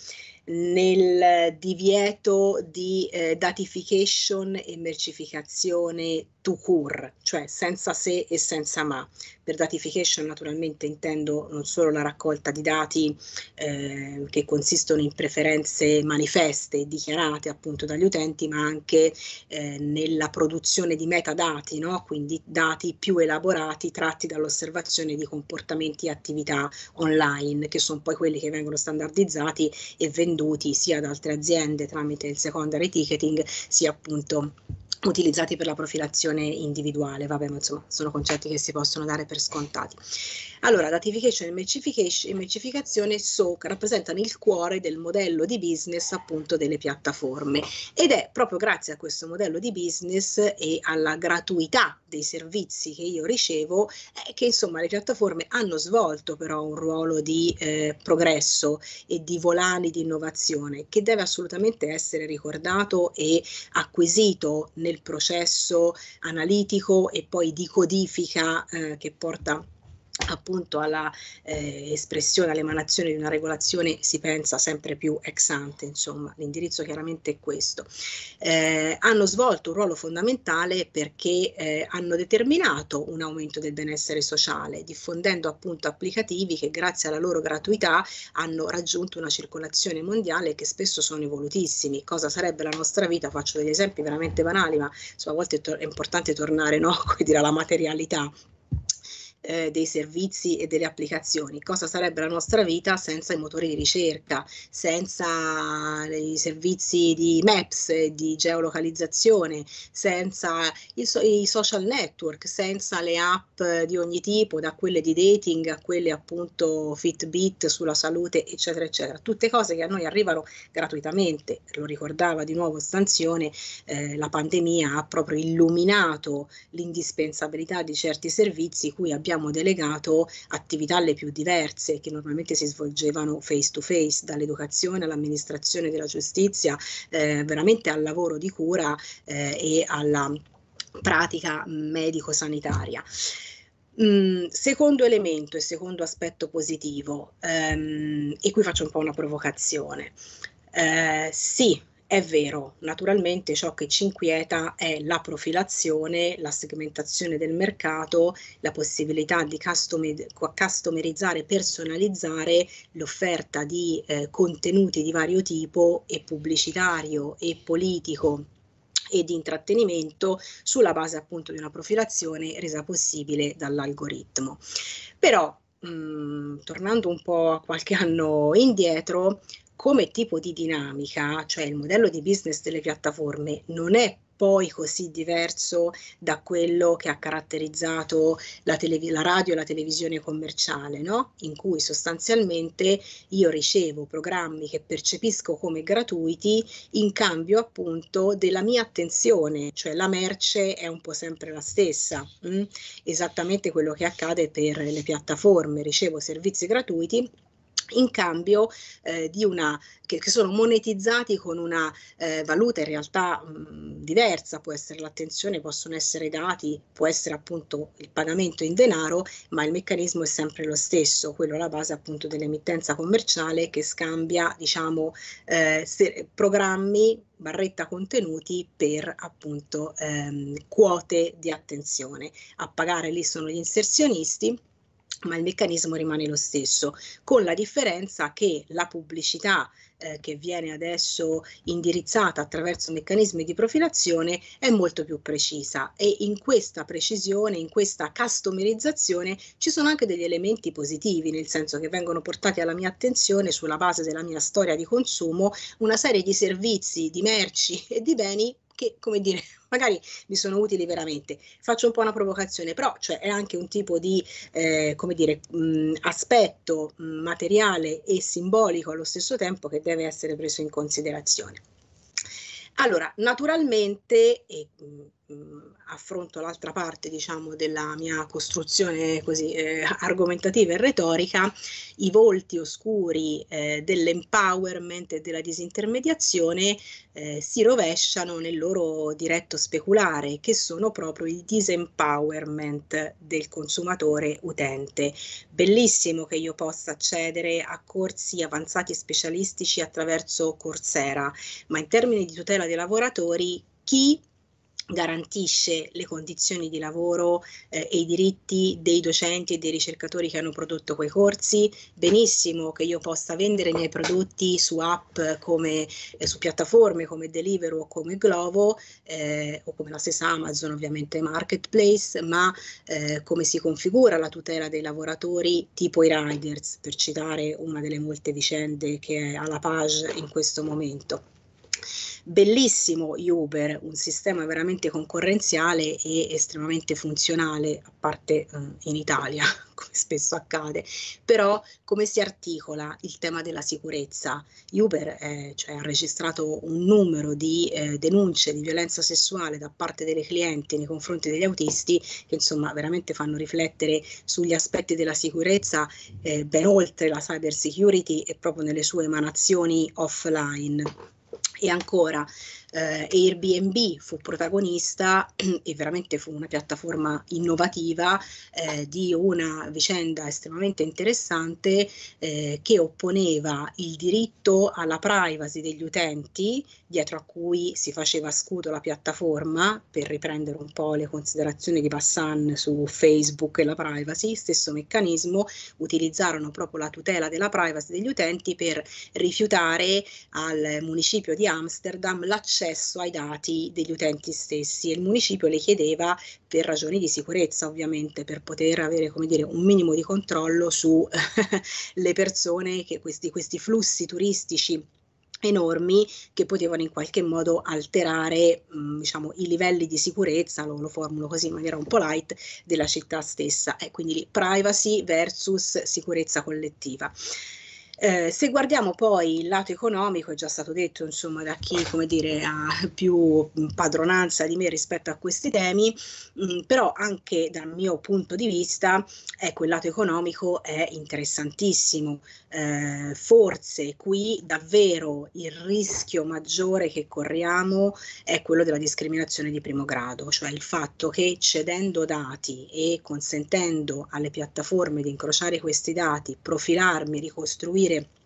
nel divieto di eh, datification e mercificazione to cure, cioè senza se e senza ma. Per datification naturalmente intendo non solo la raccolta di dati eh, che consistono in preferenze manifeste e dichiarate appunto dagli utenti, ma anche eh, nella produzione di metadati, no? Quindi dati più elaborati tratti dall'osservazione di comportamenti e attività online, che sono poi quelli che vengono standardizzati e venduti sia da altre aziende tramite il secondary ticketing, sia appunto utilizzati per la profilazione individuale. Vabbè, ma insomma sono concetti che si possono dare per scontati. Allora, datification e mercificazione S O C rappresentano il cuore del modello di business appunto delle piattaforme, ed è proprio grazie a questo modello di business e alla gratuità dei servizi che io ricevo eh, che insomma le piattaforme hanno svolto però un ruolo di eh, progresso e di volani di innovazione che deve assolutamente essere ricordato e acquisito nel processo analitico e poi di codifica eh, che porta appunto alla eh, espressione, all'emanazione di una regolazione, si pensa sempre più ex ante, insomma l'indirizzo chiaramente è questo. Eh, hanno svolto un ruolo fondamentale perché eh, hanno determinato un aumento del benessere sociale, diffondendo appunto applicativi che grazie alla loro gratuità hanno raggiunto una circolazione mondiale che spesso sono evolutissimi. Cosa sarebbe la nostra vita? Faccio degli esempi veramente banali, ma insomma, a volte è, è importante tornare, no, come dire, alla materialità Eh, dei servizi e delle applicazioni. Cosa sarebbe la nostra vita senza i motori di ricerca, senza i servizi di Maps e di geolocalizzazione, senza i, so i social network, senza le app di ogni tipo, da quelle di dating a quelle appunto Fitbit sulla salute, eccetera, eccetera. Tutte cose che a noi arrivano gratuitamente. Lo ricordava di nuovo Stanzione, eh, la pandemia ha proprio illuminato l'indispensabilità di certi servizi cui abbiamo abbiamo delegato attività le più diverse che normalmente si svolgevano face to face, dall'educazione all'amministrazione della giustizia, eh, veramente al lavoro di cura eh, e alla pratica medico-sanitaria. Mm, secondo elemento e secondo aspetto positivo, ehm, e qui faccio un po' una provocazione, eh, sì, è vero, naturalmente ciò che ci inquieta è la profilazione, la segmentazione del mercato, la possibilità di customerizzare, personalizzare l'offerta di eh, contenuti di vario tipo, e pubblicitario e politico e di intrattenimento, sulla base appunto di una profilazione resa possibile dall'algoritmo. Però, mh, tornando un po' a qualche anno indietro, come tipo di dinamica, cioè il modello di business delle piattaforme, non è poi così diverso da quello che ha caratterizzato la, la radio e la televisione commerciale, no? In cui sostanzialmente io ricevo programmi che percepisco come gratuiti in cambio appunto della mia attenzione, cioè la merce è un po' sempre la stessa, mh? Esattamente quello che accade per le piattaforme, ricevo servizi gratuiti in cambio eh, di una che, che sono monetizzati con una eh, valuta in realtà mh, diversa, può essere l'attenzione, possono essere i dati, può essere appunto il pagamento in denaro, ma il meccanismo è sempre lo stesso, quello alla base appunto dell'emittenza commerciale che scambia, diciamo, eh, se, programmi barretta contenuti per appunto ehm, quote di attenzione. A pagare lì sono gli inserzionisti, ma il meccanismo rimane lo stesso, con la differenza che la pubblicità eh, che viene adesso indirizzata attraverso meccanismi di profilazione è molto più precisa, e in questa precisione, in questa customerizzazione ci sono anche degli elementi positivi, nel senso che vengono portati alla mia attenzione, sulla base della mia storia di consumo, una serie di servizi, di merci e di beni che, come dire, magari mi sono utili veramente. Faccio un po' una provocazione, però cioè, è anche un tipo di, eh, come dire, mh, aspetto mh, materiale e simbolico allo stesso tempo che deve essere preso in considerazione. Allora, naturalmente, e affronto l'altra parte, diciamo, della mia costruzione così eh, argomentativa e retorica, i volti oscuri eh, dell'empowerment e della disintermediazione eh, si rovesciano nel loro diretto speculare, che sono proprio il disempowerment del consumatore utente. Bellissimo che io possa accedere a corsi avanzati specialistici attraverso Coursera, ma in termini di tutela dei lavoratori, chi garantisce le condizioni di lavoro eh, e i diritti dei docenti e dei ricercatori che hanno prodotto quei corsi? Benissimo che io possa vendere i miei prodotti su app come eh, su piattaforme come Deliveroo o come Glovo eh, o come la stessa Amazon, ovviamente Marketplace, ma eh, come si configura la tutela dei lavoratori tipo i riders, per citare una delle molte vicende che è alla page in questo momento. Bellissimo Uber, un sistema veramente concorrenziale e estremamente funzionale, a parte eh, in Italia, come spesso accade, però come si articola il tema della sicurezza? Uber eh, cioè, ha registrato un numero di eh, denunce di violenza sessuale da parte delle clienti nei confronti degli autisti che insomma veramente fanno riflettere sugli aspetti della sicurezza eh, ben oltre la cyber security e proprio nelle sue emanazioni offline. E ancora eh, Airbnb fu protagonista e veramente fu una piattaforma innovativa eh, di una vicenda estremamente interessante eh, che opponeva il diritto alla privacy degli utenti, dietro a cui si faceva scudo la piattaforma, per riprendere un po' le considerazioni di Bassan su Facebook e la privacy. Stesso meccanismo, utilizzarono proprio la tutela della privacy degli utenti per rifiutare al municipio di Amsterdam l'accesso ai dati degli utenti stessi, e il municipio le chiedeva, per ragioni di sicurezza ovviamente, per poter avere, come dire, un minimo di controllo su le persone, che questi, questi flussi turistici enormi che potevano in qualche modo alterare mh, diciamo, i livelli di sicurezza, lo, lo formulo così in maniera un po' light, della città stessa. E quindi lì privacy versus sicurezza collettiva. Eh, se guardiamo poi il lato economico, è già stato detto insomma da chi, come dire, ha più padronanza di me rispetto a questi temi, mh, però anche dal mio punto di vista ecco, il lato economico è interessantissimo. Eh, forse qui davvero il rischio maggiore che corriamo è quello della discriminazione di primo grado, cioè il fatto che cedendo dati e consentendo alle piattaforme di incrociare questi dati, profilarmi, ricostruire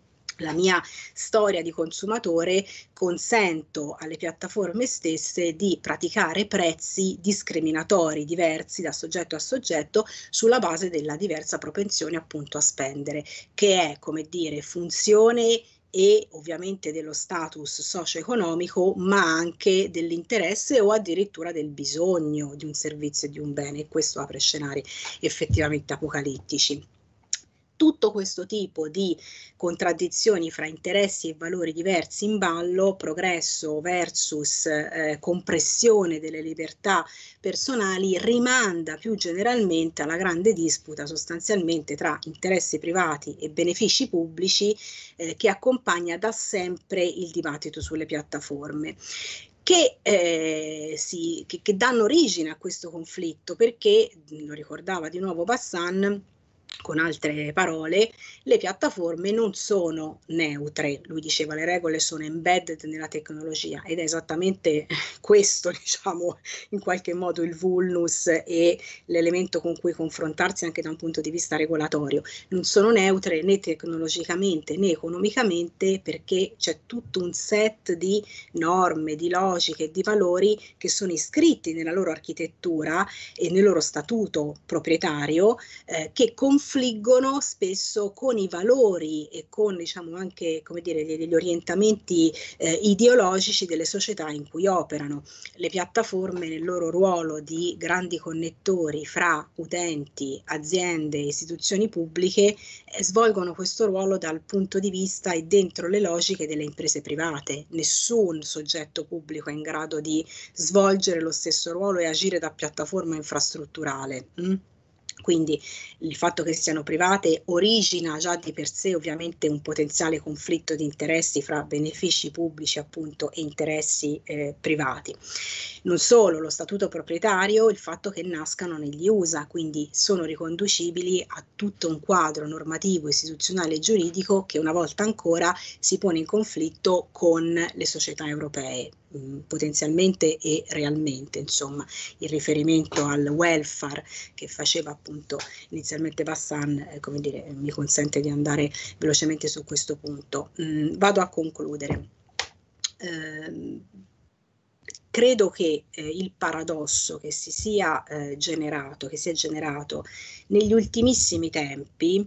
la mia storia di consumatore, consento alle piattaforme stesse di praticare prezzi discriminatori diversi da soggetto a soggetto sulla base della diversa propensione appunto a spendere, che è, come dire, funzione e ovviamente dello status socio-economico, ma anche dell'interesse o addirittura del bisogno di un servizio e di un bene, e questo apre scenari effettivamente apocalittici. Tutto questo tipo di contraddizioni fra interessi e valori diversi in ballo, progresso versus eh, compressione delle libertà personali, rimanda più generalmente alla grande disputa sostanzialmente tra interessi privati e benefici pubblici eh, che accompagna da sempre il dibattito sulle piattaforme. Che, eh, si, che, che danno origine a questo conflitto, perché, lo ricordava di nuovo Bassan, con altre parole, le piattaforme non sono neutre. Lui diceva le regole sono embedded nella tecnologia, ed è esattamente questo, diciamo, in qualche modo il vulnus e l'elemento con cui confrontarsi anche da un punto di vista regolatorio. Non sono neutre né tecnologicamente né economicamente, perché c'è tutto un set di norme, di logiche e di valori che sono iscritti nella loro architettura e nel loro statuto proprietario eh, che confrontano confliggono spesso con i valori e con, diciamo, anche, come dire, degli orientamenti eh, ideologici delle società in cui operano. Le piattaforme, nel loro ruolo di grandi connettori fra utenti, aziende, istituzioni pubbliche, eh, svolgono questo ruolo dal punto di vista e dentro le logiche delle imprese private. Nessun soggetto pubblico è in grado di svolgere lo stesso ruolo e agire da piattaforma infrastrutturale. Mm? Quindi il fatto che siano private origina già di per sé ovviamente un potenziale conflitto di interessi fra benefici pubblici appunto e interessi eh, privati. Non solo, lo statuto proprietario, il fatto che nascano negli U S A, quindi sono riconducibili a tutto un quadro normativo, istituzionale e giuridico che una volta ancora si pone in conflitto con le società europee, mh, potenzialmente e realmente, insomma, il riferimento al welfare che faceva appunto inizialmente Bassan, eh, come dire, mi consente di andare velocemente su questo punto. Mm, vado a concludere. Eh, credo che eh, il paradosso che si sia eh, generato, che si è generato negli ultimissimi tempi,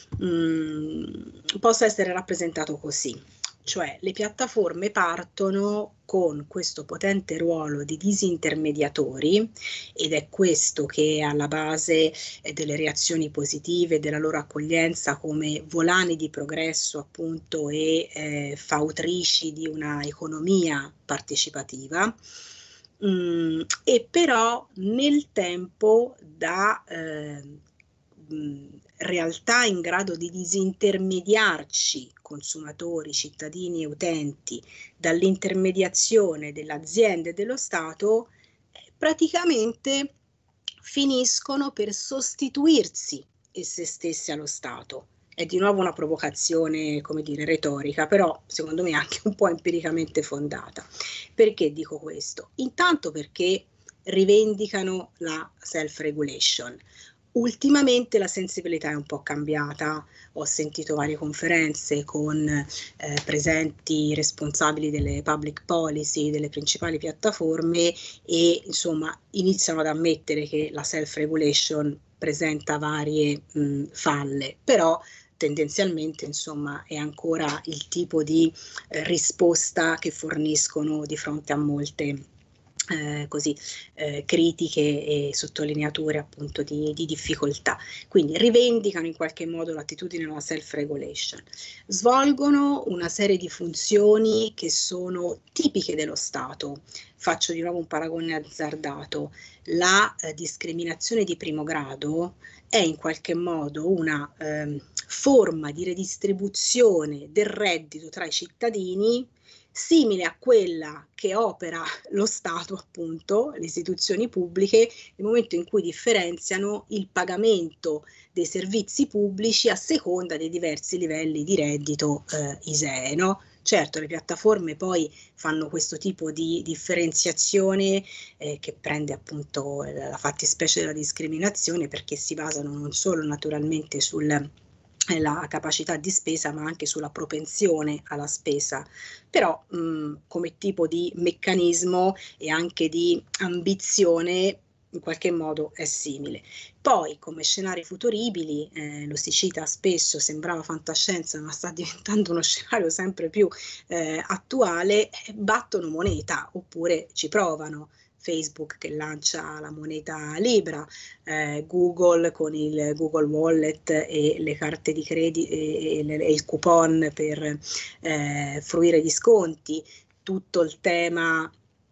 mh, possa essere rappresentato così. Cioè le piattaforme partono con questo potente ruolo di disintermediatori ed è questo che è alla base eh, delle reazioni positive, della loro accoglienza come volani di progresso appunto e eh, fautrici di una economia partecipativa. Mm, e però nel tempo da eh, mh, realtà in grado di disintermediarci consumatori, cittadini e utenti dall'intermediazione delle aziende e dello Stato, eh, praticamente finiscono per sostituirsi esse stessi allo Stato. È di nuovo una provocazione, come dire, retorica, però secondo me anche un po' empiricamente fondata. Perché dico questo? Intanto perché rivendicano la self-regulation. Ultimamente la sensibilità è un po' cambiata, ho sentito varie conferenze con eh, presenti responsabili delle public policy, delle principali piattaforme e insomma iniziano ad ammettere che la self-regulation presenta varie mh, falle, però tendenzialmente insomma è ancora il tipo di eh, risposta che forniscono di fronte a molte Eh, così eh, critiche e sottolineature appunto di, di difficoltà. Quindi rivendicano in qualche modo l'attitudine alla self-regulation, svolgono una serie di funzioni che sono tipiche dello Stato. Faccio di nuovo un paragone azzardato. La eh, discriminazione di primo grado è in qualche modo una eh, forma di redistribuzione del reddito tra i cittadini simile a quella che opera lo Stato, appunto, le istituzioni pubbliche, nel momento in cui differenziano il pagamento dei servizi pubblici a seconda dei diversi livelli di reddito eh, I S E E, no? Certo, le piattaforme poi fanno questo tipo di differenziazione eh, che prende appunto la fattispecie della discriminazione perché si basano non solo naturalmente sul la capacità di spesa ma anche sulla propensione alla spesa, però mh, come tipo di meccanismo e anche di ambizione in qualche modo è simile. Poi come scenari futuribili, eh, lo si cita spesso, sembrava fantascienza ma sta diventando uno scenario sempre più eh, attuale, battono moneta oppure ci provano. Facebook che lancia la moneta Libra, eh, Google con il Google Wallet e le carte di credito e, e, e il coupon per eh, fruire di sconti, tutto il tema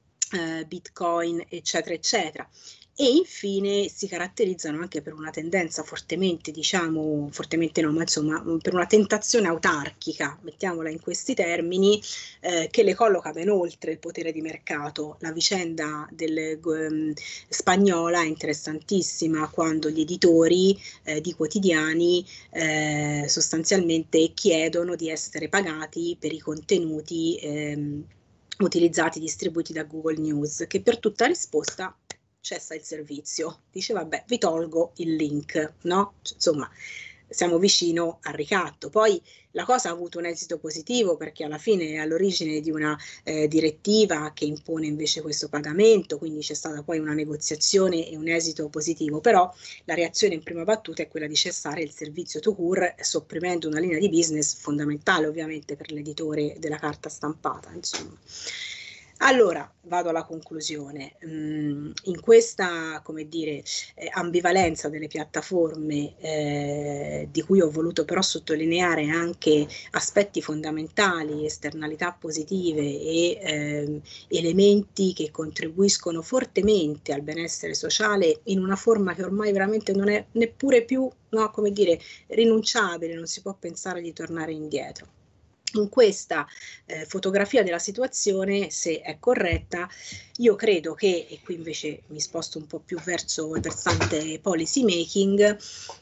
eh, Bitcoin, eccetera, eccetera. E infine si caratterizzano anche per una tendenza fortemente, diciamo, fortemente no, ma insomma, per una tentazione autarchica, mettiamola in questi termini, eh, che le colloca ben oltre il potere di mercato. La vicenda del, um, spagnola è interessantissima, quando gli editori eh, di quotidiani eh, sostanzialmente chiedono di essere pagati per i contenuti ehm, utilizzati, distribuiti da Google News, che per tutta risposta cessa il servizio, dice vabbè vi tolgo il link, no? Insomma siamo vicino al ricatto. Poi la cosa ha avuto un esito positivo perché alla fine è all'origine di una eh, direttiva che impone invece questo pagamento, quindi c'è stata poi una negoziazione e un esito positivo, però la reazione in prima battuta è quella di cessare il servizio tout court, sopprimendo una linea di business fondamentale ovviamente per l'editore della carta stampata, insomma. Allora, vado alla conclusione. Mm, in questa, come dire, eh, ambivalenza delle piattaforme, eh, di cui ho voluto però sottolineare anche aspetti fondamentali, esternalità positive e eh, elementi che contribuiscono fortemente al benessere sociale in una forma che ormai veramente non è neppure più, no, come dire, rinunciabile, non si può pensare di tornare indietro. In questa eh, fotografia della situazione, se è corretta, io credo che, e qui invece mi sposto un po' più verso il versante policy making,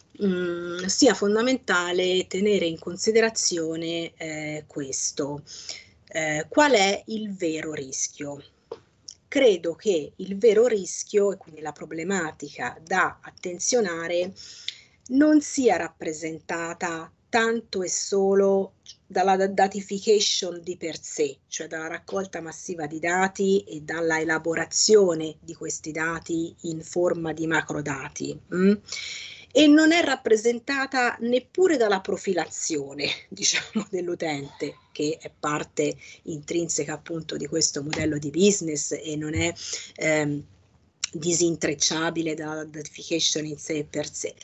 mh, sia fondamentale tenere in considerazione eh, questo. Eh, qual è il vero rischio? Credo che il vero rischio, e quindi la problematica da attenzionare, non sia rappresentata tanto e solo dalla datification di per sé, cioè dalla raccolta massiva di dati e dalla elaborazione di questi dati in forma di macrodati. Mm? E non è rappresentata neppure dalla profilazione, diciamo, dell'utente, che è parte intrinseca appunto di questo modello di business e non è ehm, disintrecciabile dalla datification in sé per sé.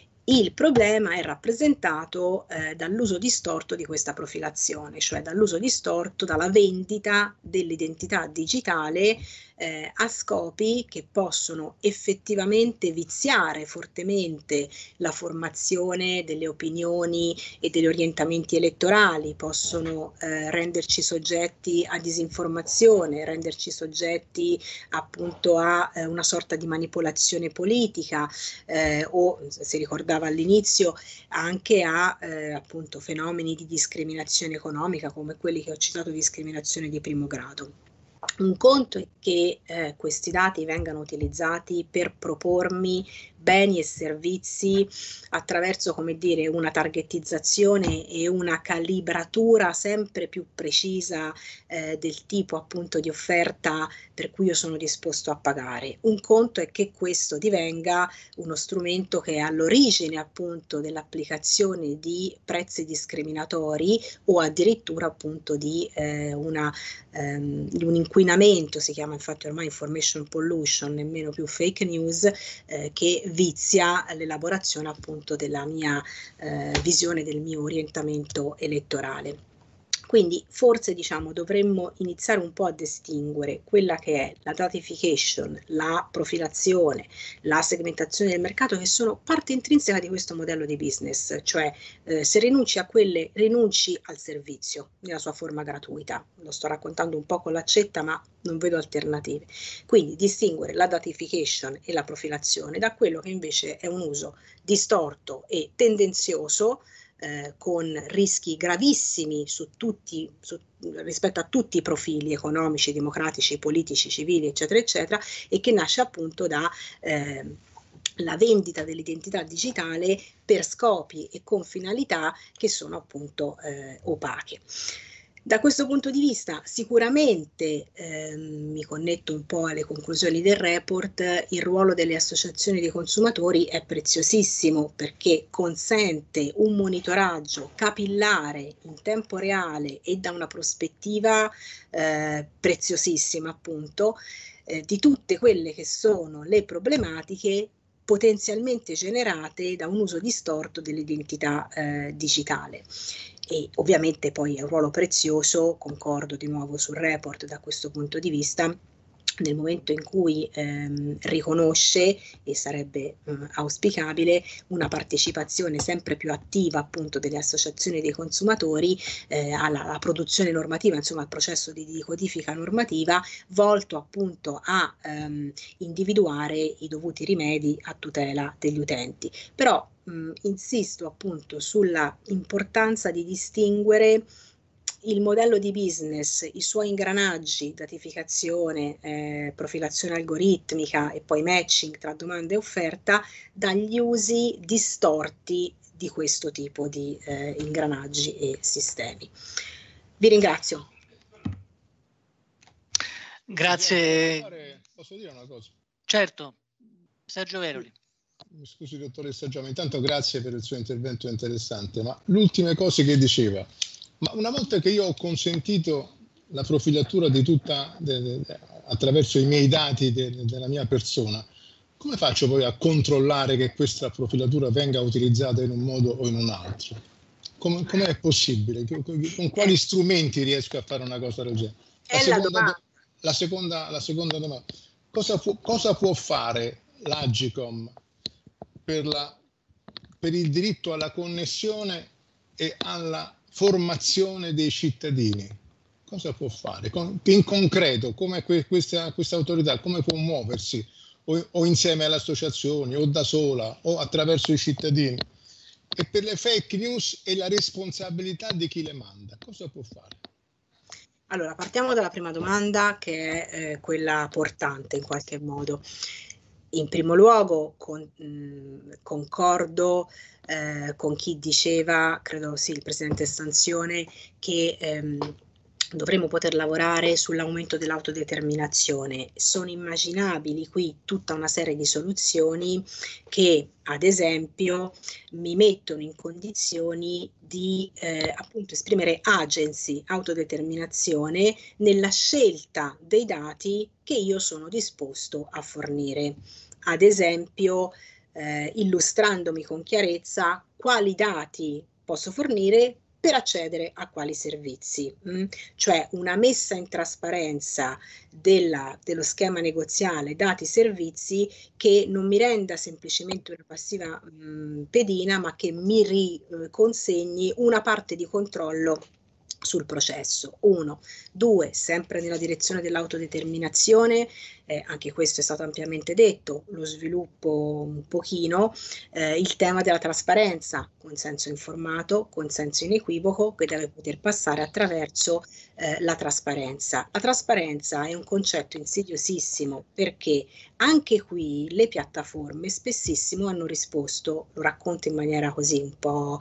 Il problema è rappresentato eh, dall'uso distorto di questa profilazione, cioè dall'uso distorto, dalla vendita dell'identità digitale eh, a scopi che possono effettivamente viziare fortemente la formazione delle opinioni e degli orientamenti elettorali, possono eh, renderci soggetti a disinformazione, renderci soggetti appunto a eh, una sorta di manipolazione politica eh, o, se ricordava all'inizio, anche a eh, appunto fenomeni di discriminazione economica come quelli che ho citato, discriminazione di primo grado. Un conto è che eh, questi dati vengano utilizzati per propormi beni e servizi attraverso, come dire, una targetizzazione e una calibratura sempre più precisa eh, del tipo appunto di offerta per cui io sono disposto a pagare. Un conto è che questo divenga uno strumento che è all'origine appunto dell'applicazione di prezzi discriminatori o addirittura appunto di eh, una ehm, di un inquinamento, si chiama infatti ormai information pollution, nemmeno più fake news, eh, che vizia l'elaborazione appunto della mia eh, visione, del mio orientamento elettorale. Quindi forse diciamo dovremmo iniziare un po' a distinguere quella che è la datification, la profilazione, la segmentazione del mercato, che sono parte intrinseca di questo modello di business, cioè eh, se rinunci a quelle rinunci al servizio nella sua forma gratuita. Lo sto raccontando un po' con l'accetta, ma non vedo alternative. Quindi distinguere la datification e la profilazione da quello che invece è un uso distorto e tendenzioso, Eh, con rischi gravissimi su tutti, su, rispetto a tutti i profili economici, democratici, politici, civili, eccetera, eccetera, e che nasce appunto da eh, la vendita dell'identità digitale per scopi e con finalità che sono appunto eh, opache. Da questo punto di vista sicuramente eh, mi connetto un po' alle conclusioni del report, il ruolo delle associazioni dei consumatori è preziosissimo perché consente un monitoraggio capillare in tempo reale e da una prospettiva eh, preziosissima appunto eh, di tutte quelle che sono le problematiche potenzialmente generate da un uso distorto dell'identità eh, digitale. E ovviamente poi è un ruolo prezioso, concordo di nuovo sul report da questo punto di vista, nel momento in cui ehm, riconosce, e sarebbe mh, auspicabile, una partecipazione sempre più attiva appunto delle associazioni dei consumatori eh, alla, alla produzione normativa, insomma al processo di, di codifica normativa volto appunto a ehm, individuare i dovuti rimedi a tutela degli utenti. Però mh, insisto appunto sulla importanza di distinguere il modello di business, i suoi ingranaggi, datificazione, eh, profilazione algoritmica e poi matching tra domanda e offerta, dagli usi distorti di questo tipo di eh, ingranaggi e sistemi. Vi ringrazio. Grazie. Posso dire una cosa? Certo, Sergio Veroli. Mi scusi dottoressa Giamma, intanto grazie per il suo intervento interessante, ma l'ultime cose che diceva. Ma una volta che io ho consentito la profilatura di tutta, de, de, de, attraverso i miei dati de, de, della mia persona, come faccio poi a controllare che questa profilatura venga utilizzata in un modo o in un altro? Come è possibile? Con quali strumenti riesco a fare una cosa del genere? La seconda, la seconda, la seconda domanda. Cosa può, cosa può fare l'Agcom per, la, per il diritto alla connessione e alla formazione dei cittadini? Cosa può fare? In concreto, come questa, questa autorità, come può muoversi? O, o insieme alle associazioni, o da sola, o attraverso i cittadini? E per le fake news e la responsabilità di chi le manda, cosa può fare? Allora, partiamo dalla prima domanda, che è eh, quella portante in qualche modo. In primo luogo con, mh, concordo eh, con chi diceva, credo sì, il Presidente Stanzione, che ehm, dovremmo poter lavorare sull'aumento dell'autodeterminazione. Sono immaginabili qui tutta una serie di soluzioni che, ad esempio, mi mettono in condizioni di eh, appunto esprimere agency, autodeterminazione, nella scelta dei dati che io sono disposto a fornire. Ad esempio, eh, illustrandomi con chiarezza quali dati posso fornire per accedere a quali servizi, mh? Cioè una messa in trasparenza della, dello schema negoziale dati-servizi che non mi renda semplicemente una passiva mh, pedina, ma che mi riconsegni una parte di controllo sul processo. Uno. Due, sempre nella direzione dell'autodeterminazione, eh, anche questo è stato ampiamente detto, lo sviluppo un pochino, eh, il tema della trasparenza, consenso informato, consenso inequivoco, che deve poter passare attraverso eh, la trasparenza. La trasparenza è un concetto insidiosissimo, perché anche qui le piattaforme spessissimo hanno risposto, lo racconto in maniera così un po'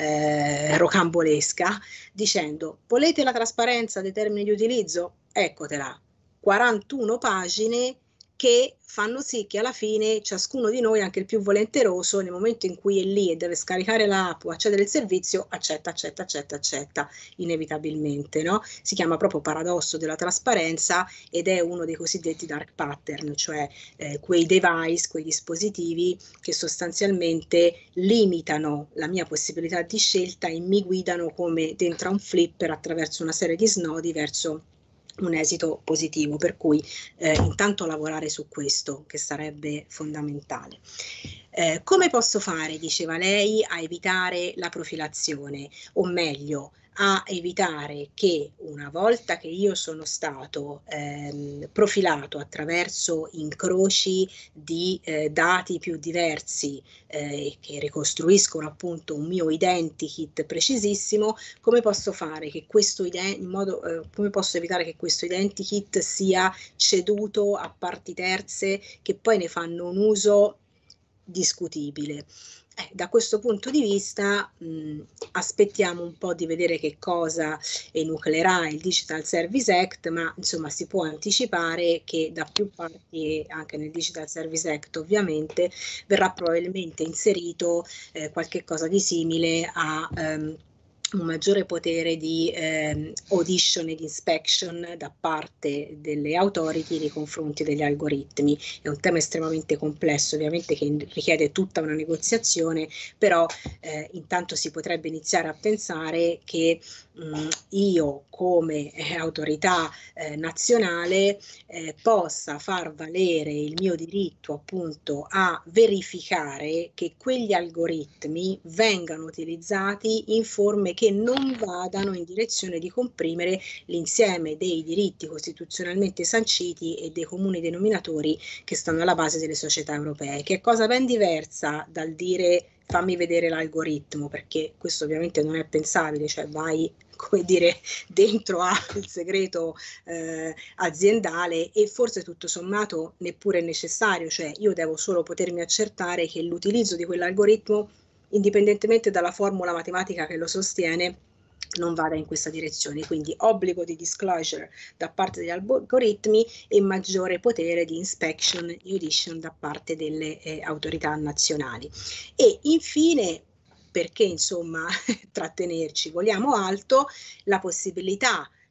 eh, rocambolesca, dicendo: volete la trasparenza dei termini di utilizzo? Eccotela. quarantuno pagine che fanno sì che alla fine ciascuno di noi, anche il più volenteroso, nel momento in cui è lì e deve scaricare l'app o accedere al servizio, accetta, accetta, accetta, accetta, inevitabilmente, no? Si chiama proprio paradosso della trasparenza ed è uno dei cosiddetti dark pattern, cioè eh, quei device, quei dispositivi che sostanzialmente limitano la mia possibilità di scelta e mi guidano come dentro a un flipper attraverso una serie di snodi verso un esito positivo, per cui eh, intanto lavorare su questo, che sarebbe fondamentale. Eh, come posso fare, diceva lei, a evitare la profilazione, o meglio, a evitare che una volta che io sono stato ehm, profilato attraverso incroci di eh, dati più diversi eh, che ricostruiscono appunto un mio identikit precisissimo, come posso fare che questo in modo eh, come posso evitare che questo identikit sia ceduto a parti terze che poi ne fanno un uso discutibile? Eh, da questo punto di vista mh, aspettiamo un po' di vedere che cosa enucleerà il Digital Service Act, ma insomma si può anticipare che da più parti, anche nel Digital Service Act ovviamente, verrà probabilmente inserito eh, qualche cosa di simile a um, un maggiore potere di eh, audition ed inspection da parte delle authority nei confronti degli algoritmi. È un tema estremamente complesso, ovviamente, che richiede tutta una negoziazione, però eh, intanto si potrebbe iniziare a pensare che mh, io come eh, autorità eh, nazionale eh, possa far valere il mio diritto appunto a verificare che quegli algoritmi vengano utilizzati in forme che non vadano in direzione di comprimere l'insieme dei diritti costituzionalmente sanciti e dei comuni denominatori che stanno alla base delle società europee, che è cosa ben diversa dal dire fammi vedere l'algoritmo, perché questo ovviamente non è pensabile, cioè vai, come dire, dentro al segreto eh, aziendale e forse tutto sommato neppure è necessario, cioè io devo solo potermi accertare che l'utilizzo di quell'algoritmo, indipendentemente dalla formula matematica che lo sostiene, non vada in questa direzione. Quindi obbligo di disclosure da parte degli algoritmi e maggiore potere di inspection e audition da parte delle eh, autorità nazionali. E infine, perché insomma trattenerci, vogliamo alto, la possibilità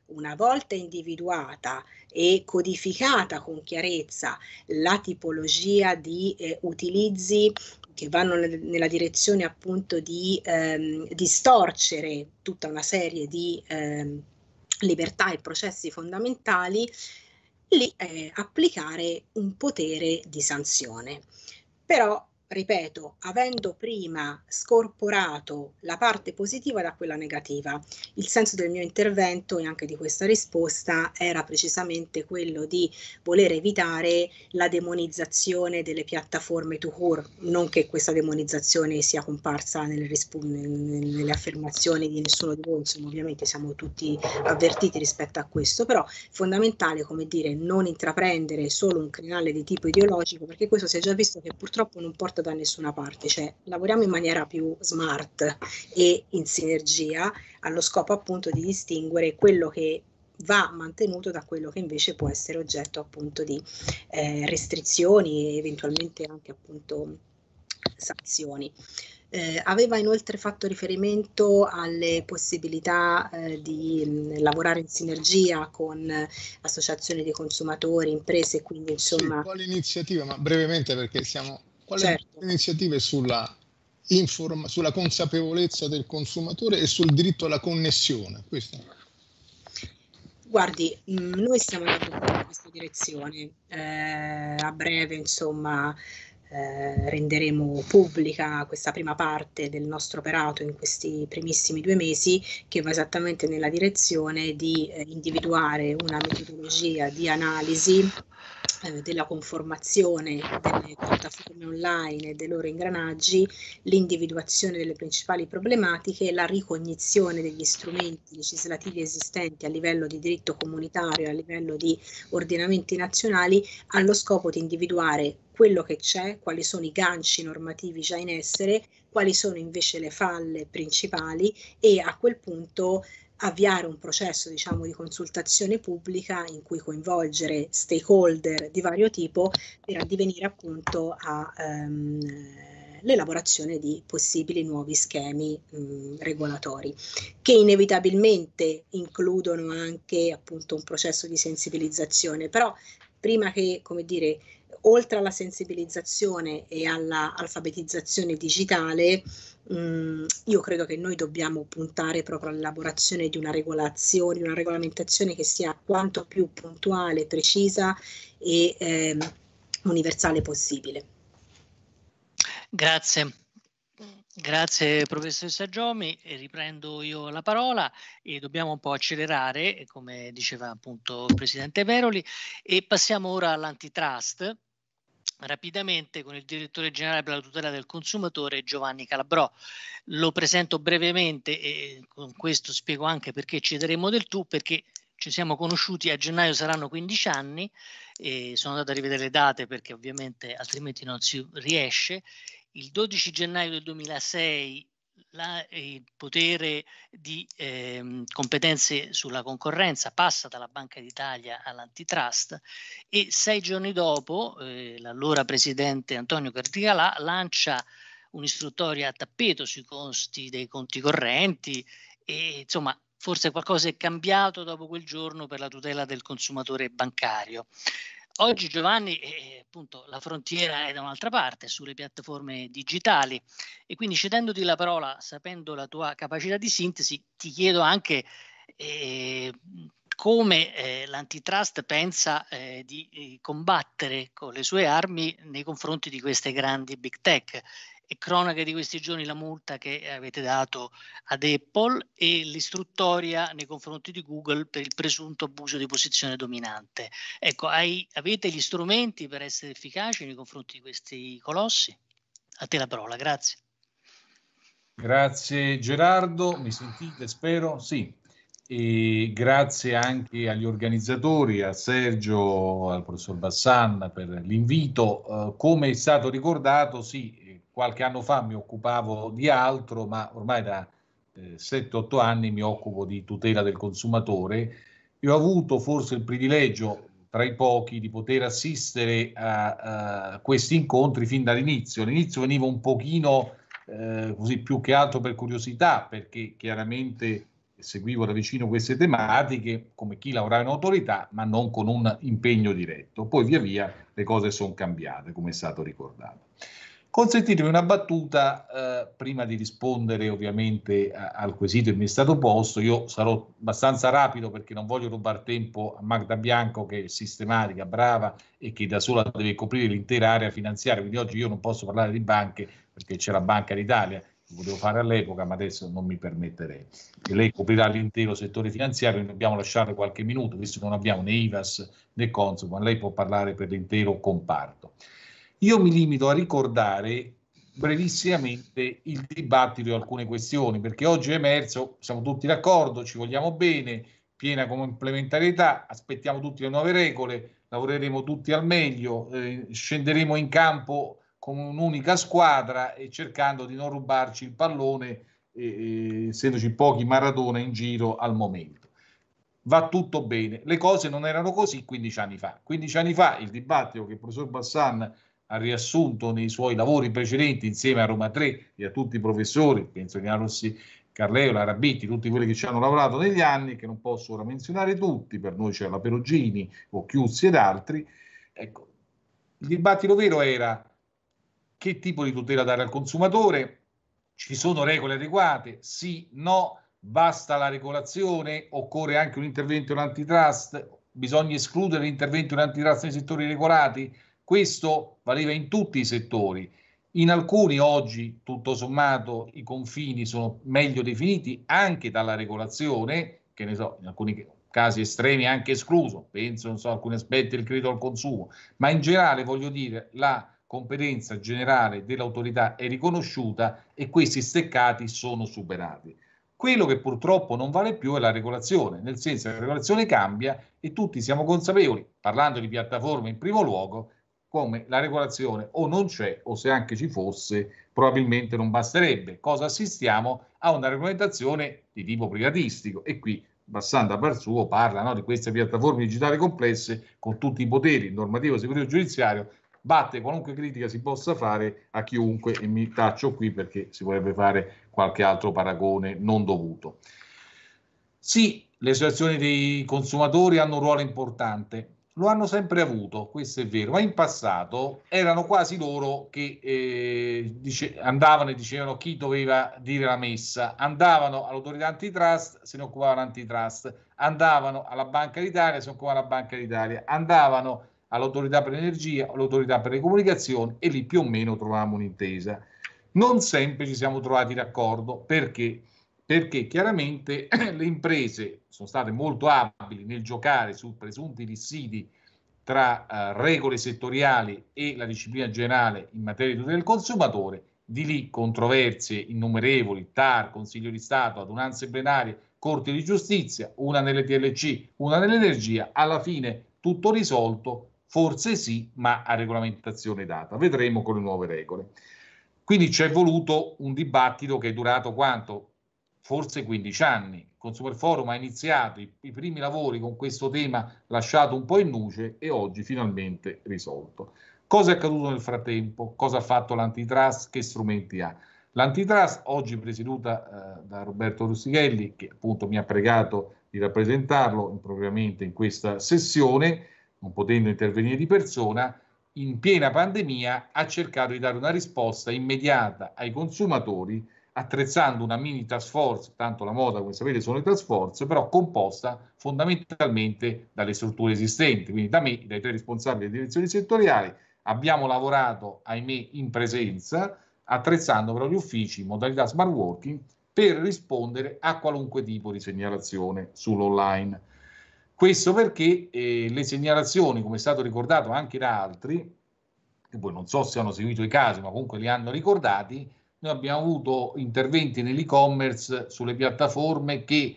una volta individuata e codificata con chiarezza la tipologia di eh, utilizzi che vanno nella direzione appunto di ehm, distorcere tutta una serie di ehm, libertà e processi fondamentali, lì eh, applicare un potere di sanzione. Però, ripeto, avendo prima scorporato la parte positiva da quella negativa, il senso del mio intervento e anche di questa risposta era precisamente quello di voler evitare la demonizzazione delle piattaforme to cure, non che questa demonizzazione sia comparsa nelle, risp- nelle affermazioni di nessuno di voi, insomma ovviamente siamo tutti avvertiti rispetto a questo, però è fondamentale, come dire, non intraprendere solo un crinale di tipo ideologico, perché questo si è già visto che purtroppo non porta da nessuna parte, cioè lavoriamo in maniera più smart e in sinergia allo scopo appunto di distinguere quello che va mantenuto da quello che invece può essere oggetto appunto di eh, restrizioni e eventualmente anche appunto sanzioni. Eh, aveva inoltre fatto riferimento alle possibilità eh, di mh, lavorare in sinergia con eh, associazioni di consumatori, imprese, quindi insomma... Sì, quale iniziativa, ma brevemente perché siamo... Quali certo. iniziative sulla, informa, sulla consapevolezza del consumatore e sul diritto alla connessione? Questo. Guardi, mh, noi stiamo andando in questa direzione. Eh, a breve, insomma... Eh, renderemo pubblica questa prima parte del nostro operato in questi primissimi due mesi, che va esattamente nella direzione di eh, individuare una metodologia di analisi eh, della conformazione delle piattaforme online e dei loro ingranaggi, l'individuazione delle principali problematiche, la ricognizione degli strumenti legislativi esistenti a livello di diritto comunitario e a livello di ordinamenti nazionali, allo scopo di individuare quello che c'è, quali sono i ganci normativi già in essere, quali sono invece le falle principali e a quel punto avviare un processo, diciamo, di consultazione pubblica in cui coinvolgere stakeholder di vario tipo per addivenire appunto a um, l'elaborazione di possibili nuovi schemi mh, regolatori, che inevitabilmente includono anche appunto un processo di sensibilizzazione, però prima che, come dire, oltre alla sensibilizzazione e alla alfabetizzazione digitale, mh, io credo che noi dobbiamo puntare proprio all'elaborazione di una regolazione, una regolamentazione che sia quanto più puntuale, precisa e eh, universale possibile. Grazie. Grazie professoressa Giomi, e riprendo io la parola e dobbiamo un po' accelerare, come diceva appunto il Presidente Veroli, e passiamo ora all'antitrust rapidamente con il direttore generale per la tutela del consumatore Giovanni Calabrò. Lo presento brevemente e con questo spiego anche perché ci daremo del tu, perché ci siamo conosciuti a gennaio, saranno quindici anni, e sono andato a rivedere le date perché ovviamente altrimenti non si riesce. Il dodici gennaio del duemilasei la, il potere di eh, competenze sulla concorrenza passa dalla Banca d'Italia all'antitrust e sei giorni dopo eh, l'allora presidente Antonio Carticalà lancia un'istruttoria a tappeto sui costi dei conti correnti e insomma forse qualcosa è cambiato dopo quel giorno per la tutela del consumatore bancario. Oggi Giovanni, eh, appunto, la frontiera è da un'altra parte, sulle piattaforme digitali, e quindi cedendoti la parola, sapendo la tua capacità di sintesi, ti chiedo anche eh, come eh, l'antitrust pensa eh, di, di combattere con le sue armi nei confronti di queste grandi big tech. E cronache di questi giorni la multa che avete dato ad Apple e l'istruttoria nei confronti di Google per il presunto abuso di posizione dominante. Ecco, hai, avete gli strumenti per essere efficaci nei confronti di questi colossi? A te la parola, grazie. Grazie Gerardo, mi sentite? Spero? Sì. E grazie anche agli organizzatori, a Sergio, al professor Bassan per l'invito. Uh, come è stato ricordato, sì, qualche anno fa mi occupavo di altro, ma ormai da eh, sette otto anni mi occupo di tutela del consumatore. Io ho avuto forse il privilegio, tra i pochi, di poter assistere a, a questi incontri fin dall'inizio. All'inizio venivo un pochino eh, così più che altro per curiosità, perché chiaramente seguivo da vicino queste tematiche come chi lavorava in autorità, ma non con un impegno diretto. Poi via via le cose sono cambiate, come è stato ricordato. Consentitemi una battuta eh, prima di rispondere ovviamente a, al quesito che mi è stato posto. Io sarò abbastanza rapido perché non voglio rubare tempo a Magda Bianco, che è sistematica, brava e che da sola deve coprire l'intera area finanziaria, quindi oggi io non posso parlare di banche perché c'è la Banca d'Italia, lo potevo fare all'epoca, ma adesso non mi permetterei. E lei coprirà l'intero settore finanziario, ne dobbiamo lasciare qualche minuto, visto che non abbiamo né I V A S né Consum, ma lei può parlare per l'intero comparto. Io mi limito a ricordare brevissimamente il dibattito di alcune questioni, perché oggi è emerso, siamo tutti d'accordo, ci vogliamo bene, piena complementarietà, aspettiamo tutti le nuove regole, lavoreremo tutti al meglio, eh, scenderemo in campo come un'unica squadra e cercando di non rubarci il pallone, eh, essendoci pochi Maradona in giro al momento. Va tutto bene. Le cose non erano così quindici anni fa. quindici anni fa il dibattito che il professor Bassan ha riassunto nei suoi lavori precedenti insieme a Roma tre e a tutti i professori, penso a Rossi, Carleo, Larabitti, tutti quelli che ci hanno lavorato negli anni, che non posso ora menzionare tutti, per noi c'era la Perugini, Occhiuzzi ed altri. Ecco, il dibattito vero era che tipo di tutela dare al consumatore, ci sono regole adeguate, sì, no, basta la regolazione, occorre anche un intervento in antitrust, bisogna escludere l'intervento in antitrust nei settori regolati. Questo valeva in tutti i settori. In alcuni oggi, tutto sommato, i confini sono meglio definiti anche dalla regolazione, che ne so, in alcuni casi estremi anche escluso, penso, non so, alcuni aspetti del credito al consumo, ma in generale voglio dire la competenza generale dell'autorità è riconosciuta e questi steccati sono superati. Quello che purtroppo non vale più è la regolazione, nel senso che la regolazione cambia e tutti siamo consapevoli, parlando di piattaforme in primo luogo, come la regolazione o non c'è o se anche ci fosse probabilmente non basterebbe. Cosa assistiamo? A una regolamentazione di tipo privatistico e qui Bassan da par suo parla, no, di queste piattaforme digitali complesse con tutti i poteri normativo, esecutivo e giudiziario, batte qualunque critica si possa fare a chiunque e mi taccio qui perché si vorrebbe fare qualche altro paragone non dovuto. Sì, le associazioni dei consumatori hanno un ruolo importante, lo hanno sempre avuto, questo è vero, ma in passato erano quasi loro che eh, dice, andavano e dicevano chi doveva dire la messa, andavano all'autorità antitrust, se ne occupava l'antitrust, andavano alla Banca d'Italia, se ne occupava la Banca d'Italia, andavano all'autorità per l'energia, all'autorità per le comunicazioni e lì più o meno trovavamo un'intesa. Non sempre ci siamo trovati d'accordo, perché? Perché chiaramente le imprese sono state molto abili nel giocare su presunti dissidi tra uh, regole settoriali e la disciplina generale in materia di tutela del consumatore, di lì controversie innumerevoli, T A R, Consiglio di Stato, adunanze plenarie, Corte di Giustizia, una nelle T L C, una nell'energia, alla fine tutto risolto, forse sì, ma a regolamentazione data. Vedremo con le nuove regole. Quindi c'è voluto un dibattito che è durato quanto? Forse quindici anni. Il Consumer Forum ha iniziato i, i primi lavori con questo tema lasciato un po' in nuce e oggi finalmente risolto. Cosa è accaduto nel frattempo? Cosa ha fatto l'antitrust? Che strumenti ha? L'antitrust, oggi presieduta eh, da Roberto Rustichelli, che appunto mi ha pregato di rappresentarlo impropriamente in questa sessione, non potendo intervenire di persona, in piena pandemia ha cercato di dare una risposta immediata ai consumatori attrezzando una mini task force, tanto la moda come sapete sono le task force, però composta fondamentalmente dalle strutture esistenti, quindi da me, dai tre responsabili delle direzioni settoriali, abbiamo lavorato, ahimè, in presenza, attrezzando però gli uffici in modalità smart working per rispondere a qualunque tipo di segnalazione sull'online. Questo perché eh, le segnalazioni, come è stato ricordato anche da altri, che poi non so se hanno seguito i casi, ma comunque li hanno ricordati, noi abbiamo avuto interventi nell'e-commerce sulle piattaforme che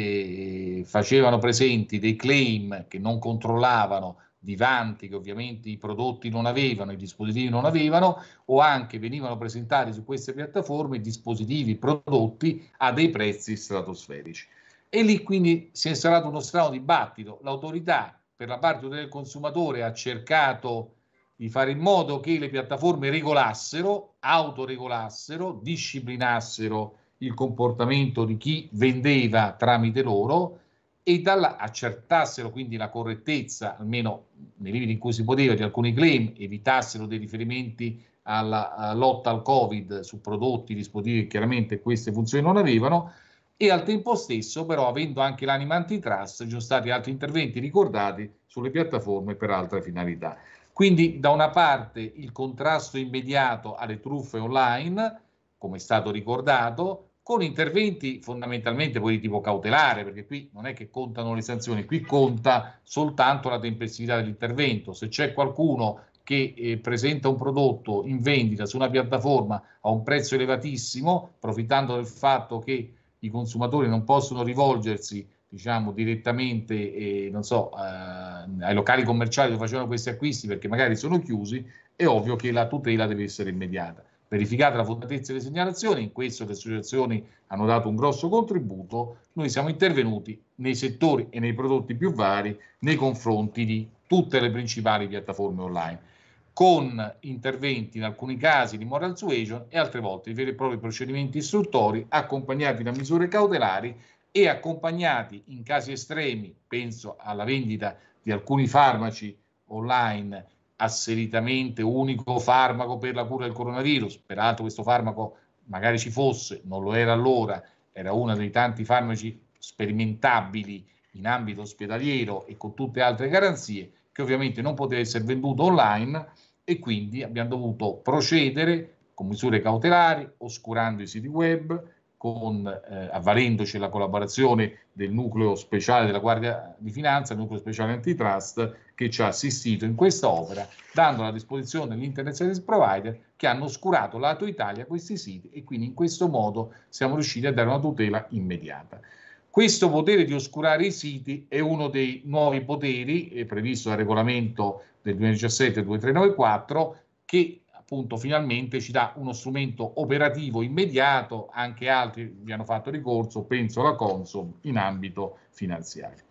eh, facevano presenti dei claim che non controllavano di vanti che ovviamente i prodotti non avevano, i dispositivi non avevano, o anche venivano presentati su queste piattaforme dispositivi prodotti a dei prezzi stratosferici. E lì quindi si è installato uno strano dibattito. L'autorità per la parte del consumatore ha cercato di fare in modo che le piattaforme regolassero, autoregolassero, disciplinassero il comportamento di chi vendeva tramite loro e dalla, accertassero quindi la correttezza, almeno nei limiti in cui si poteva, di alcuni claim, evitassero dei riferimenti alla, alla lotta al Covid su prodotti, dispositivi che chiaramente queste funzioni non avevano, e al tempo stesso però, avendo anche l'anima antitrust, ci sono stati altri interventi ricordati sulle piattaforme per altre finalità. Quindi da una parte il contrasto immediato alle truffe online, come è stato ricordato, con interventi fondamentalmente poi di tipo cautelare, perché qui non è che contano le sanzioni, qui conta soltanto la tempestività dell'intervento. Se c'è qualcuno che eh, presenta un prodotto in vendita su una piattaforma a un prezzo elevatissimo, approfittando del fatto che i consumatori non possono rivolgersi, diciamo, direttamente eh, non so, eh, ai locali commerciali dove facevano questi acquisti perché magari sono chiusi, è ovvio che la tutela deve essere immediata. Verificata la fondatezza delle segnalazioni, in questo le associazioni hanno dato un grosso contributo, noi siamo intervenuti nei settori e nei prodotti più vari nei confronti di tutte le principali piattaforme online, con interventi in alcuni casi di moral suasion e altre volte di veri e propri procedimenti istruttori accompagnati da misure cautelari e accompagnati in casi estremi, penso alla vendita di alcuni farmaci online, asseritamente unico farmaco per la cura del coronavirus, peraltro questo farmaco magari ci fosse, non lo era allora, era uno dei tanti farmaci sperimentabili in ambito ospedaliero e con tutte altre garanzie, che ovviamente non poteva essere venduto online, e quindi abbiamo dovuto procedere con misure cautelari, oscurando i siti web, con, eh, avvalendoci la collaborazione del nucleo speciale della Guardia di Finanza, il nucleo speciale antitrust, che ci ha assistito in questa opera, dando a disposizione dell'Internet Service Provider che hanno oscurato lato Italia questi siti, e quindi in questo modo siamo riusciti a dare una tutela immediata. Questo potere di oscurare i siti è uno dei nuovi poteri eh, previsto dal regolamento del duemiladiciassette duemilatrecentonovantaquattro, che appunto finalmente ci dà uno strumento operativo immediato. Anche altri vi hanno fatto ricorso, penso alla Consob, in ambito finanziario.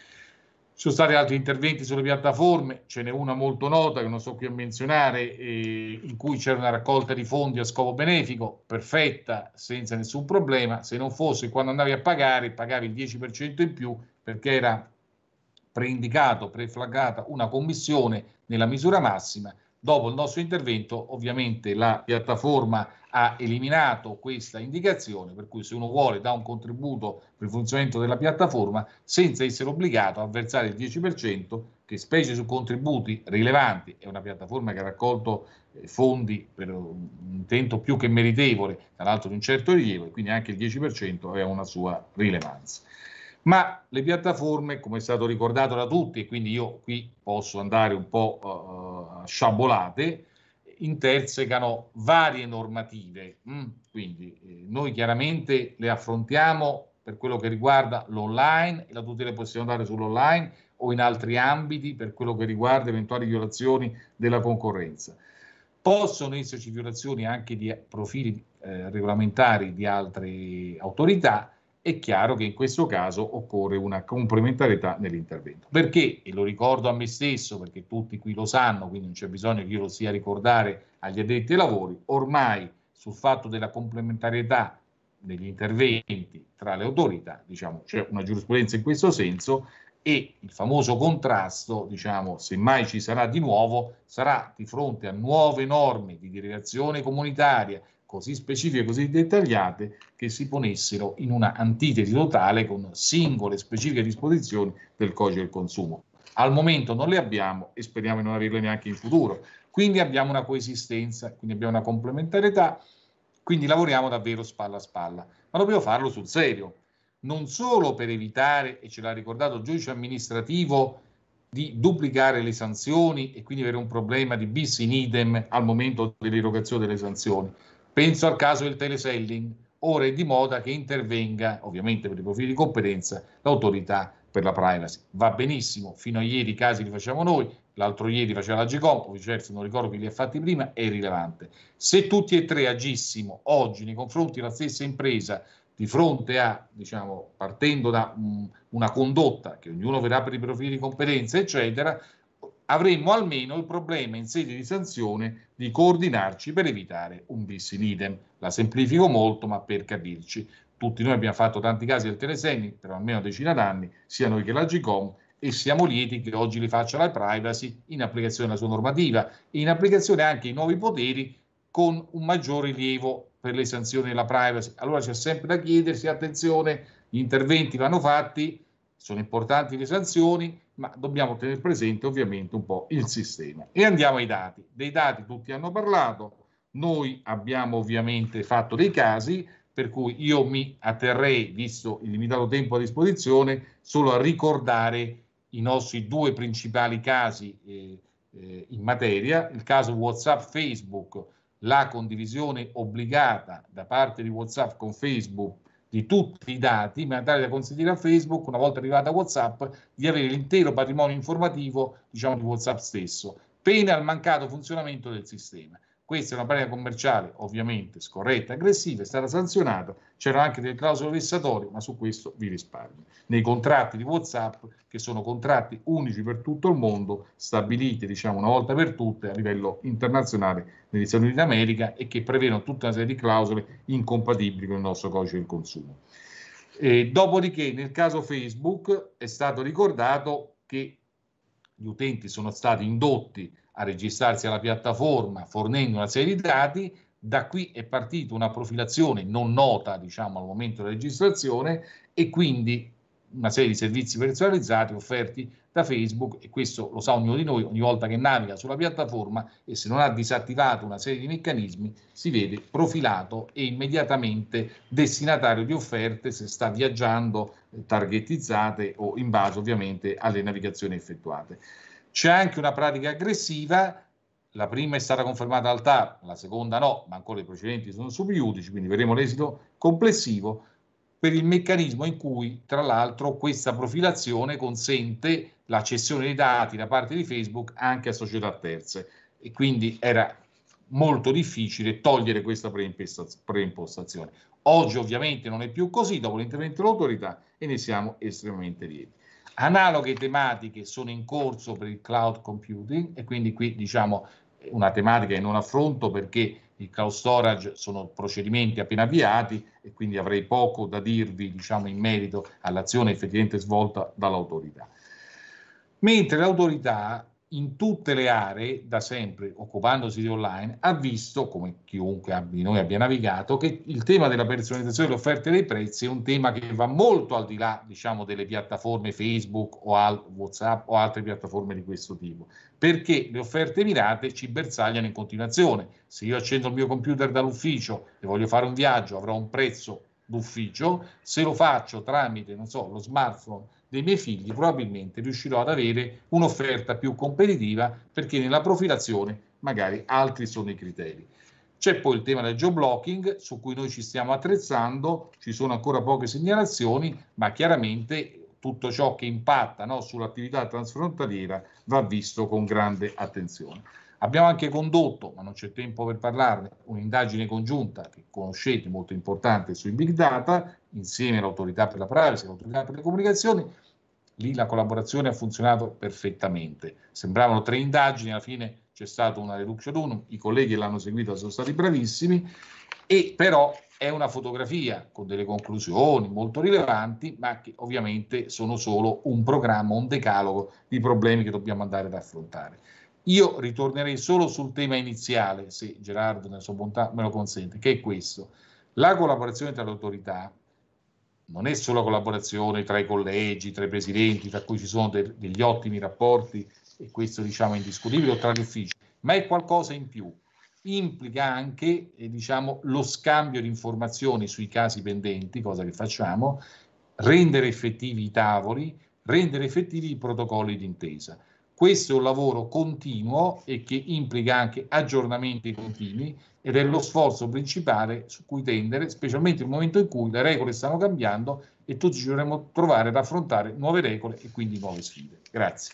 Ci sono stati altri interventi sulle piattaforme, ce n'è una molto nota che non sto qui a menzionare, eh, in cui c'era una raccolta di fondi a scopo benefico, perfetta, senza nessun problema, se non fosse quando andavi a pagare, pagavi il dieci per cento in più perché era preindicato, preflaggata una commissione nella misura massima. Dopo il nostro intervento, ovviamente, la piattaforma ha eliminato questa indicazione, per cui se uno vuole dà un contributo per il funzionamento della piattaforma senza essere obbligato a versare il dieci per cento, che specie su contributi rilevanti, è una piattaforma che ha raccolto fondi per un intento più che meritevole, tra l'altro di un certo rilievo, e quindi anche il dieci per cento aveva una sua rilevanza. Ma le piattaforme, come è stato ricordato da tutti, e quindi io qui posso andare un po' uh, sciabolate, intersecano varie normative. Mm, quindi eh, noi chiaramente le affrontiamo per quello che riguarda l'online e la tutela che possiamo dare sull'online, o in altri ambiti per quello che riguarda eventuali violazioni della concorrenza. Possono esserci violazioni anche di profili eh, regolamentari di altre autorità. È chiaro che in questo caso occorre una complementarietà nell'intervento. Perché? E lo ricordo a me stesso, perché tutti qui lo sanno, quindi non c'è bisogno che io lo sia a ricordare agli addetti ai lavori, ormai sul fatto della complementarietà degli interventi tra le autorità, diciamo, c'è una giurisprudenza in questo senso, e il famoso contrasto, diciamo, se mai ci sarà di nuovo, sarà di fronte a nuove norme di derivazione comunitaria, così specifiche, così dettagliate, che si ponessero in una antitesi totale con singole specifiche disposizioni del codice del consumo. Al momento non le abbiamo e speriamo di non averle neanche in futuro. Quindi abbiamo una coesistenza, quindi abbiamo una complementarietà, quindi lavoriamo davvero spalla a spalla, ma dobbiamo farlo sul serio, non solo per evitare, e ce l'ha ricordato il giudice amministrativo, di duplicare le sanzioni e quindi avere un problema di bis in idem al momento dell'erogazione delle sanzioni. Penso al caso del teleselling, ora è di moda che intervenga, ovviamente per i profili di competenza, l'autorità per la privacy. Va benissimo, fino a ieri i casi li facciamo noi, l'altro ieri faceva la Gcom, o viceversa, non ricordo chi li ha fatti prima, è irrilevante. Se tutti e tre agissimo oggi nei confronti della stessa impresa, di fronte a, diciamo, partendo da um, una condotta che ognuno verrà per i profili di competenza, eccetera, avremmo almeno il problema in sede di sanzione di coordinarci per evitare un bis in idem. La semplifico molto, ma per capirci. Tutti noi abbiamo fatto tanti casi del Teleseni per almeno una decina d'anni, sia noi che l'Agcom, e siamo lieti che oggi li faccia la privacy in applicazione della sua normativa e in applicazione anche i nuovi poteri con un maggiore rilievo per le sanzioni della privacy. Allora c'è sempre da chiedersi, attenzione, gli interventi vanno fatti, sono importanti le sanzioni, ma dobbiamo tenere presente ovviamente un po' il sistema. E andiamo ai dati. Dei dati tutti hanno parlato, noi abbiamo ovviamente fatto dei casi, per cui io mi atterrei, visto il limitato tempo a disposizione, solo a ricordare i nostri due principali casi eh, eh, in materia, il caso WhatsApp Facebook, la condivisione obbligata da parte di WhatsApp con Facebook di tutti i dati, in maniera tale da consentire a Facebook, una volta arrivata a WhatsApp, di avere l'intero patrimonio informativo, diciamo, di WhatsApp stesso, pena al mancato funzionamento del sistema. Questa è una pratica commerciale ovviamente scorretta, aggressiva, è stata sanzionata, c'erano anche delle clausole vessatorie, ma su questo vi risparmio. Nei contratti di WhatsApp, che sono contratti unici per tutto il mondo, stabiliti diciamo una volta per tutte a livello internazionale negli Stati Uniti d'America e che prevedono tutta una serie di clausole incompatibili con il nostro codice del consumo. E dopodiché nel caso Facebook è stato ricordato che gli utenti sono stati indotti a registrarsi alla piattaforma fornendo una serie di dati, da qui è partita una profilazione non nota, diciamo, al momento della registrazione e quindi una serie di servizi personalizzati offerti da Facebook, e questo lo sa ognuno di noi, ogni volta che naviga sulla piattaforma e se non ha disattivato una serie di meccanismi si vede profilato e immediatamente destinatario di offerte se sta viaggiando targetizzate o in base ovviamente alle navigazioni effettuate. C'è anche una pratica aggressiva, la prima è stata confermata dal T A R, la seconda no, ma ancora i precedenti sono sub iudice, quindi vedremo l'esito complessivo, per il meccanismo in cui, tra l'altro, questa profilazione consente la cessione dei dati da parte di Facebook anche a società terze, e quindi era molto difficile togliere questa preimpostazione. Oggi ovviamente non è più così, dopo l'intervento dell'autorità, e ne siamo estremamente lieti. Analoghe tematiche sono in corso per il cloud computing, e quindi qui diciamo una tematica che non affronto perché il cloud storage sono procedimenti appena avviati e quindi avrei poco da dirvi diciamo in merito all'azione effettivamente svolta dall'autorità. Mentre l'autorità in tutte le aree, da sempre occupandosi di online, ha visto, come chiunque di noi abbia navigato, che il tema della personalizzazione delle offerte e dei prezzi è un tema che va molto al di là, diciamo, delle piattaforme Facebook o al WhatsApp o altre piattaforme di questo tipo, perché le offerte mirate ci bersagliano in continuazione. Se io accendo il mio computer dall'ufficio e voglio fare un viaggio, avrò un prezzo d'ufficio. Se lo faccio tramite, non so, lo smartphone dei miei figli, probabilmente riuscirò ad avere un'offerta più competitiva perché nella profilazione magari altri sono i criteri. C'è poi il tema del geoblocking su cui noi ci stiamo attrezzando, ci sono ancora poche segnalazioni, ma chiaramente tutto ciò che impatta, no, sull'attività transfrontaliera va visto con grande attenzione. Abbiamo anche condotto, ma non c'è tempo per parlarne, un'indagine congiunta che conoscete, molto importante, sui big data, insieme all'autorità per la privacy e all'autorità per le comunicazioni. Lì la collaborazione ha funzionato perfettamente. Sembravano tre indagini, alla fine c'è stata una reduction unum, i colleghi che l'hanno seguita sono stati bravissimi, e però è una fotografia con delle conclusioni molto rilevanti, ma che ovviamente sono solo un programma, un decalogo di problemi che dobbiamo andare ad affrontare. Io ritornerei solo sul tema iniziale, se Gerardo nella sua bontà me lo consente, che è questo. La collaborazione tra le autorità non è solo collaborazione tra i collegi, tra i presidenti, tra cui ci sono de- degli ottimi rapporti, e questo diciamo è indiscutibile, o tra gli uffici, ma è qualcosa in più. Implica anche eh, diciamo, lo scambio di informazioni sui casi pendenti, cosa che facciamo, rendere effettivi i tavoli, rendere effettivi i protocolli d'intesa. Questo è un lavoro continuo e che implica anche aggiornamenti continui, ed è lo sforzo principale su cui tendere, specialmente nel momento in cui le regole stanno cambiando e tutti ci dovremo trovare ad affrontare nuove regole e quindi nuove sfide. Grazie.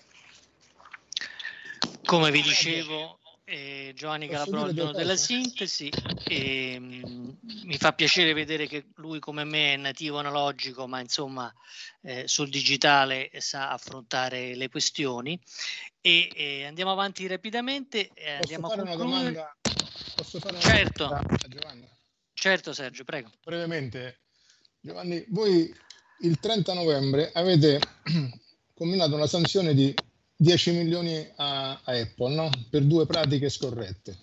Come vi dicevo, eh, Giovanni Calabrò della sintesi, e, mi fa piacere vedere che lui come me è nativo analogico, ma insomma eh, sul digitale sa affrontare le questioni. E eh, andiamo avanti rapidamente. Eh, andiamo Posso fare a una concludere. domanda? Posso fare una Certo. domanda a Giovanni? Certo Sergio, prego. Brevemente, Giovanni, voi il trenta novembre avete combinato una sanzione di dieci milioni a, a Apple, no? Per due pratiche scorrette.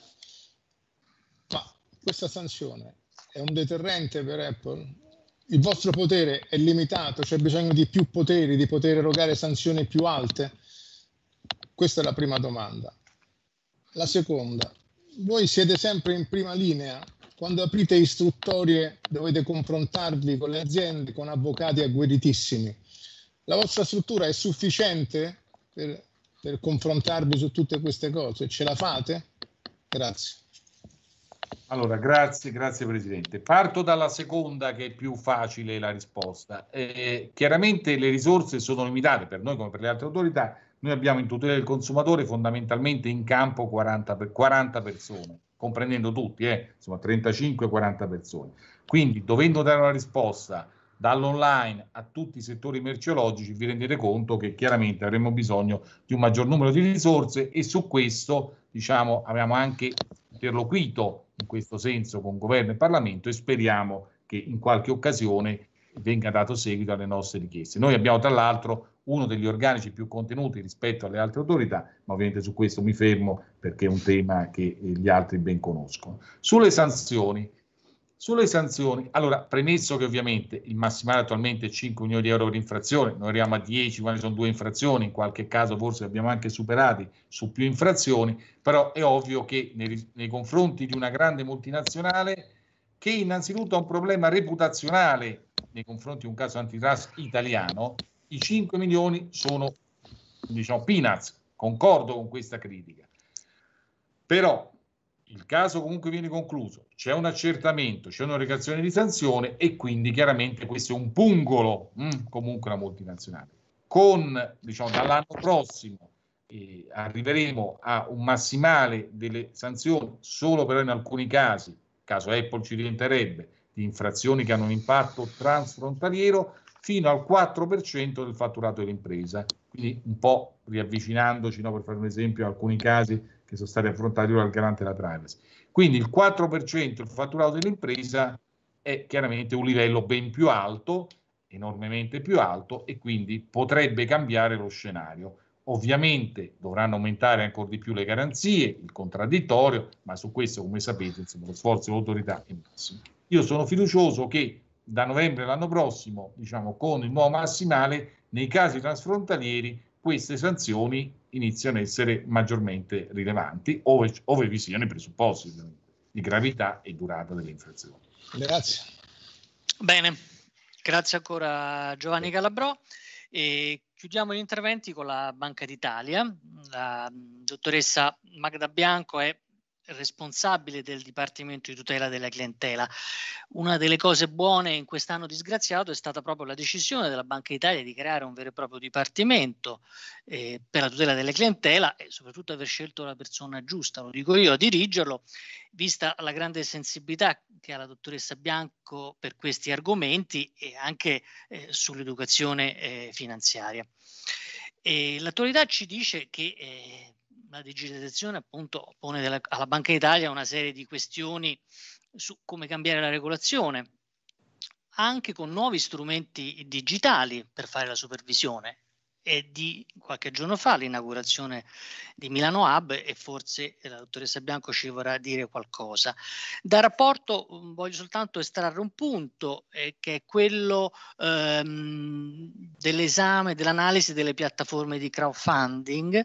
Ma questa sanzione è un deterrente per Apple? Il vostro potere è limitato? C'è bisogno di più poteri, di poter erogare sanzioni più alte? Questa è la prima domanda. La seconda, voi siete sempre in prima linea. Quando aprite istruttorie dovete confrontarvi con le aziende, con avvocati agguerritissimi. La vostra struttura è sufficiente per, per confrontarvi su tutte queste cose? Ce la fate? Grazie. Allora, grazie, grazie Presidente. Parto dalla seconda, che è più facile la risposta. Eh, chiaramente le risorse sono limitate per noi come per le altre autorità. Noi abbiamo in tutela del consumatore fondamentalmente in campo quaranta, per, quaranta persone, comprendendo tutti, eh, insomma trentacinque quaranta persone. Quindi dovendo dare una risposta dall'online a tutti i settori merceologici, vi rendete conto che chiaramente avremo bisogno di un maggior numero di risorse, e su questo, diciamo, abbiamo anche interloquito in questo senso con governo e Parlamento, e speriamo che in qualche occasione venga dato seguito alle nostre richieste. Noi abbiamo tra l'altro uno degli organici più contenuti rispetto alle altre autorità, ma ovviamente su questo mi fermo perché è un tema che gli altri ben conoscono. Sulle sanzioni, sulle sanzioni, allora, premesso che ovviamente il massimale attualmente è cinque milioni di euro per infrazione, noi arriviamo a dieci quando sono due infrazioni, in qualche caso forse abbiamo anche superati su più infrazioni, però è ovvio che nei, nei confronti di una grande multinazionale che innanzitutto ha un problema reputazionale nei confronti di un caso antitrust italiano, i cinque milioni sono, diciamo, peanuts, concordo con questa critica. Però il caso comunque viene concluso, c'è un accertamento, c'è un'erogazione di sanzione, e quindi chiaramente questo è un pungolo, mh, comunque una multinazionale. Con, diciamo, dall'anno prossimo eh, arriveremo a un massimale delle sanzioni, solo però in alcuni casi, caso Apple ci rientrerebbe, di infrazioni che hanno un impatto transfrontaliero, fino al quattro per cento del fatturato dell'impresa. Quindi un po' riavvicinandoci, no, per fare un esempio, a alcuni casi che sono stati affrontati dal garante della privacy. Quindi il quattro per cento del fatturato dell'impresa è chiaramente un livello ben più alto, enormemente più alto, e quindi potrebbe cambiare lo scenario. Ovviamente dovranno aumentare ancora di più le garanzie, il contraddittorio, ma su questo, come sapete, insomma, lo sforzo dell'autorità è massimo. Io sono fiducioso che da novembre l'anno prossimo, diciamo, con il nuovo massimale, nei casi transfrontalieri queste sanzioni iniziano a essere maggiormente rilevanti, ove, ove vi siano i presupposti di gravità e durata delle infrazioni. Grazie. Bene, grazie ancora Giovanni Calabrò. E chiudiamo gli interventi con la Banca d'Italia. La dottoressa Magda Bianco è responsabile del Dipartimento di tutela della clientela. Una delle cose buone in quest'anno disgraziato è stata proprio la decisione della Banca d'Italia di creare un vero e proprio dipartimento eh, per la tutela della clientela, e soprattutto aver scelto la persona giusta, lo dico io, a dirigerlo, vista la grande sensibilità che ha la dottoressa Bianco per questi argomenti, e anche eh, sull'educazione eh, finanziaria. E l'attualità ci dice che eh, la digitalizzazione appunto pone della, alla Banca d'Italia una serie di questioni su come cambiare la regolazione, anche con nuovi strumenti digitali per fare la supervisione. E di qualche giorno fa l'inaugurazione di Milano Hub, e forse la dottoressa Bianco ci vorrà dire qualcosa. Dal rapporto um, voglio soltanto estrarre un punto, eh, che è quello ehm, dell'esame, dell'analisi delle piattaforme di crowdfunding,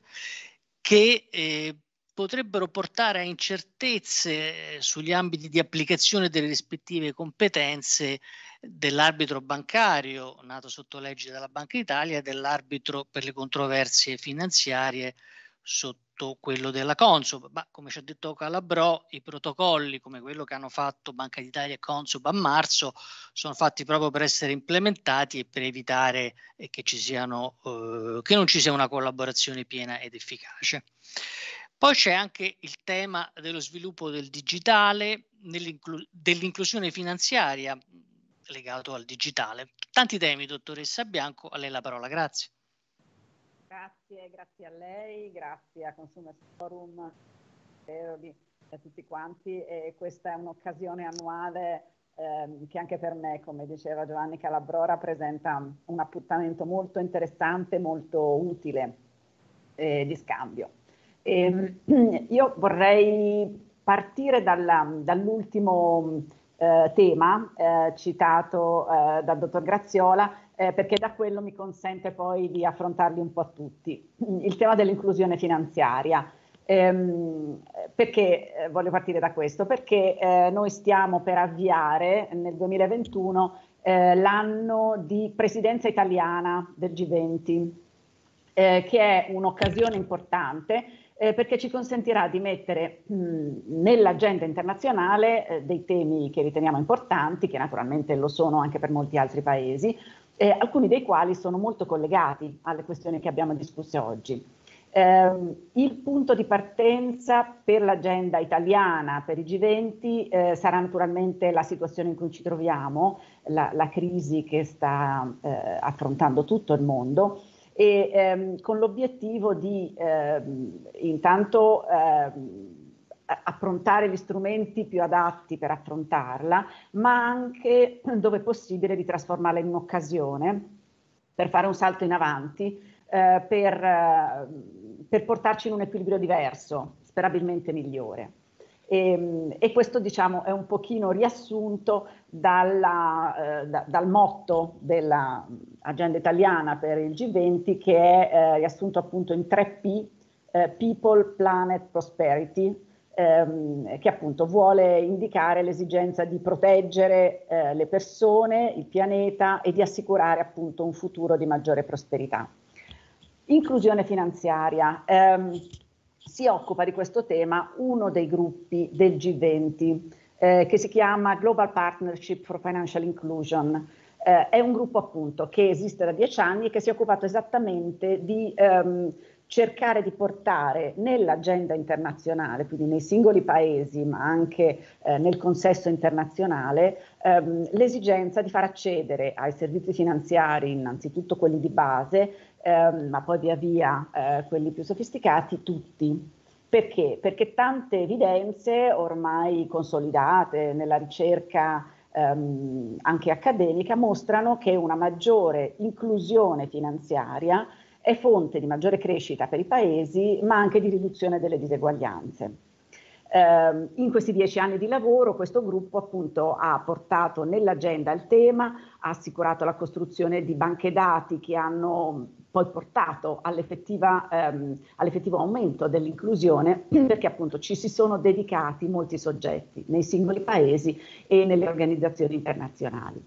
che eh, potrebbero portare a incertezze sugli ambiti di applicazione delle rispettive competenze dell'arbitro bancario nato sotto legge della Banca d'Italia e dell'arbitro per le controversie finanziarie sotto fatto quello della Consob, ma come ci ha detto Calabrò, i protocolli come quello che hanno fatto Banca d'Italia e Consob a marzo sono fatti proprio per essere implementati e per evitare eh, che ci siano, eh, che non ci sia una collaborazione piena ed efficace. Poi c'è anche il tema dello sviluppo del digitale, dell'inclusione finanziaria legato al digitale. Tanti temi, dottoressa Bianco, a lei la parola, grazie. Grazie, grazie a lei, grazie a Consumers Forum, spero di a tutti quanti, e questa è un'occasione annuale ehm, che anche per me, come diceva Giovanni Calabrò, rappresenta un appuntamento molto interessante, molto utile eh, di scambio. E, io vorrei partire dalla, dall'ultimo eh, tema eh, citato eh, dal dottor Graziola, eh, perché da quello mi consente poi di affrontarli un po' tutti. Il tema dell'inclusione finanziaria. Ehm, perché eh, voglio partire da questo? Perché eh, noi stiamo per avviare nel duemilaventuno eh, l'anno di presidenza italiana del G venti, eh, che è un'occasione importante eh, perché ci consentirà di mettere mh, nell'agenda internazionale eh, dei temi che riteniamo importanti, che naturalmente lo sono anche per molti altri paesi, eh, alcuni dei quali sono molto collegati alle questioni che abbiamo discusso oggi. Eh, il punto di partenza per l'agenda italiana, per i G venti, eh, sarà naturalmente la situazione in cui ci troviamo, la, la crisi che sta eh, affrontando tutto il mondo, e ehm, con l'obiettivo di ehm, intanto ehm, approntare gli strumenti più adatti per affrontarla, ma anche, dove possibile, di trasformarla in un'occasione per fare un salto in avanti, eh, per, eh, per portarci in un equilibrio diverso, sperabilmente migliore. E, e questo, diciamo, è un pochino riassunto dalla, eh, da, dal motto dell'agenda italiana per il G venti, che è eh, riassunto appunto in tre P, eh, People, Planet, Prosperity, ehm, che appunto vuole indicare l'esigenza di proteggere eh, le persone, il pianeta, e di assicurare appunto un futuro di maggiore prosperità. Inclusione finanziaria. Ehm, Si occupa di questo tema uno dei gruppi del G venti eh, che si chiama Global Partnership for Financial Inclusion. Eh, è un gruppo appunto che esiste da dieci anni e che si è occupato esattamente di ehm, cercare di portare nell'agenda internazionale, quindi nei singoli paesi ma anche eh, nel consesso internazionale, ehm, l'esigenza di far accedere ai servizi finanziari, innanzitutto quelli di base, ehm, ma poi via via eh, quelli più sofisticati, tutti. Perché? Perché tante evidenze ormai consolidate nella ricerca ehm, anche accademica mostrano che una maggiore inclusione finanziaria è fonte di maggiore crescita per i paesi, ma anche di riduzione delle diseguaglianze. Eh, in questi dieci anni di lavoro questo gruppo appunto ha portato nell'agenda il tema, ha assicurato la costruzione di banche dati che hanno poi portato all'effettiva, ehm, all'effettivo aumento dell'inclusione, perché appunto ci si sono dedicati molti soggetti nei singoli paesi e nelle organizzazioni internazionali.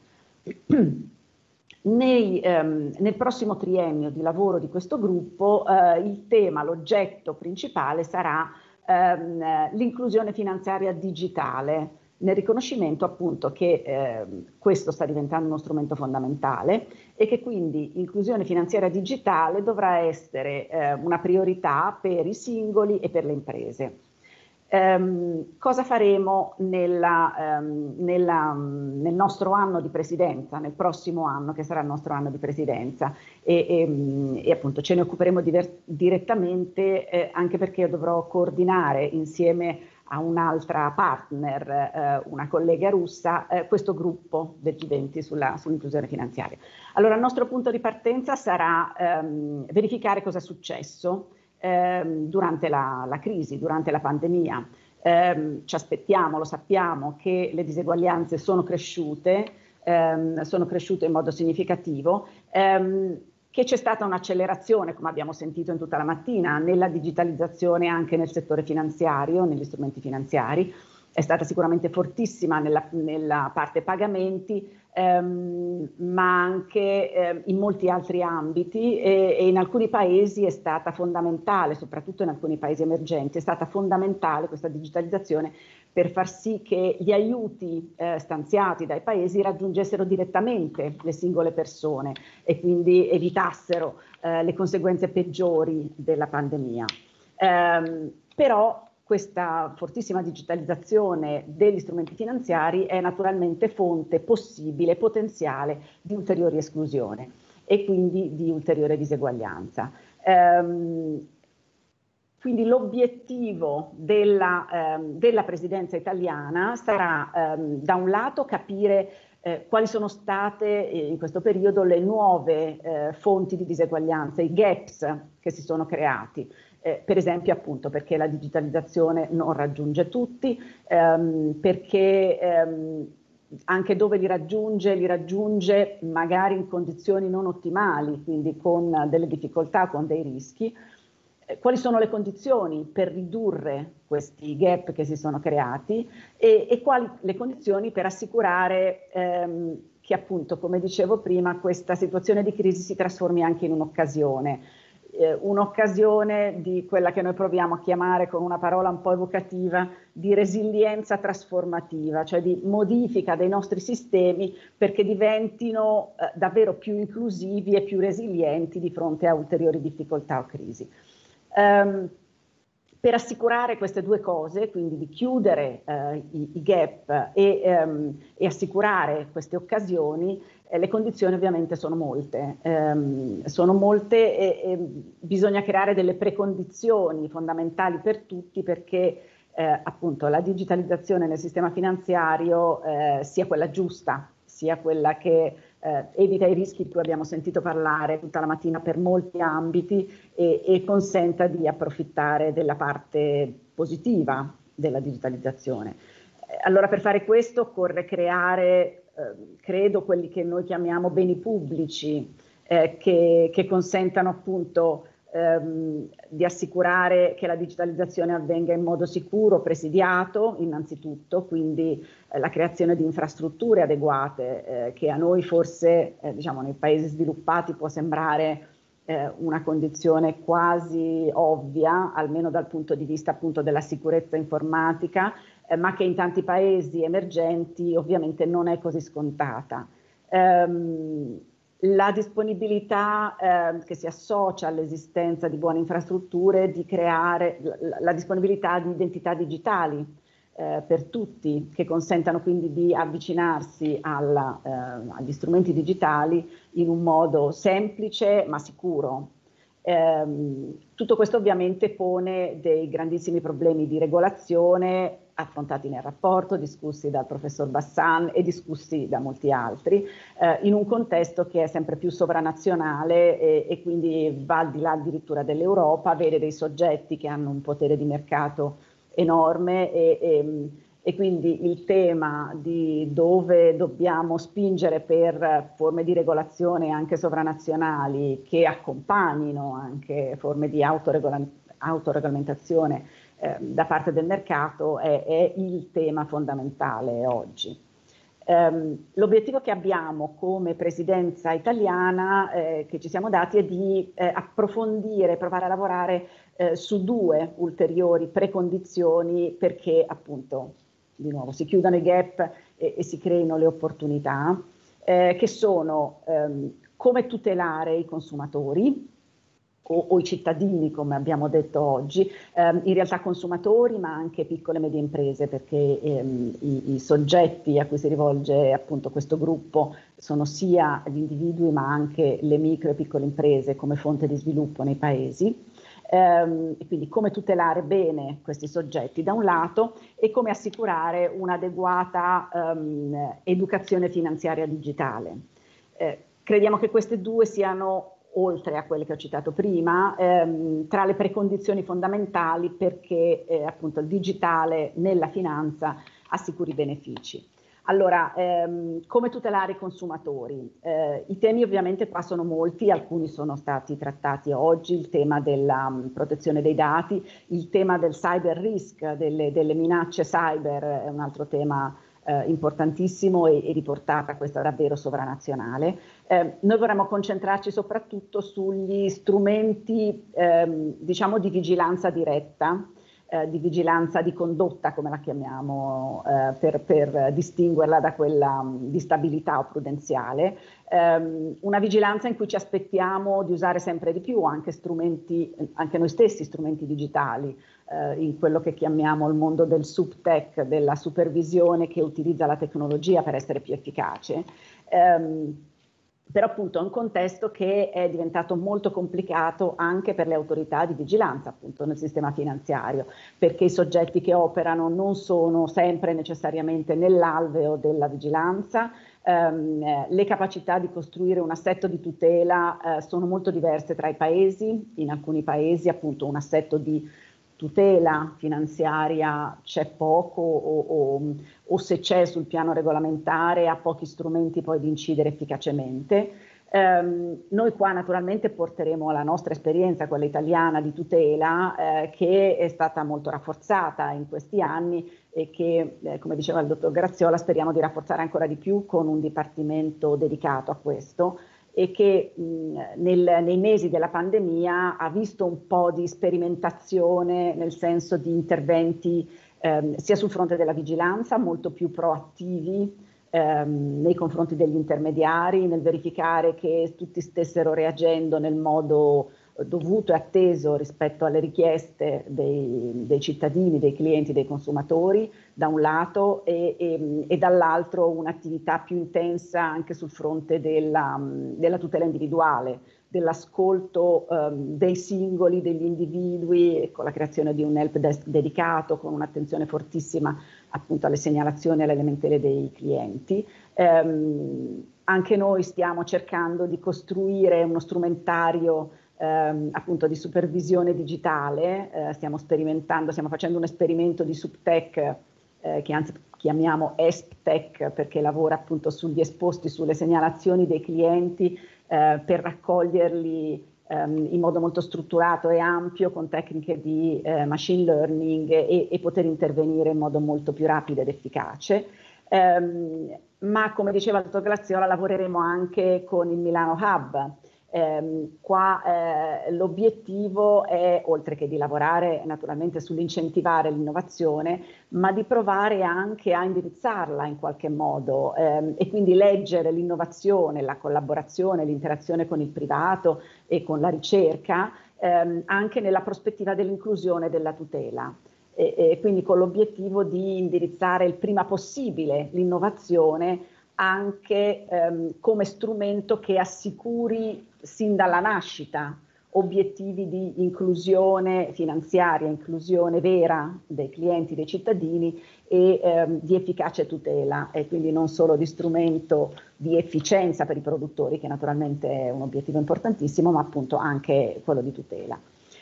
Nei, ehm, nel prossimo triennio di lavoro di questo gruppo eh, il tema, l'oggetto principale sarà ehm, l'inclusione finanziaria digitale, nel riconoscimento appunto che eh, questo sta diventando uno strumento fondamentale e che quindi inclusione finanziaria digitale dovrà essere eh, una priorità per i singoli e per le imprese. Um, cosa faremo nella, um, nella, um, nel nostro anno di presidenza, nel prossimo anno che sarà il nostro anno di presidenza, e, e, um, e appunto ce ne occuperemo diver- direttamente eh, anche perché io dovrò coordinare insieme a un'altra partner, eh, una collega russa, eh, questo gruppo del G venti sulla, sull'inclusione finanziaria. Allora il nostro punto di partenza sarà um, verificare cosa è successo durante la, la crisi, durante la pandemia. Eh, ci aspettiamo, lo sappiamo, che le diseguaglianze sono cresciute, ehm, sono cresciute in modo significativo, ehm, che c'è stata un'accelerazione, come abbiamo sentito in tutta la mattina, nella digitalizzazione anche nel settore finanziario, negli strumenti finanziari, è stata sicuramente fortissima nella, nella parte pagamenti, ehm, ma anche eh, in molti altri ambiti e, e in alcuni paesi è stata fondamentale, soprattutto in alcuni paesi emergenti, è stata fondamentale questa digitalizzazione per far sì che gli aiuti eh, stanziati dai paesi raggiungessero direttamente le singole persone e quindi evitassero eh, le conseguenze peggiori della pandemia. Ehm, però questa fortissima digitalizzazione degli strumenti finanziari è naturalmente fonte possibile, potenziale di ulteriore esclusione e quindi di ulteriore diseguaglianza. Ehm, quindi l'obiettivo della, ehm, della presidenza italiana sarà ehm, da un lato capire eh, quali sono state eh, in questo periodo le nuove eh, fonti di diseguaglianza, i gaps che si sono creati. Eh, per esempio appunto perché la digitalizzazione non raggiunge tutti, ehm, perché ehm, anche dove li raggiunge, li raggiunge magari in condizioni non ottimali, quindi con delle difficoltà, con dei rischi. Eh, quali sono le condizioni per ridurre questi gap che si sono creati e, e quali le condizioni per assicurare ehm, che appunto, come dicevo prima, questa situazione di crisi si trasformi anche in un'occasione. Un'occasione di quella che noi proviamo a chiamare con una parola un po' evocativa di resilienza trasformativa, cioè di modifica dei nostri sistemi perché diventino eh, davvero più inclusivi e più resilienti di fronte a ulteriori difficoltà o crisi. Um, per assicurare queste due cose, quindi di chiudere eh, i, i gap e, um, e assicurare queste occasioni, Eh, le condizioni ovviamente sono molte, ehm, sono molte e, e bisogna creare delle precondizioni fondamentali per tutti perché eh, appunto la digitalizzazione nel sistema finanziario eh, sia quella giusta, sia quella che eh, evita i rischi di cui abbiamo sentito parlare tutta la mattina per molti ambiti e, e consenta di approfittare della parte positiva della digitalizzazione. Eh, allora per fare questo occorre creare credo quelli che noi chiamiamo beni pubblici eh, che, che consentano appunto ehm, di assicurare che la digitalizzazione avvenga in modo sicuro, presidiato innanzitutto, quindi eh, la creazione di infrastrutture adeguate eh, che a noi forse eh, diciamo nei paesi sviluppati può sembrare eh, una condizione quasi ovvia, almeno dal punto di vista appunto della sicurezza informatica, Eh, ma che in tanti paesi emergenti ovviamente non è così scontata. Ehm, la disponibilità eh, che si associa all'esistenza di buone infrastrutture, di creare la, la disponibilità di identità digitali eh, per tutti, che consentano quindi di avvicinarsi alla, eh, agli strumenti digitali in un modo semplice ma sicuro. Eh, tutto questo ovviamente pone dei grandissimi problemi di regolazione affrontati nel rapporto, discussi dal professor Bassan e discussi da molti altri, eh, in un contesto che è sempre più sovranazionale e, e quindi va al di là addirittura dell'Europa, avere dei soggetti che hanno un potere di mercato enorme e, e, e quindi il tema di dove dobbiamo spingere per forme di regolazione anche sovranazionali che accompagnino anche forme di autoregola- autoregolamentazione eh, da parte del mercato è, è il tema fondamentale oggi. Um, l'obiettivo che abbiamo come presidenza italiana eh, che ci siamo dati è di eh, approfondire, provare a lavorare eh, su due ulteriori precondizioni perché appunto di nuovo si chiudano i gap e, e si creino le opportunità, eh, che sono ehm, come tutelare i consumatori o, o i cittadini, come abbiamo detto oggi, ehm, in realtà consumatori ma anche piccole e medie imprese, perché ehm, i, i soggetti a cui si rivolge appunto questo gruppo sono sia gli individui ma anche le micro e piccole imprese come fonte di sviluppo nei paesi. Um, e quindi come tutelare bene questi soggetti da un lato e come assicurare un'adeguata um, educazione finanziaria digitale. Eh, crediamo che queste due siano, oltre a quelle che ho citato prima, ehm, tra le precondizioni fondamentali perché eh, appunto il digitale nella finanza assicuri benefici. Allora, ehm, come tutelare i consumatori? Eh, I temi ovviamente qua sono molti, alcuni sono stati trattati oggi, il tema della um, protezione dei dati, il tema del cyber risk, delle, delle minacce cyber è un altro tema eh, importantissimo e, e riportata questa davvero sovranazionale. Eh, noi vorremmo concentrarci soprattutto sugli strumenti ehm, diciamo di vigilanza diretta, Eh, di vigilanza di condotta, come la chiamiamo, eh, per, per distinguerla da quella um, di stabilità o prudenziale, um, una vigilanza in cui ci aspettiamo di usare sempre di più anche strumenti, anche noi stessi strumenti digitali, eh, in quello che chiamiamo il mondo del subtech, della supervisione che utilizza la tecnologia per essere più efficace. Um, Però appunto è un contesto che è diventato molto complicato anche per le autorità di vigilanza appunto nel sistema finanziario, perché i soggetti che operano non sono sempre necessariamente nell'alveo della vigilanza, ehm, le capacità di costruire un assetto di tutela eh, sono molto diverse tra i paesi, in alcuni paesi appunto un assetto di tutela finanziaria c'è poco o, o, o se c'è sul piano regolamentare ha pochi strumenti poi di incidere efficacemente. Um, noi qua naturalmente porteremo la nostra esperienza, quella italiana di tutela, eh, che è stata molto rafforzata in questi anni e che, eh, come diceva il dottor Graziola, speriamo di rafforzare ancora di più con un dipartimento dedicato a questo, e che mh, nel, nei mesi della pandemia ha visto un po' di sperimentazione, nel senso di interventi ehm, sia sul fronte della vigilanza, molto più proattivi ehm, nei confronti degli intermediari, nel verificare che tutti stessero reagendo nel modo dovuto e atteso rispetto alle richieste dei, dei cittadini, dei clienti, dei consumatori da un lato e, e, e dall'altro un'attività più intensa anche sul fronte della, della tutela individuale, dell'ascolto um, dei singoli, degli individui, con la creazione di un help desk dedicato, con un'attenzione fortissima appunto alle segnalazioni e alle lamentele dei clienti. Um, anche noi stiamo cercando di costruire uno strumentario Ehm, appunto di supervisione digitale, eh, stiamo sperimentando, stiamo facendo un esperimento di subtech eh, che anzi chiamiamo ESPTech perché lavora appunto sugli esposti, sulle segnalazioni dei clienti eh, per raccoglierli ehm, in modo molto strutturato e ampio con tecniche di eh, machine learning e, e poter intervenire in modo molto più rapido ed efficace. Um, ma come diceva il dottor Graziola lavoreremo anche con il Milano Hub. Eh, qua eh, l'obiettivo è, oltre che di lavorare naturalmente sull'incentivare l'innovazione, ma di provare anche a indirizzarla in qualche modo ehm, e quindi leggere l'innovazione, la collaborazione, l'interazione con il privato e con la ricerca ehm, anche nella prospettiva dell'inclusione e della tutela. E, e quindi con l'obiettivo di indirizzare il prima possibile l'innovazione anche ehm, come strumento che assicuri sin dalla nascita obiettivi di inclusione finanziaria, inclusione vera dei clienti, dei cittadini e ehm, di efficace tutela e quindi non solo di strumento di efficienza per i produttori, che naturalmente è un obiettivo importantissimo, ma appunto anche quello di tutela.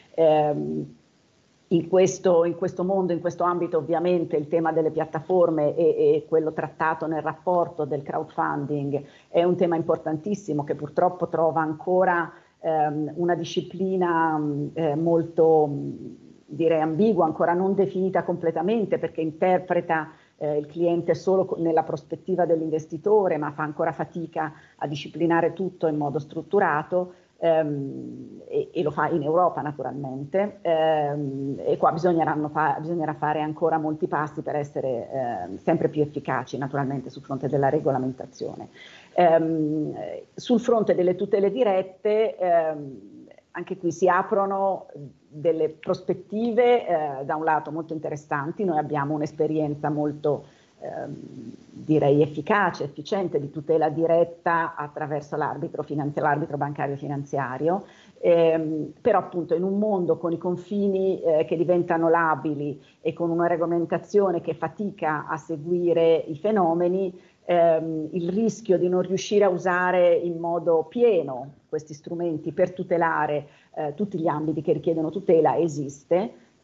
Ehm, In questo, in questo mondo, in questo ambito ovviamente il tema delle piattaforme e, e quello trattato nel rapporto del crowdfunding è un tema importantissimo che purtroppo trova ancora ehm, una disciplina eh, molto direi ambigua, ancora non definita completamente perché interpreta eh, il cliente solo nella prospettiva dell'investitore ma fa ancora fatica a disciplinare tutto in modo strutturato. Um, e, e lo fa in Europa naturalmente um, e qua fa, bisognerà fare ancora molti passi per essere um, sempre più efficaci naturalmente sul fronte della regolamentazione. Um, sul fronte delle tutele dirette um, anche qui si aprono delle prospettive eh, da un lato molto interessanti, noi abbiamo un'esperienza molto direi efficace, efficiente di tutela diretta attraverso l'arbitro finanziario, l'arbitro bancario finanziario, ehm, però appunto in un mondo con i confini eh, che diventano labili e con una regolamentazione che fatica a seguire i fenomeni, ehm, il rischio di non riuscire a usare in modo pieno questi strumenti per tutelare eh, tutti gli ambiti che richiedono tutela esiste.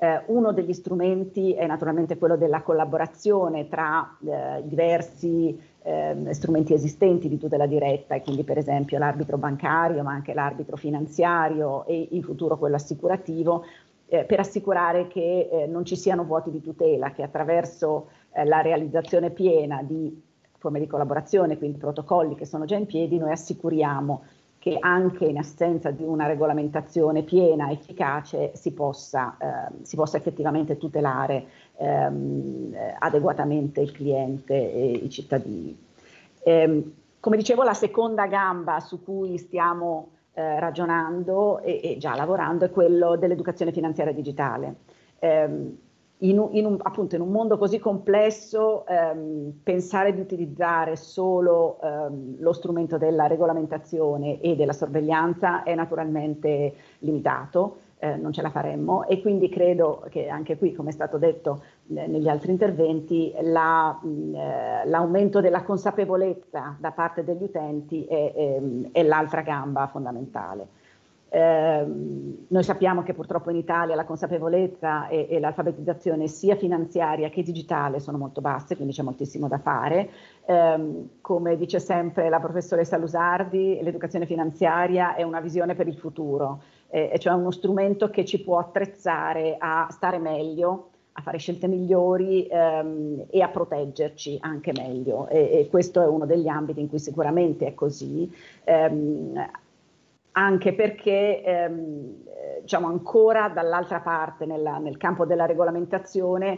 Eh, uno degli strumenti è naturalmente quello della collaborazione tra eh, diversi eh, strumenti esistenti di tutela diretta, e quindi per esempio l'arbitro bancario, ma anche l'arbitro finanziario e in futuro quello assicurativo, eh, per assicurare che eh, non ci siano vuoti di tutela, che attraverso eh, la realizzazione piena di forme di collaborazione, quindi protocolli che sono già in piedi, noi assicuriamo che anche in assenza di una regolamentazione piena, efficace, si possa, eh, si possa effettivamente tutelare ehm, adeguatamente il cliente e i cittadini. Eh, come dicevo, la seconda gamba su cui stiamo eh, ragionando e, e già lavorando è quello dell'educazione finanziaria digitale. Eh, In un, in un, appunto in un mondo così complesso, ehm, pensare di utilizzare solo ehm, lo strumento della regolamentazione e della sorveglianza è naturalmente limitato, eh, non ce la faremmo, e quindi credo che anche qui, come è stato detto eh, negli altri interventi, la, eh, l'aumento della consapevolezza da parte degli utenti è, è, è l'altra gamba fondamentale. Eh, noi sappiamo che purtroppo in Italia la consapevolezza e, e l'alfabetizzazione sia finanziaria che digitale sono molto basse, quindi c'è moltissimo da fare. Eh, come dice sempre la professoressa Lusardi, l'educazione finanziaria è una visione per il futuro, eh, cioè uno strumento che ci può attrezzare a stare meglio, a fare scelte migliori ehm, e a proteggerci anche meglio, e, e questo è uno degli ambiti in cui sicuramente è così. Eh, anche perché ehm, diciamo ancora dall'altra parte nella, nel campo della regolamentazione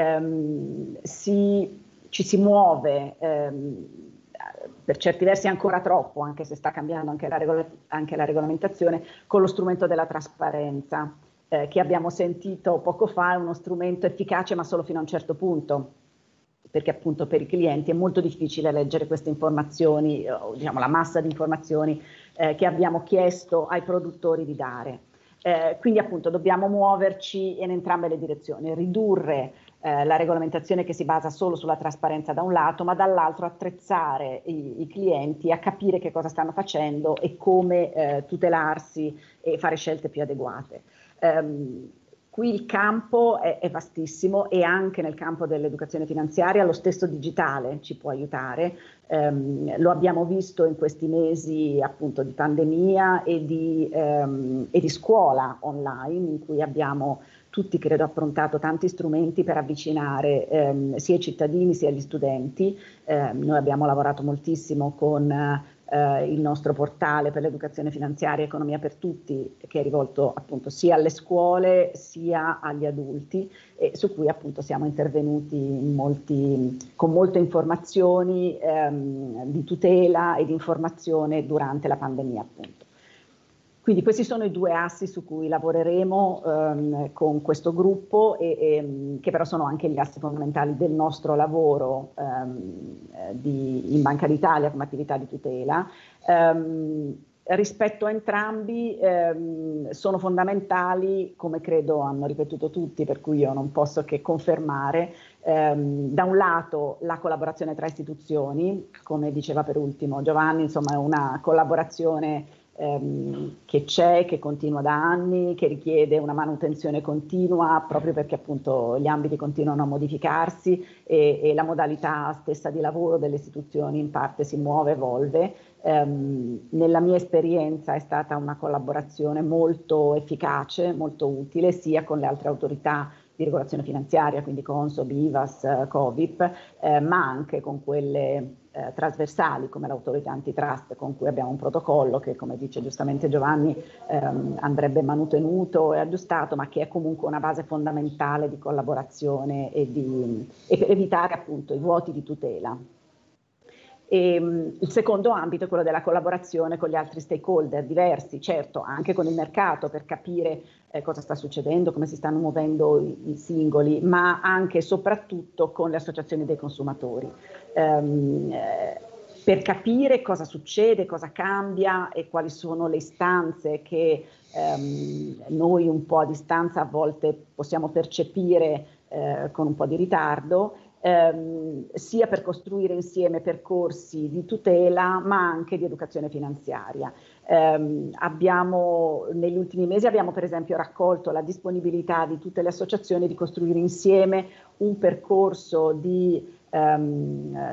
ehm, si, ci si muove ehm, per certi versi ancora troppo, anche se sta cambiando anche la, regola, anche la regolamentazione, con lo strumento della trasparenza eh, che abbiamo sentito poco fa. È uno strumento efficace ma solo fino a un certo punto, perché appunto per i clienti è molto difficile leggere queste informazioni, diciamo la massa di informazioni eh, che abbiamo chiesto ai produttori di dare. Eh, quindi appunto dobbiamo muoverci in entrambe le direzioni, ridurre eh, la regolamentazione che si basa solo sulla trasparenza da un lato, ma dall'altro attrezzare i, i clienti a capire che cosa stanno facendo e come eh, tutelarsi e fare scelte più adeguate. Um, Qui il campo è, è vastissimo, e anche nel campo dell'educazione finanziaria lo stesso digitale ci può aiutare. Um, lo abbiamo visto in questi mesi appunto di pandemia e di, um, e di scuola online, in cui abbiamo tutti credo approntato tanti strumenti per avvicinare um, sia i cittadini sia gli studenti. Um, noi abbiamo lavorato moltissimo con uh, Uh, il nostro portale per l'educazione finanziaria Economia per Tutti, che è rivolto appunto sia alle scuole sia agli adulti, e su cui appunto siamo intervenuti in molti, con molte informazioni um, di tutela e di informazione durante la pandemia appunto. Quindi questi sono i due assi su cui lavoreremo um, con questo gruppo, e, e, che però sono anche gli assi fondamentali del nostro lavoro um, di, in Banca d'Italia come attività di tutela. Um, rispetto a entrambi um, sono fondamentali, come credo hanno ripetuto tutti, per cui io non posso che confermare, um, da un lato la collaborazione tra istituzioni, come diceva per ultimo Giovanni, insomma è una collaborazione che c'è, che continua da anni, che richiede una manutenzione continua, proprio perché appunto gli ambiti continuano a modificarsi e, e la modalità stessa di lavoro delle istituzioni in parte si muove, evolve. Um, nella mia esperienza è stata una collaborazione molto efficace, molto utile, sia con le altre autorità di regolazione finanziaria, quindi Consob, Ivas, Covip, eh, ma anche con quelle eh, trasversali come l'autorità antitrust, con cui abbiamo un protocollo che, come dice giustamente Giovanni, ehm, andrebbe manutenuto e aggiustato, ma che è comunque una base fondamentale di collaborazione e, di, e per evitare appunto i vuoti di tutela. E, il secondo ambito è quello della collaborazione con gli altri stakeholder diversi, certo anche con il mercato, per capire eh, cosa sta succedendo, come si stanno muovendo i, i singoli, ma anche e soprattutto con le associazioni dei consumatori, ehm, eh, per capire cosa succede, cosa cambia e quali sono le istanze che ehm, noi un po' a distanza a volte possiamo percepire eh, con un po' di ritardo. Ehm, sia per costruire insieme percorsi di tutela ma anche di educazione finanziaria. ehm, abbiamo, negli ultimi mesi abbiamo per esempio raccolto la disponibilità di tutte le associazioni di costruire insieme un percorso di, um,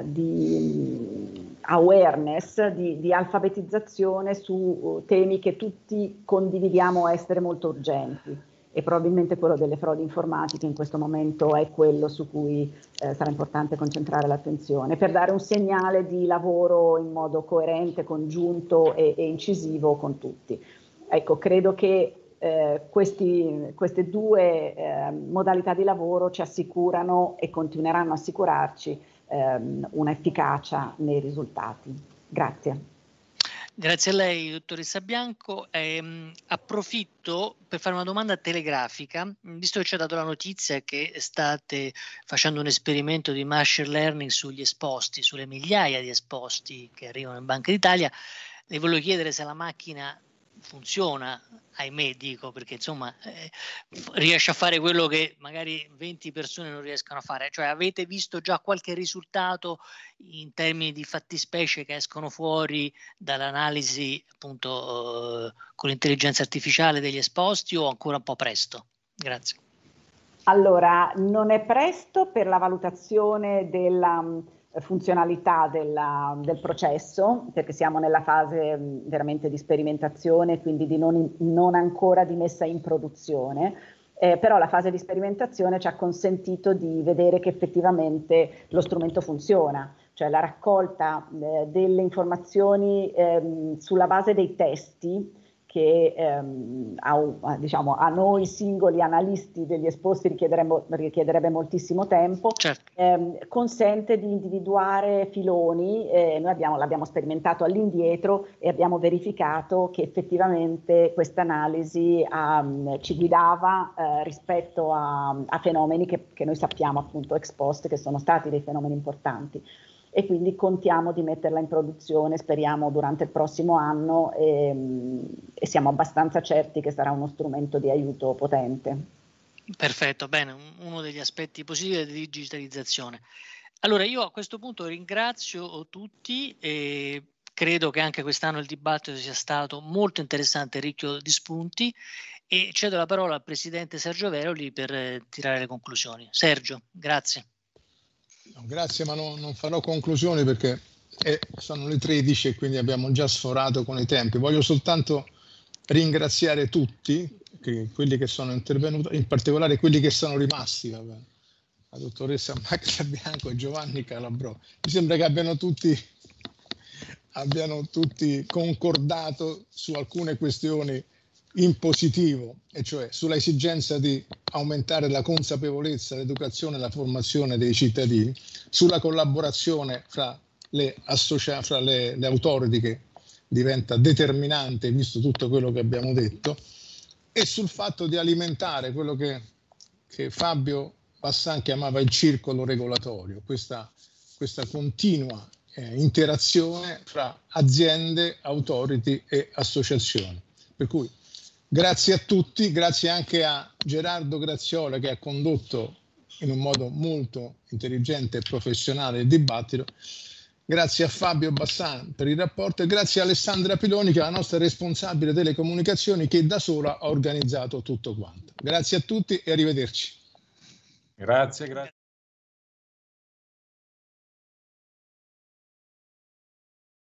di awareness, di, di alfabetizzazione su temi che tutti condividiamo essere molto urgenti. E probabilmente quello delle frodi informatiche in questo momento è quello su cui eh, sarà importante concentrare l'attenzione, per dare un segnale di lavoro in modo coerente, congiunto e, e incisivo con tutti. Ecco, credo che eh, questi, queste due eh, modalità di lavoro ci assicurano e continueranno a assicurarci ehm, un'efficacia nei risultati. Grazie. Grazie a lei, dottoressa Bianco. Eh, approfitto per fare una domanda telegrafica, visto che ci ha dato la notizia che state facendo un esperimento di machine learning sugli esposti, sulle migliaia di esposti che arrivano in Banca d'Italia. Le volevo chiedere se la macchina funziona, ahimè dico, perché insomma eh, riesce a fare quello che magari venti persone non riescono a fare. Cioè, avete visto già qualche risultato in termini di fattispecie che escono fuori dall'analisi appunto eh, con l'intelligenza artificiale degli esposti, o ancora un po' presto? Grazie. Allora, non è presto per la valutazione della funzionalità della, del processo, perché siamo nella fase mh, veramente di sperimentazione, quindi di non, non ancora di messa in produzione, eh, però la fase di sperimentazione ci ha consentito di vedere che effettivamente lo strumento funziona, cioè la raccolta eh, delle informazioni ehm, sulla base dei testi che ehm, a, diciamo, a noi singoli analisti degli esposti richiederebbe moltissimo tempo, certo. ehm, consente di individuare filoni. Eh, noi abbiamo, l'abbiamo sperimentato all'indietro e abbiamo verificato che effettivamente questa analisi um, ci guidava eh, rispetto a, a fenomeni che, che noi sappiamo appunto ex post, che sono stati dei fenomeni importanti. E quindi contiamo di metterla in produzione, speriamo durante il prossimo anno, e, e siamo abbastanza certi che sarà uno strumento di aiuto potente. Perfetto, bene, uno degli aspetti positivi della digitalizzazione. Allora, io a questo punto ringrazio tutti e credo che anche quest'anno il dibattito sia stato molto interessante e ricco di spunti, e cedo la parola al Presidente Sergio Veroli per eh, tirare le conclusioni. Sergio, grazie. No, grazie, ma no, non farò conclusioni perché eh, sono le tredici e quindi abbiamo già sforato con i tempi. Voglio soltanto ringraziare tutti, che, quelli che sono intervenuti, in particolare quelli che sono rimasti, vabbè, la dottoressa Magda Bianco e Giovanni Calabrò. Mi sembra che abbiano tutti, abbiano tutti concordato su alcune questioni in positivo, e cioè sulla esigenza di aumentare la consapevolezza, l'educazione e la formazione dei cittadini, sulla collaborazione fra le, associa- fra le, le authority, che diventa determinante visto tutto quello che abbiamo detto, e sul fatto di alimentare quello che, che Fabio Bassan chiamava il circolo regolatorio, questa, questa continua eh, interazione fra aziende, authority e associazioni. Per cui grazie a tutti, grazie anche a Gerardo Graziola che ha condotto in un modo molto intelligente e professionale il dibattito, grazie a Fabio Bassan per il rapporto e grazie a Alessandra Piloni, che è la nostra responsabile delle comunicazioni, che da sola ha organizzato tutto quanto. Grazie a tutti e arrivederci. Grazie, grazie.